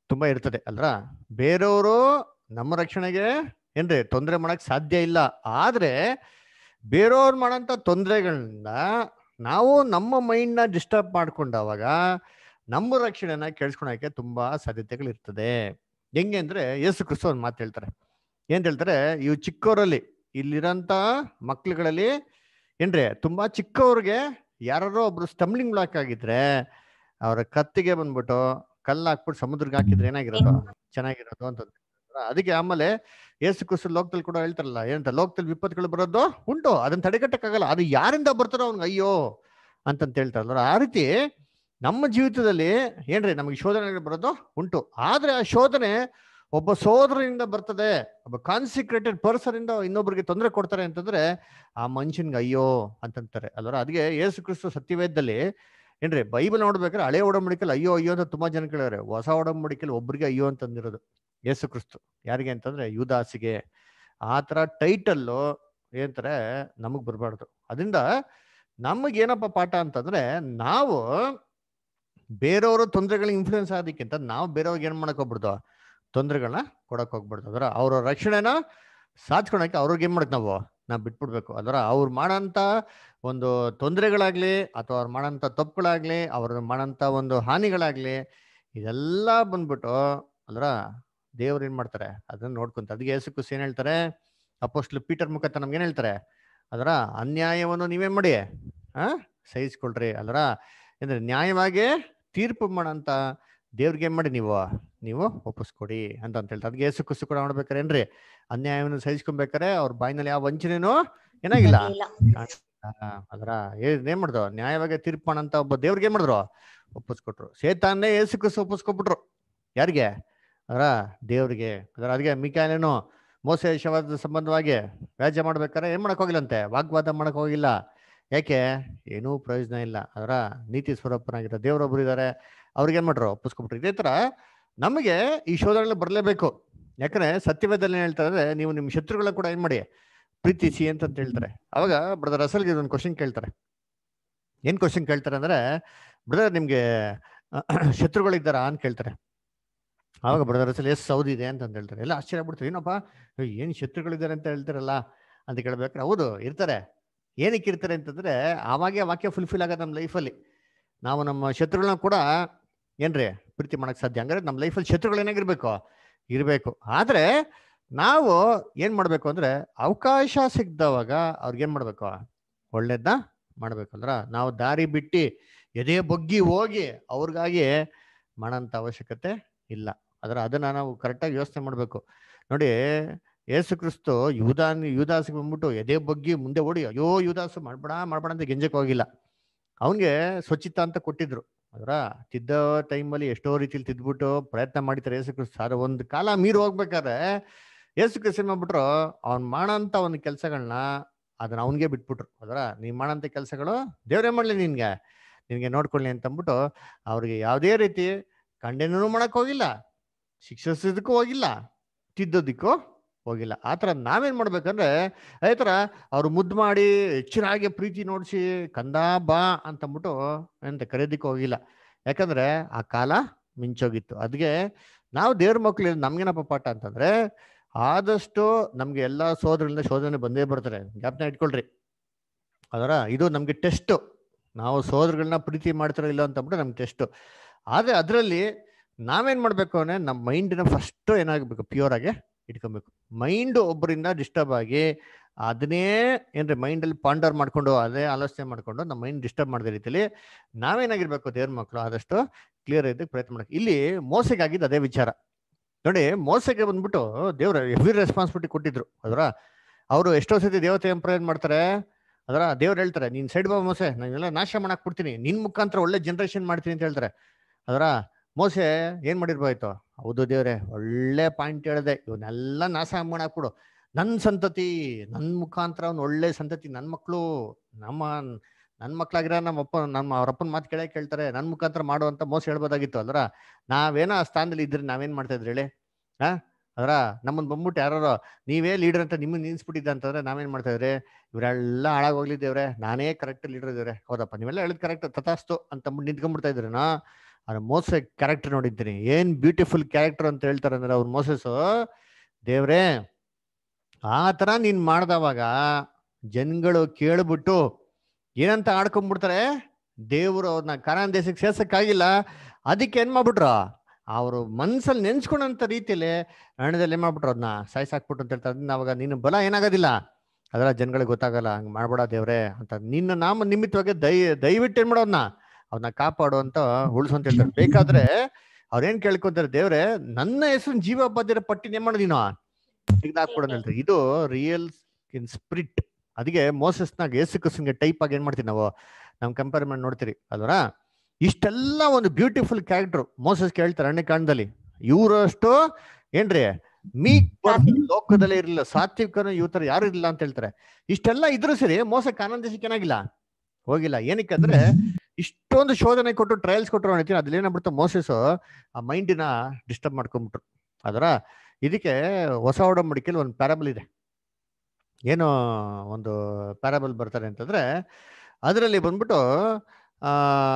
ತುಂಬಾ ಇರ್ತದೆ ಅಲ್ರ. ಬೇರೆಯವರು ನಮ್ಮ ರಕ್ಷಣೆಗೆ ಏನ್ರಿ ತೊಂದರೆ ಮಾಡಕ್ ಸಾಧ್ಯ ಇಲ್ಲ. ಆದ್ರೆ ಬೇರೆಯವ್ರು ಮಾಡೋಂಥ ತೊಂದರೆಗಳನ್ನ ನಾವು ನಮ್ಮ ಮೈಂಡ್ನ ಡಿಸ್ಟರ್ಬ್ ಮಾಡ್ಕೊಂಡಾಗ ನಮ್ಮ ರಕ್ಷಣೆನ ಕೇಳಿಸ್ಕೊಳಕ್ಕೆ ತುಂಬಾ ಸಾಧ್ಯತೆಗಳು ಇರ್ತದೆ. ಹೆಂಗೆ ಅಂದ್ರೆ ಯೇಸು ಕ್ರಿಸ್ತ ಒಂದು ಮಾತು ಹೇಳ್ತಾರೆ. ಏನ್ ಹೇಳ್ತಾರೆ, ಇವು ಚಿಕ್ಕವರಲ್ಲಿ ಇಲ್ಲಿರೋಂಥ ಮಕ್ಳುಗಳಲ್ಲಿ ಏನ್ರಿ ತುಂಬಾ ಚಿಕ್ಕವ್ರಿಗೆ ಯಾರೋ ಒಬ್ರು ಸ್ಟಂಬ್ಲಿಂಗ್ ಬ್ಲಾಕ್ ಆಗಿದ್ರೆ ಅವರ ಕತ್ತಿಗೆ ಬಂದ್ಬಿಟ್ಟು ಕಲ್ಲು ಹಾಕ್ಬಿಟ್ಟು ಸಮುದ್ರಕ್ಕೆ ಹಾಕಿದ್ರೆ ಏನಾಗಿರೋದು, ಚೆನ್ನಾಗಿರೋದು ಅಂತ. ಅದಕ್ಕೆ ಆಮೇಲೆ ಯೇಸು ಕ್ರಿಸ್ತ ಲೋಕದಲ್ಲಿ ಕೂಡ ಹೇಳ್ತಾರಲ್ಲ, ಏನಂತ, ಲೋಕದಲ್ಲಿ ವಿಪತ್ತುಗಳು ಬರೋದು ಉಂಟು, ಅದನ್ನ ತಡೆಗಟ್ಟಕ್ಕಾಗಲ್ಲ, ಅದು ಯಾರಿಂದ ಬರ್ತಾರೋ ಅವ್ನಿಗೆ ಅಯ್ಯೋ ಅಂತಂತ ಹೇಳ್ತಾರಲ್ಲ. ಆ ರೀತಿ ನಮ್ಮ ಜೀವಿತದಲ್ಲಿ ಏನ್ರಿ ನಮಗೆ ಶೋಧನೆಗಳು ಬರೋದು ಉಂಟು. ಆದ್ರೆ ಆ ಶೋಧನೆ ಒಬ್ಬ ಸೋದರನಿಂದ ಬರ್ತದೆ, ಒಬ್ಬ ಕಾನ್ಸಿಕ್ರೇಟೆಡ್ ಪರ್ಸನ್ ಇಂದ ಇನ್ನೊಬ್ರಿಗೆ ತೊಂದರೆ ಕೊಡ್ತಾರೆ ಅಂತಂದ್ರೆ ಆ ಮನುಷ್ಯನ್ಗೆ ಅಯ್ಯೋ ಅಂತಂತಾರೆ ಅಲ್ವರ. ಅದಕ್ಕೆ ಯೇಸು ಕ್ರಿಸ್ತ ಸತ್ಯವೇದದಲ್ಲಿ ಏನ್ರಿ ಬೈಬಲ್ ನೋಡ್ಬೇಕಾದ್ರೆ ಹಳೆ ಒಡಂಬಡಿಕೆಯಲ್ಲಿ ಅಯ್ಯೋ ಅಯ್ಯೋ ಅಂತ ತುಂಬಾ ಜನ ಕೇಳಿದ್ರೆ, ಹೊಸ ಒಡಂಬಡಿಕೆಯಲ್ಲಿ ಒಬ್ರಿಗೆ ಅಯ್ಯೋ ಅಂತಂದಿರೋದು ಯೇಸು ಕ್ರಿಸ್ತು. ಯಾರಿಗೆ ಅಂತಂದ್ರೆ ಯುದಾಸಿಗೆ. ಆ ತರ ಟೈಟಲ್ಲು ಏನಂತಾರೆ ನಮಗ್ ಬರಬಾರ್ದು. ಅದರಿಂದ ನಮಗೇನಪ್ಪ ಪಾಠ ಅಂತಂದ್ರೆ, ನಾವು ಬೇರೆಯವರು ತೊಂದರೆಗಳಿಗೆ ಇನ್ಫ್ಲೂಯೆನ್ಸ್ ಆಗೋದಕ್ಕಿಂತ ನಾವು ಬೇರೆಯವ್ರಿಗೆ ಏನ್ ಮಾಡಕ್ ಹೋಗ್ಬಿಡ್ದು, ತೊಂದರೆಗಳನ್ನ ಕೊಡಕ್ ಹೋಗ್ಬಿಡ್ದು. ಅದರ ಅವ್ರ ರಕ್ಷಣೆನ ಸಾಧ್ಕೊಳಕ್ಕೆ ಅವ್ರಿಗೆ ಏನ್ ಮಾಡಕ್ ನಾವು ನಾವು ಬಿಟ್ಬಿಡ್ಬೇಕು. ಅದರ ಅವ್ರು ಮಾಡೋಂಥ ಒಂದು ತೊಂದರೆಗಳಾಗ್ಲಿ ಅಥವಾ ಅವ್ರು ಮಾಡೋಂಥ ತಪ್ಪುಗಳಾಗ್ಲಿ ಅವ್ರ ಮಾಡೋಂಥ ಒಂದು ಹಾನಿಗಳಾಗ್ಲಿ ಇದೆಲ್ಲ ಬಂದ್ಬಿಟ್ಟು ಅಲ್ರ ದೇವ್ರು ಏನ್ ಮಾಡ್ತಾರೆ ಅದನ್ನ ನೋಡ್ಕೊಂತ. ಅದಕ್ಕೆ ಯೇಸು ಕ್ರಿಸ್ತ ಏನ್ ಹೇಳ್ತಾರೆ, ಅಪೊಸ್ತಲ ಪೀಟರ್ ಮುಖಾಂತರ ನಮ್ಗೆ ಏನ್ ಹೇಳ್ತಾರೆ, ಅದರ ಅನ್ಯಾಯವನ್ನು ನೀವೇನ್ ಮಾಡಿ ಆ ಸಹಿಸ್ಕೊಳ್ರಿ ಅಲ್ರ. ಅಂದ್ರೆ ನ್ಯಾಯವಾಗಿ ತೀರ್ಪು ಮಾಡಂತ ದೇವ್ರಿಗೆ ಏನ್ ಮಾಡಿ ನೀವು ನೀವು ಒಪ್ಪಿಸ್ಕೊಡಿ ಅಂತ ಅಂತ ಹೇಳ್ತಾರೆ. ಅದಕ್ಕೆ ಯೇಸು ಕ್ರಿಸ್ತ ಕೂಡ ನೋಡ್ಬೇಕಾರೆ ಏನ್ರಿ ಅನ್ಯಾಯವನ್ನು ಸಹಿಸ್ಕೊಬೇಕಾರೆ ಅವ್ರ ಬಾಯಿನಲ್ಲಿ ಯಾವ ವಂಚನೆನೂ ಏನಾಗಿಲ್ಲ. ಅದರ ಏನ್ ಮಾಡಿದ್ರು, ನ್ಯಾಯವಾಗಿ ತೀರ್ಪು ಮಾಡಂತ ಒಬ್ಬ ದೇವ್ರಿಗೆ ಏನ್ ಮಾಡಿದ್ರು, ಒಪ್ಪಿಸ್ಕೊಟ್ರು. ಸೇತಾನ್ನೇ ಯೇಸು ಕ್ರಿಸ್ತ ಒಪ್ಪಿಸ್ಕೊಬಿಟ್ರು. ಯಾರಿಗೆ? ಅದರ ದೇವ್ರಿಗೆ. ಅದರ ಅದಕ್ಕೆ ಮಿಕಾಯೇಲನು ಮೋಸೆ ಶವದ ಸಂಬಂಧವಾಗಿ ವ್ಯಾಜ್ಯ ಮಾಡ್ಬೇಕಾರೆ ಏನ್ ಮಾಡಕ್ ಹೋಗಿಲ್ಲಂತೆ, ವಾಗ್ವಾದ ಮಾಡಕ್ ಹೋಗಿಲ್ಲ. ಯಾಕೆ? ಏನೂ ಪ್ರಯೋಜನ ಇಲ್ಲ. ಅದರ ನೀತಿ ಸ್ವರೂಪನಾಗಿರೋ ದೇವ್ರೊಬ್ರು ಇದ್ದಾರೆ, ಅವ್ರಿಗೆ ಏನ್ ಮಾಡ್ರು, ಒಪ್ಪಿಸ್ಕೊಬಿಟ್ರು. ಇದೇ ತರ ನಮಗೆ ಈ ಶೋಧನೆಗಳು ಬರಲೇಬೇಕು. ಯಾಕಂದ್ರೆ ಸತ್ಯವೇದದಲ್ಲಿ ಏನ್ ಹೇಳ್ತಾರೆ, ನೀವು ನಿಮ್ ಶತ್ರುಗಳ ಕೂಡ ಏನ್ ಮಾಡಿ ಪ್ರೀತಿಸಿ ಅಂತ ಹೇಳ್ತಾರೆ. ಅವಾಗ ಬ್ರದರ್ ಅಸಲ್ಗೆ ಒಂದು ಕ್ವಶನ್ ಕೇಳ್ತಾರೆ. ಏನ್ ಕ್ವಶನ್ ಕೇಳ್ತಾರೆ ಅಂದ್ರೆ, ಬ್ರದರ್ ನಿಮ್ಗೆ ಶತ್ರುಗಳಿದ್ದಾರಾ ಅಂತ ಕೇಳ್ತಾರೆ. ಆವಾಗ ಬ್ರದರ್ ಅಸಲ್ ಎಸ್ ಹೌದು ಇದೆ ಅಂತ ಹೇಳ್ತಾರೆ. ಎಲ್ಲ ಆಶ್ಚರ್ಯ ಆಗ್ಬಿಡ್ತಾರೆ, ಏನಪ್ಪ ಏನ್ ಶತ್ರುಗಳಿದ್ದಾರೆ ಅಂತ ಹೇಳ್ತಾರಲ್ಲ ಅಂತ ಕೇಳ್ಬೇಕಾರೆ, ಹೌದು ಇರ್ತಾರೆ. ಏನಕ್ಕೆ ಇರ್ತಾರೆ ಅಂತಂದ್ರೆ, ಆವಾಗೆ ವಾಕ್ಯ ಫುಲ್ಫಿಲ್ ಆಗೋದು ನಮ್ಮ ಲೈಫಲ್ಲಿ. ನಾವು ನಮ್ಮ ಶತ್ರುಗಳನ್ನ ಕೂಡ ಏನ್ರಿ ಪ್ರೀತಿ ಮಾಡಕ್ ಸಾಧ್ಯ. ಹಂಗಾರೆ ನಮ್ಮ ಲೈಫಲ್ಲಿ ಶತ್ರುಗಳು ಏನಾಗಿರ್ಬೇಕು, ಇರಬೇಕು. ಆದ್ರೆ ನಾವು ಏನ್ ಮಾಡ್ಬೇಕು ಅಂದ್ರೆ, ಅವಕಾಶ ಸಿಗ್ದವಾಗ ಅವ್ರಿಗೇನ್ ಮಾಡ್ಬೇಕು, ಒಳ್ಳೇದನ್ನ ಮಾಡ್ಬೇಕಂದ್ರ ನಾವು ದಾರಿ ಬಿಟ್ಟು ಎದೆ ಬಗ್ಗಿ ಹೋಗಿ ಅವ್ರಿಗಾಗಿ ಮಾಡೋಂಥ ಅವಶ್ಯಕತೆ ಇಲ್ಲ. ಅದರ ಅದನ್ನ ನಾವು ಕರೆಕ್ಟಾಗಿ ಯೋಚನೆ ಮಾಡ್ಬೇಕು. ನೋಡಿ, ಯೇಸು ಕ್ರಿಸ್ತು ಯೂದಾನ್ ಯೂದಾಸಿಗೆ ಬಂದ್ಬಿಟ್ಟು ಎದೆ ಬಗ್ಗಿ ಮುಂದೆ ಓಡಿ ಅಯ್ಯೋ ಯೂದಾಸು ಮಾಡ್ಬೇಡ ಮಾಡ್ಬೇಡ ಅಂತ ಗೆಂಜಕ್ಕೆ ಹೋಗಿಲ್ಲ. ಅವನ್ಗೆ ಸ್ವಚ್ಛತಾ ಅಂತ ಕೊಟ್ಟಿದ್ರು. ಅದರ ತಿದ್ದ ಟೈಮಲ್ಲಿ ಎಷ್ಟೋ ರೀತಿಲಿ ತಿದ್ಬಿಟ್ಟು ಪ್ರಯತ್ನ ಮಾಡಿತಾರೆ ಯೇಸು ಕ್ರಿಸ್ತು. ಅದ್ರ ಒಂದು ಕಾಲ ಮೀರಿ ಹೋಗ್ಬೇಕಾದ್ರೆ ಯೇಸು ಕ್ರಿಸ್ತು ಏನ್ ಮಾಡ್ಬಿಟ್ರು, ಅವ್ನ್ ಮಾಡೋಂಥ ಒಂದು ಕೆಲಸಗಳನ್ನ ಅದನ್ನ ಅವನ್ಗೆ ಬಿಟ್ಬಿಟ್ರು. ಅದರ ನೀವ್ ಮಾಡೋಂಥ ಕೆಲಸಗಳು ದೇವ್ರೇ ಮಾಡ್ಲಿ, ನಿನ್ಗೆ ನಿನ್ಗೆ ನೋಡ್ಕೊಳ್ಳಿ ಅಂತ ಅಂದ್ಬಿಟ್ಟು ಅವ್ರಿಗೆ ಯಾವುದೇ ರೀತಿ ಖಂಡನೆನೂ ಮಾಡಕ್ ಹೋಗಿಲ್ಲ, ಶಿಕ್ಷಿಸೋದಕ್ಕೂ ಹೋಗಿಲ್ಲ, ತಿದ್ದೋದಿಕ್ಕೂ ಹೋಗಿಲ್ಲ. ಆ ಥರ ನಾವೇನ್ ಮಾಡ್ಬೇಕಂದ್ರೆ, ಅದೇ ಥರ ಅವ್ರು ಮುದ್ದು ಮಾಡಿ ಹೆಚ್ಚಿನಾಗಿ ಪ್ರೀತಿ ನೋಡಿಸಿ ಕಂದ ಬಾ ಅಂತಂದ್ಬಿಟ್ಟು ಎಂತ ಕರೆಯೋದಿಕ್ಕೂ ಹೋಗಿಲ್ಲ. ಯಾಕಂದ್ರೆ ಆ ಕಾಲ ಮಿಂಚೋಗಿತ್ತು. ಅದಕ್ಕೆ ನಾವು ದೇವ್ರ ಮಕ್ಳು ನಮ್ಗೇನಪ್ಪ ಪಾಠ ಅಂತಂದ್ರೆ, ಆದಷ್ಟು ನಮ್ಗೆ ಎಲ್ಲಾ ಸೋದರಗಳಿಂದ ಶೋಧನೆ ಬಂದೇ ಬರ್ತಾರೆ, ಜ್ಞಾಪನ ಇಟ್ಕೊಳ್ರಿ. ಅದರ ಇದು ನಮ್ಗೆ ಟೆಸ್ಟ್. ನಾವು ಸೋದರಗಳನ್ನ ಪ್ರೀತಿ ಮಾಡ್ತಾರೋ ಇಲ್ಲ ಅಂತಂದ್ಬಿಟ್ಟು ನಮ್ಗೆ ಟೆಸ್ಟ್. ಆದ್ರೆ ಅದರಲ್ಲಿ ನಾವೇನ್ ಮಾಡ್ಬೇಕು ಅಂದ್ರೆ, ನಮ್ಮ ಮೈಂಡಿನ ಫಸ್ಟ್ ಏನಾಗಬೇಕು, ಪ್ಯೂರ್ ಆಗಿ ಇಟ್ಕೊಬೇಕು. ಮೈಂಡ್ ಒಬ್ಬರಿಂದ ಡಿಸ್ಟರ್ಬ್ ಆಗಿ ಅದನ್ನೇ ಏನ್ರಿ ಮೈಂಡಲ್ಲಿ ಪಾಂಡರ್ ಮಾಡ್ಕೊಂಡು ಅದೇ ಆಲೋಚನೆ ಮಾಡ್ಕೊಂಡು ನಮ್ಮ ಮೈಂಡ್ ಡಿಸ್ಟರ್ಬ್ ಮಾಡಿದ ರೀತಿಯಲ್ಲಿ ನಾವೇನಾಗಿರ್ಬೇಕು, ದೇವ್ರ ಮಕ್ಕಳು ಆದಷ್ಟು ಕ್ಲಿಯರ್ ಇದ್ದಕ್ಕೆ ಪ್ರಯತ್ನ ಮಾಡಬೇಕು. ಇಲ್ಲಿ ಮೋಸೆಗೆ ಆಗಿದ್ದು ಅದೇ ವಿಚಾರ. ನೋಡಿ, ಮೋಸೆಗೆ ಬಂದ್ಬಿಟ್ಟು ದೇವ್ರ ಹೆವಿ ರೆಸ್ಪಾನ್ಸಿಬಿಲಿಟಿ ಕೊಟ್ಟಿದ್ರು. ಅದರ ಅವರು ಎಷ್ಟೋ ಸತಿ ದೇವತೆ ಏನ್ ಮಾಡ್ತಾರೆ, ಅದರ ದೇವ್ರು ಹೇಳ್ತಾರೆ, ನೀನ್ ಸೈಡ್ ಬಾ ಮೋಸೆ, ನಾನೆಲ್ಲ ನಾಶ ಮಾಡಕ್ ಬಿಡ್ತೀನಿ, ನಿನ್ ಮುಖಾಂತರ ಒಳ್ಳೆ ಜನರೇಷನ್ ಮಾಡ್ತೀನಿ ಅಂತ ಹೇಳ್ತಾರೆ. ಅದರ ಮೋಸೆ ಏನ್ ಮಾಡಿರ್ಬೋಯ್ತು, ಹೌದು ದೇವ್ರೆ ಒಳ್ಳೆ ಪಾಯಿಂಟ್ ಹೇಳಿದೆ, ಇವನ್ನೆಲ್ಲ ನಾಶ ಮಾಡಾಕ್ಬಿಡು, ನನ್ ಸಂತತಿ ನನ್ ಮುಖಾಂತರ ಅವ್ನು ಒಳ್ಳೆ ಸಂತತಿ, ನನ್ ಮಕ್ಳು ನಮ್ಮ ನನ್ ಮಕ್ಳಾಗಿರ ನಮ್ಮ ಅಪ್ಪ ನಮ್ಮ ಅವ್ರಪ್ಪನ ಮಾತು ಕೇಳೇ ಕೇಳ್ತಾರೆ, ನನ್ ಮುಖಾಂತರ ಮಾಡುವಂತ ಮೋಸ ಹೇಳ್ಬೋದಾಗಿತ್ತು. ಅಲ್ರ ನಾವೇನೋ ಆ ಸ್ಥಾನದಲ್ಲಿ ಇದ್ರೆ ನಾವೇನ್ ಮಾಡ್ತಾ ಇದ್ರಿ ಹೇಳಿ? ಹಾ ಅದರ ನಮ್ಮನ್ ಬಂದ್ಬಿಟ್ಟು ಯಾರೋ ನೀವೇ ಲೀಡರ್ ಅಂತ ನಿಮ್ಮನ್ನ ನಿನ್ಸ್ಬಿಟ್ಟಿದ್ದ ಅಂತಂದ್ರೆ ನಾವೇನ್ ಮಾಡ್ತಾ ಇದ್ರಿ, ಇವರೆಲ್ಲ ಹಾಳಾಗೋಗ್ಲಿ ದೇವ್ರೆ, ನಾನೇ ಕರೆಕ್ಟ್ ಲೀಡರ್ ಇದೇವ್ರೆ, ಹೌದಪ್ಪ ನೀವೆಲ್ಲ ಹೇಳಿದ್ ಕರೆಕ್ಟ್ ತಥಾಸ್ತು ಅಂತಂದ್ಬಿಟ್ಟು ನಿಂತ್ಕೊಂಡ್ಬಿಡ್ತಾ ಇದ್ರೇನಾ? ಅವ್ರ ಮೋಸ ಕ್ಯಾರೆಕ್ಟರ್ ನೋಡಿದ್ದೀನಿ, ಏನ್ ಬ್ಯೂಟಿಫುಲ್ ಕ್ಯಾರೆಕ್ಟರ್ ಅಂತ ಹೇಳ್ತಾರೆ ಅಂದ್ರೆ ಅವ್ರ ಮೋಸಸ್, ದೇವ್ರೇ ಆ ತರ ನೀನ್ ಮಾಡ್ದವಾಗ ಜನಗಳು ಕೇಳ್ಬಿಟ್ಟು ಏನಂತ ಆಡ್ಕೊಂಡ್ಬಿಡ್ತಾರೆ, ದೇವ್ರು ಅವ್ರನ್ನ ಕಾನಾನ್ ದೇಶಕ್ಕೆ ಸೇರ್ಸಕ್ಕಾಗಿಲ್ಲ, ಅದಕ್ಕೆ ಏನ್ ಮಾಡ್ಬಿಟ್ರು, ಅವರು ಮನ್ಸಲ್ಲಿ ನೆನ್ಸ್ಕೊಂಡಂತ ರೀತಿಯಲ್ಲಿ ಹಣದಲ್ಲಿ ಏನ್ ಮಾಡ್ಬಿಟ್ರು, ಅದನ್ನ ಸಾಯ್ಸಾಕ್ಬಿಟ್ಟು ಅಂತ ಹೇಳ್ತಾರೆ. ಅವಾಗ ನಿನ್ನ ಬಲ ಏನಾಗೋದಿಲ್ಲ, ಅದರ ಜನಗಳಿಗೆ ಗೊತ್ತಾಗಲ್ಲ, ಹಂಗ್ ಮಾಡ್ಬೇಡ ದೇವ್ರೆ ಅಂತ. ನಿನ್ನ ನಾಮ ನಿಮಿತ್ತವಾಗಿ ದಯ ದಯವಿಟ್ಟು ಏನ್ ಮಾಡೋದನ್ನ ಅವ್ನ ಕಾಪಾಡು ಅಂತ ಉಳಿಸು ಅಂತ ಹೇಳ್ತಾರೆ. ಬೇಕಾದ್ರೆ ಅವ್ರೇನ್ ಕೇಳ್ಕೊಂತಾರೆ, ದೇವ್ರೆ ನನ್ನ ಹೆಸರು ಜೀವ ಬದ್ದಿರೋ ಪಟ್ಟಿನ ಏನ್ ಮಾಡೋ ನೀನು ತೆಗ್ದಾಕ್ಬಿಡು ಅಂತ ಹೇಳ್ತಾರೆ. ಇದು ರಿಯಲ್ ಇನ್ ಸ್ಪಿರಿಟ್. ಅದಕ್ಕೆ ಮೋಸಸ್ನಾಗ ಯೇಸು ಕ್ರಿಸ್ತನ್ಗೆ ಟೈಪ್ ಆಗಿ ಏನ್ ಮಾಡ್ತೀವಿ ನಾವು, ನಮ್ ಕಂಪೇರ್ ಮಾಡಿ ನೋಡ್ತೀರಿ ಅಲ್ವರ. ಇಷ್ಟೆಲ್ಲ ಒಂದು ಬ್ಯೂಟಿಫುಲ್ ಕ್ಯಾರೆಕ್ಟರ್ ಮೋಸಸ್ ಕೇಳ್ತಾರೆ ಅಣ್ಣ ಕಾಂಡದಲ್ಲಿ. ಇವರಷ್ಟು ಏನ್ರಿ ಮೀಕ್ ಪರ್ಸನ್ ಲೋಕದಲ್ಲೇ ಇರಲಿಲ್ಲ, ಸಾತ್ವಿಕನು ಇವ್ತರ ಯಾರು ಇರಲಿಲ್ಲ ಅಂತ ಹೇಳ್ತಾರೆ. ಇಷ್ಟೆಲ್ಲ ಇದ್ರು ಸರಿ ಮೋಸ ಕಾನಾನ್ ದೇಶಕ್ಕೆ ಏನಾಗಿಲ್ಲ, ಹೋಗಿಲ್ಲ. ಏನಕ್ಕಂದ್ರೆ ಇಷ್ಟೊಂದು ಶೋಧನೆ ಕೊಟ್ಟು ಟ್ರಯಲ್ಸ್ ಕೊಟ್ಟರು ಹೇಳ್ತೀನಿ, ಅದ್ರಲ್ಲಿ ಏನಾಗ್ಬಿಡ್ತು, ಮೋಸಸ್ ಆ ಮೈಂಡಿನ ಡಿಸ್ಟರ್ಬ್ ಮಾಡ್ಕೊಂಡ್ಬಿಟ್ರು ಅದರ. ಇದಕ್ಕೆ ಹೊಸ ಒಡಂಬಡಿಕೆಯಲ್ಲಿ ಒಂದು ಪ್ಯಾರಬಲ್ ಇದೆ. ಏನು ಒಂದು ಪ್ಯಾರಬಲ್ ಬರ್ತಾರೆ ಅಂತಂದ್ರೆ ಅದರಲ್ಲಿ ಬಂದ್ಬಿಟ್ಟು ಆ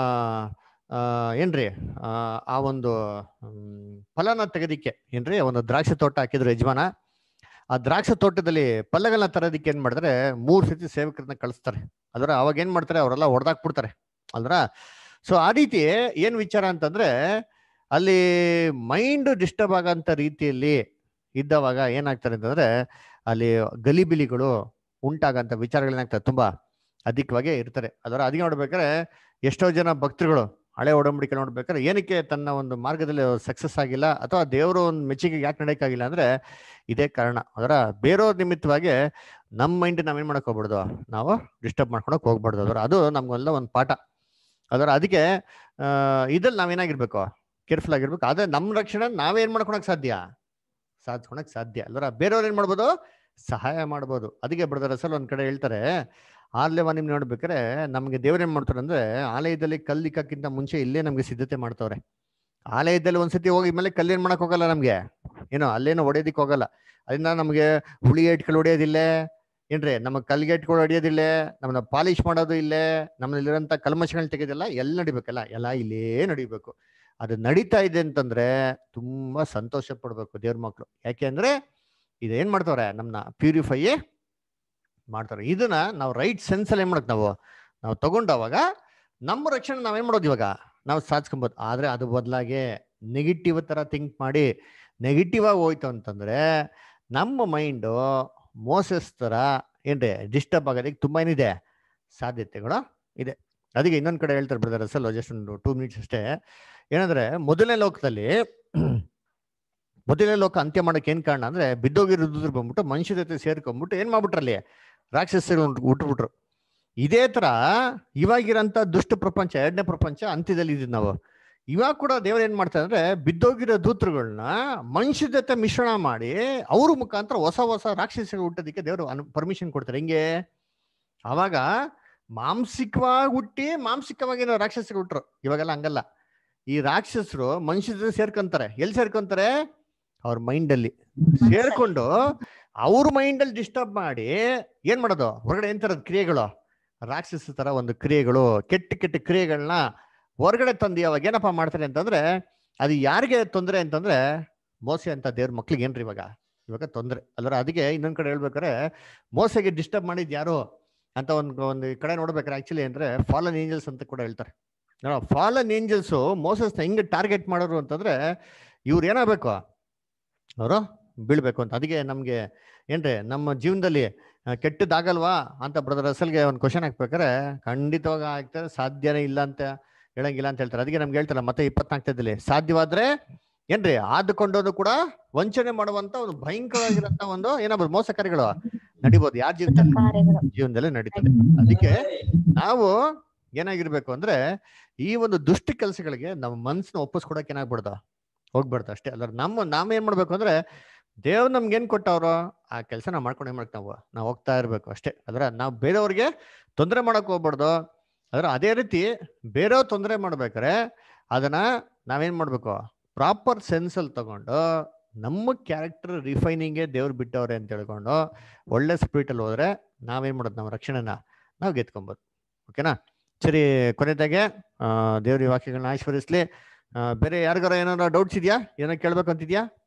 ಏನ್ರಿ ಆ ಒಂದು ಫಲನ ತೆಗೆದಿಕ್ಕೆ ಏನ್ರಿ ಒಂದು ದ್ರಾಕ್ಷಿ ತೋಟ ಹಾಕಿದ್ರು ಯಜಮಾನ. ಆ ದ್ರಾಕ್ಷಿ ತೋಟದಲ್ಲಿ ಫಲಗಳನ್ನ ತರೋದಿಕ್ಕೆ ಏನ್ ಮಾಡ್ತಾರೆ, ಮೂರ್ ಸತಿ ಸೇವಕರನ್ನ ಕಳಿಸ್ತಾರೆ. ಅದರ ಅವಾಗ ಏನ್ ಮಾಡ್ತಾರೆ, ಅವರೆಲ್ಲ ಹೊಡೆದಾಕ್ಬಿಡ್ತಾರೆ ಅಲ್ರ. ಸೊ ಆ ರೀತಿ ಏನ್ ವಿಚಾರ ಅಂತಂದ್ರೆ ಅಲ್ಲಿ ಮೈಂಡ್ ಡಿಸ್ಟರ್ಬ್ ಆಗಂತ ರೀತಿಯಲ್ಲಿ ಇದ್ದವಾಗ ಏನಾಗ್ತಾರೆ ಅಂತಂದ್ರೆ ಅಲ್ಲಿ ಗಲಿಬಿಲಿಗಳು ಉಂಟಾಗಂತ ವಿಚಾರಗಳೇನಾಗ್ತದೆ ತುಂಬಾ ಅಧಿಕವಾಗಿ ಇರ್ತಾರೆ. ಅದರ ಅದಕ್ಕೆ ನೋಡ್ಬೇಕಾದ್ರೆ ಎಷ್ಟೋ ಜನ ಭಕ್ತರುಗಳು ಹಳೆ ಒಡಂಬಡಿಕೆ ನೋಡ್ಬೇಕಾದ್ರೆ ಏನಕ್ಕೆ ತನ್ನ ಒಂದು ಮಾರ್ಗದಲ್ಲಿ ಸಕ್ಸಸ್ ಆಗಿಲ್ಲ ಅಥವಾ ದೇವರು ಒಂದು ಮೆಚ್ಚುಗೆ ಯಾಕೆ ನಡೆಯಕ್ಕಾಗಿಲ್ಲ ಅಂದ್ರೆ ಇದೇ ಕಾರಣ. ಅದರ ಬೇರೆಯವ್ರ ನಿಮಿತ್ತವಾಗಿ ನಮ್ಮ ಮೈಂಡ್ ನಾವೇನ್ ಮಾಡಕ್ ಹೋಗ್ಬಾರ್ದು, ನಾವು ಡಿಸ್ಟರ್ಬ್ ಮಾಡ್ಕೊಳಕ್ ಹೋಗ್ಬಾರ್ದು. ಅದರ ಅದು ನಮ್ಗೆಲ್ಲ ಒಂದು ಪಾಠ. ಅದರ ಅದಕ್ಕೆ ಅಹ್ ಇದ್ರಲ್ಲಿ ನಾವೇನಾಗಿರ್ಬೇಕು, ಕೇರ್ಫುಲ್ ಆಗಿರ್ಬೇಕು. ಆದ್ರೆ ನಮ್ಮ ರಕ್ಷಣೆ ನಾವೇನ್ ಮಾಡ್ಕೊಳಕ್ ಸಾಧ್ಯ, ಸಾಧಿಸ್ಕೊಳಕ್ ಸಾಧ್ಯ ಅಲ್ವರ. ಬೇರೆಯವ್ರು ಏನ್ ಮಾಡ್ಬೋದು, ಸಹಾಯ ಮಾಡ್ಬೋದು. ಅದಕ್ಕೆ ಬ್ರದರ್ ಅಸಲ್ ಒಂದ್ ಕಡೆ ಹೇಳ್ತಾರೆ, ಆರ್ಲೆವ ನಿಮ್ ನೋಡ್ಬೇಕಾರೆ ನಮ್ಗೆ ದೇವ್ರ ಏನ್ ಮಾಡ್ತಾರೆ ಅಂದ್ರೆ ಆಲಯದಲ್ಲಿ ಕಲ್ಲಿಕ್ಕಕ್ಕಿಂತ ಮುಂಚೆ ಇಲ್ಲೇ ನಮ್ಗೆ ಸಿದ್ಧತೆ ಮಾಡ್ತವ್ರೆ. ಆಲಯದಲ್ಲಿ ಒಂದ್ಸತಿ ಹೋಗಿ ಮೇಲೆ ಕಲ್ಲೇನ್ ಮಾಡಕ್ ಹೋಗಲ್ಲ ನಮ್ಗೆ, ಏನೋ ಅಲ್ಲೇನೋ ಹೊಡೆಯೋದಿಕ್ ಹೋಗಲ್ಲ. ಅದರಿಂದ ನಮ್ಗೆ ಹುಳಿ ಏಟ್ಗಳು ಹೊಡೆಯೋದಿಲ್ಲ ಏನ್ರಿ, ನಮಗ್ ಕಲ್ಗೇಟ್ಗಳು ಹೊಡೆಯೋದಿಲ್ಲ, ನಮ್ಮನ್ನ ಪಾಲಿಶ್ ಮಾಡೋದು ಇಲ್ಲೇ, ನಮ್ಮಲ್ಲಿರೋಂಥ ಕಲ್ಮಶಗಳನ್ನ ತೆಗೆದಿಲ್ಲ, ಎಲ್ಲ ನಡಿಬೇಕಲ್ಲ, ಎಲ್ಲ ಇಲ್ಲೇ ನಡಿಬೇಕು. ಅದು ನಡೀತಾ ಇದೆ ಅಂತಂದ್ರೆ ತುಂಬಾ ಸಂತೋಷ ಪಡ್ಬೇಕು ದೇವ್ರ ಮಕ್ಳು. ಯಾಕೆ ಅಂದ್ರೆ ಇದೇನ್ ಮಾಡ್ತವ್ರೆ, ನಮ್ನ ಪ್ಯೂರಿಫೈ ಮಾಡ್ತಾರೆ. ಇದನ್ನ ನಾವು ರೈಟ್ ಸೆನ್ಸ್ ಅಲ್ಲಿ ಏನ್ ಮಾಡಕ್ ನಾವು ನಾವು ತಗೊಂಡವಾಗ ನಮ್ಮ ರಕ್ಷಣೆ ನಾವೇನ್ ಮಾಡೋದು ಇವಾಗ ನಾವು ಸಾಧಿಸ್ಕೊಬೋದು. ಆದ್ರೆ ಅದು ಬದಲಾಗಿ ನೆಗೆಟಿವ್ ತರ ಥಿಂಕ್ ಮಾಡಿ ನೆಗೆಟಿವ್ ಆಗಿ ಹೋಯ್ತು ಅಂತಂದ್ರೆ ನಮ್ಮ ಮೈಂಡು ಮೋಸಸ್ ತರ ಏನ್ರಿ ಡಿಸ್ಟರ್ಬ್ ಆಗೋದಕ್ಕೆ ತುಂಬಾ ಏನಿದೆ ಸಾಧ್ಯತೆಗಳು ಇದೆ. ಅದಕ್ಕೆ ಇನ್ನೊಂದ್ ಕಡೆ ಹೇಳ್ತಾರೆ ಬ್ರದರ್ ಅಸಲ್, ಜಸ್ಟ್ ಒಂದು ಟೂ ಮಿನಿಟ್ಸ್ ಅಷ್ಟೇ. ಏನಂದ್ರೆ ಮೊದಲನೇ ಲೋಕದಲ್ಲಿ ಮೊದಲನೇ ಲೋಕ ಅಂತ್ಯ ಮಾಡಕ್ಕೆ ಏನ್ ಕಾರಣ ಅಂದ್ರೆ ಬಿದ್ದೋಗಿರೋದ್ರ ಬಂದ್ಬಿಟ್ಟು ಮನುಷ್ಯ ಜೊತೆ ಸೇರ್ಕೊಂಡ್ಬಿಟ್ಟು ಏನ್ ಮಾಡ್ಬಿಟ್ರಲ್ಲಿ ರಾಕ್ಷಸರು ಹುಟ್ಟುಬಿಟ್ರು. ಇದೇ ತರ ಇವಾಗಿರಂತ ದುಷ್ಟ ಪ್ರಪಂಚ, ಎರಡನೇ ಪ್ರಪಂಚ ಅಂತ್ಯದಲ್ಲಿ ಇದೀವಿ ನಾವು. ಇವಾಗ ಕೂಡ ದೇವ್ರ ಏನ್ ಮಾಡ್ತಾರೆ ಅಂದ್ರೆ ಬಿದ್ದೋಗಿರೋ ದೂತರುಗಳನ್ನ ಮನುಷ್ಯ ಜೊತೆ ಮಿಶ್ರಣ ಮಾಡಿ ಅವ್ರ ಮುಖಾಂತರ ಹೊಸ ಹೊಸ ರಾಕ್ಷಸಗಳು ಹುಟ್ಟೋದಿಕ್ಕೆ ದೇವರು ಪರ್ಮಿಷನ್ ಕೊಡ್ತಾರೆ. ಹೆಂಗೆ, ಅವಾಗ ಮಾಂಸಿಕವಾಗಿ ಹುಟ್ಟಿ ಮಾಂಸಿಕವಾಗಿ ಏನೋ ರಾಕ್ಷಸಗಳು ಹುಟ್ರು. ಇವಾಗೆಲ್ಲ ಹಂಗಲ್ಲ. ಈ ರಾಕ್ಷಸರು ಮನುಷ್ಯ ಜೊತೆ ಸೇರ್ಕೊಂತಾರೆ. ಎಲ್ಲಿ ಸೇರ್ಕೊಂತಾರೆ, ಅವ್ರ ಮೈಂಡ್ ಅಲ್ಲಿ ಸೇರ್ಕೊಂಡು ಅವ್ರ ಮೈಂಡ್ ಅಲ್ಲಿ ಡಿಸ್ಟರ್ಬ್ ಮಾಡಿ ಏನ್ ಮಾಡೋದು, ಹೊರಗಡೆ ಏನ್ ತರದ ಕ್ರಿಯೆಗಳು, ರಾಕ್ಷಸ ತರ ಒಂದು ಕ್ರಿಯೆಗಳು, ಕೆಟ್ಟ ಕೆಟ್ಟ ಕ್ರಿಯೆಗಳನ್ನ ಹೊರಗಡೆ ತಂದು ಅವಾಗ ಏನಪ್ಪ ಮಾಡ್ತಾರೆ ಅಂತಂದ್ರೆ ಅದು ಯಾರಿಗೆ ತೊಂದರೆ ಅಂತಂದ್ರೆ ಮೋಸೆ ಅಂತ ದೇವ್ರ ಮಕ್ಳಿಗೆ ಏನ್ರಿ ಇವಾಗ ಇವಾಗ ತೊಂದರೆ ಅಲ್ರ. ಅದಕ್ಕೆ ಇನ್ನೊಂದ್ ಕಡೆ ಹೇಳ್ಬೇಕಾರೆ ಮೋಸೆಗೆ ಡಿಸ್ಟರ್ಬ್ ಮಾಡಿದ್ ಯಾರು ಅಂತ ಒಂದ್ ಒಂದು ಕಡೆ ನೋಡ್ಬೇಕಾರೆ ಆಕ್ಚುಲಿ ಅಂದ್ರೆ ಫಾಲನ್ ಏಂಜಲ್ಸ್ ಅಂತ ಕೂಡ ಹೇಳ್ತಾರೆ. ಫಾಲನ್ ಏಂಜಲ್ಸ್ ಮೋಸಸ್ನ ಹೆಂಗೆ ಟಾರ್ಗೆಟ್ ಮಾಡೋರು ಅಂತಂದ್ರೆ ಇವ್ರು ಏನಾಗಬೇಕು, ಅವರು ಬೀಳ್ಬೇಕು ಅಂತ. ಅದಕ್ಕೆ ನಮ್ಗೆ ಏನ್ರಿ ನಮ್ಮ ಜೀವನದಲ್ಲಿ ಕೆಟ್ಟದಾಗಲ್ವಾ ಅಂತ ಬ್ರದರ್ ಅಸಲ್ಗೆ ಒಂದು ಕ್ವಶನ್ ಹಾಕ್ಬೇಕಾರೆ ಖಂಡಿತವಾಗ ಆಗ್ತಾರೆ, ಸಾಧ್ಯನೇ ಇಲ್ಲ ಅಂತ ಹೇಳಂಗಿಲ್ಲ ಅಂತ ಹೇಳ್ತಾರೆ. ಅದಕ್ಕೆ ನಮ್ಗೆ ಹೇಳ್ತಾರೆ ಮತ್ತೆ ಇಪ್ಪತ್ನಾಲ್ಕದಲ್ಲಿ ಸಾಧ್ಯವಾದ್ರೆ ಏನ್ರಿ ಆದುಕೊಂಡೋದು ಕೂಡ ವಂಚನೆ ಮಾಡುವಂತ ಒಂದು ಭಯಂಕರವಾಗಿರಂತ ಒಂದು ಏನಾಗ್ಬೋದು ಮೋಸ ಕಾರ್ಯಗಳು ನಡಿಬೋದು. ಯಾರ ಜೀವನದಲ್ಲಿ ಜೀವನದಲ್ಲಿ ನಡೀತದೆ. ಅದಕ್ಕೆ ನಾವು ಏನಾಗಿರ್ಬೇಕು ಅಂದ್ರೆ ಈ ಒಂದು ದುಷ್ಟ ಕೆಲಸಗಳಿಗೆ ನಮ್ಮ ಮನ್ಸನ್ನ ಒಪ್ಪಿಸ್ಕೊಡಕ್ ಏನಾಗ್ಬಿಡ್ದ ಹೋಗ್ಬಿಡ್ತ ಅಷ್ಟೇ. ಅಲ್ಲ ನಮ್ಮ ನಾವ್ ಏನ್ ಮಾಡ್ಬೇಕು ಅಂದ್ರೆ ದೇವ್ ನಮ್ಗೆ ಏನ್ ಕೊಟ್ಟವ್ರು ಆ ಕೆಲಸ ನಾವು ಮಾಡ್ಕೊಂಡೇ ಮಾಡಕ್ ನಾವು ನಾವು ಹೋಗ್ತಾ ಇರ್ಬೇಕು ಅಷ್ಟೇ. ಅದ್ರ ನಾವು ಬೇರೆಯವ್ರಿಗೆ ತೊಂದರೆ ಮಾಡಕ್ ಹೋಗ್ಬಾರ್ದು. ಅದ್ರ ಅದೇ ರೀತಿ ಬೇರೆಯವ್ರು ತೊಂದರೆ ಮಾಡ್ಬೇಕಾರೆ ಅದನ್ನ ನಾವೇನ್ ಮಾಡ್ಬೇಕು, ಪ್ರಾಪರ್ ಸೆನ್ಸ್ ಅಲ್ಲಿ ತಗೊಂಡು ನಮ್ಮ ಕ್ಯಾರೆಕ್ಟರ್ ರಿಫೈನಿಂಗೇ ದೇವ್ರು ಬಿಟ್ಟವ್ರೆ ಅಂತ ಹೇಳ್ಕೊಂಡು ಒಳ್ಳೆ ಸ್ಪಿರಿಟ್ ಅಲ್ಲಿ ಹೋದ್ರೆ ನಾವೇನ್ ಮಾಡೋದು, ನಮ್ಮ ರಕ್ಷಣೆನ ನಾವು ಗೆದ್ಕೊಬೋದು. ಓಕೆನಾ? ಸರಿ, ಕೊನೆದಾಗೆ ಆ ದೇವ್ರ ವಾಕ್ಯಗಳನ್ನ ಆಶೀರ್ವದಿಸ್ಲಿ. ಬೇರೆ ಯಾರಿಗಾರ ಏನಾರ ಡೌಟ್ಸ್ ಇದೆಯಾ ಏನೋ ಕೇಳ್ಬೇಕಂತಿದ್ಯಾ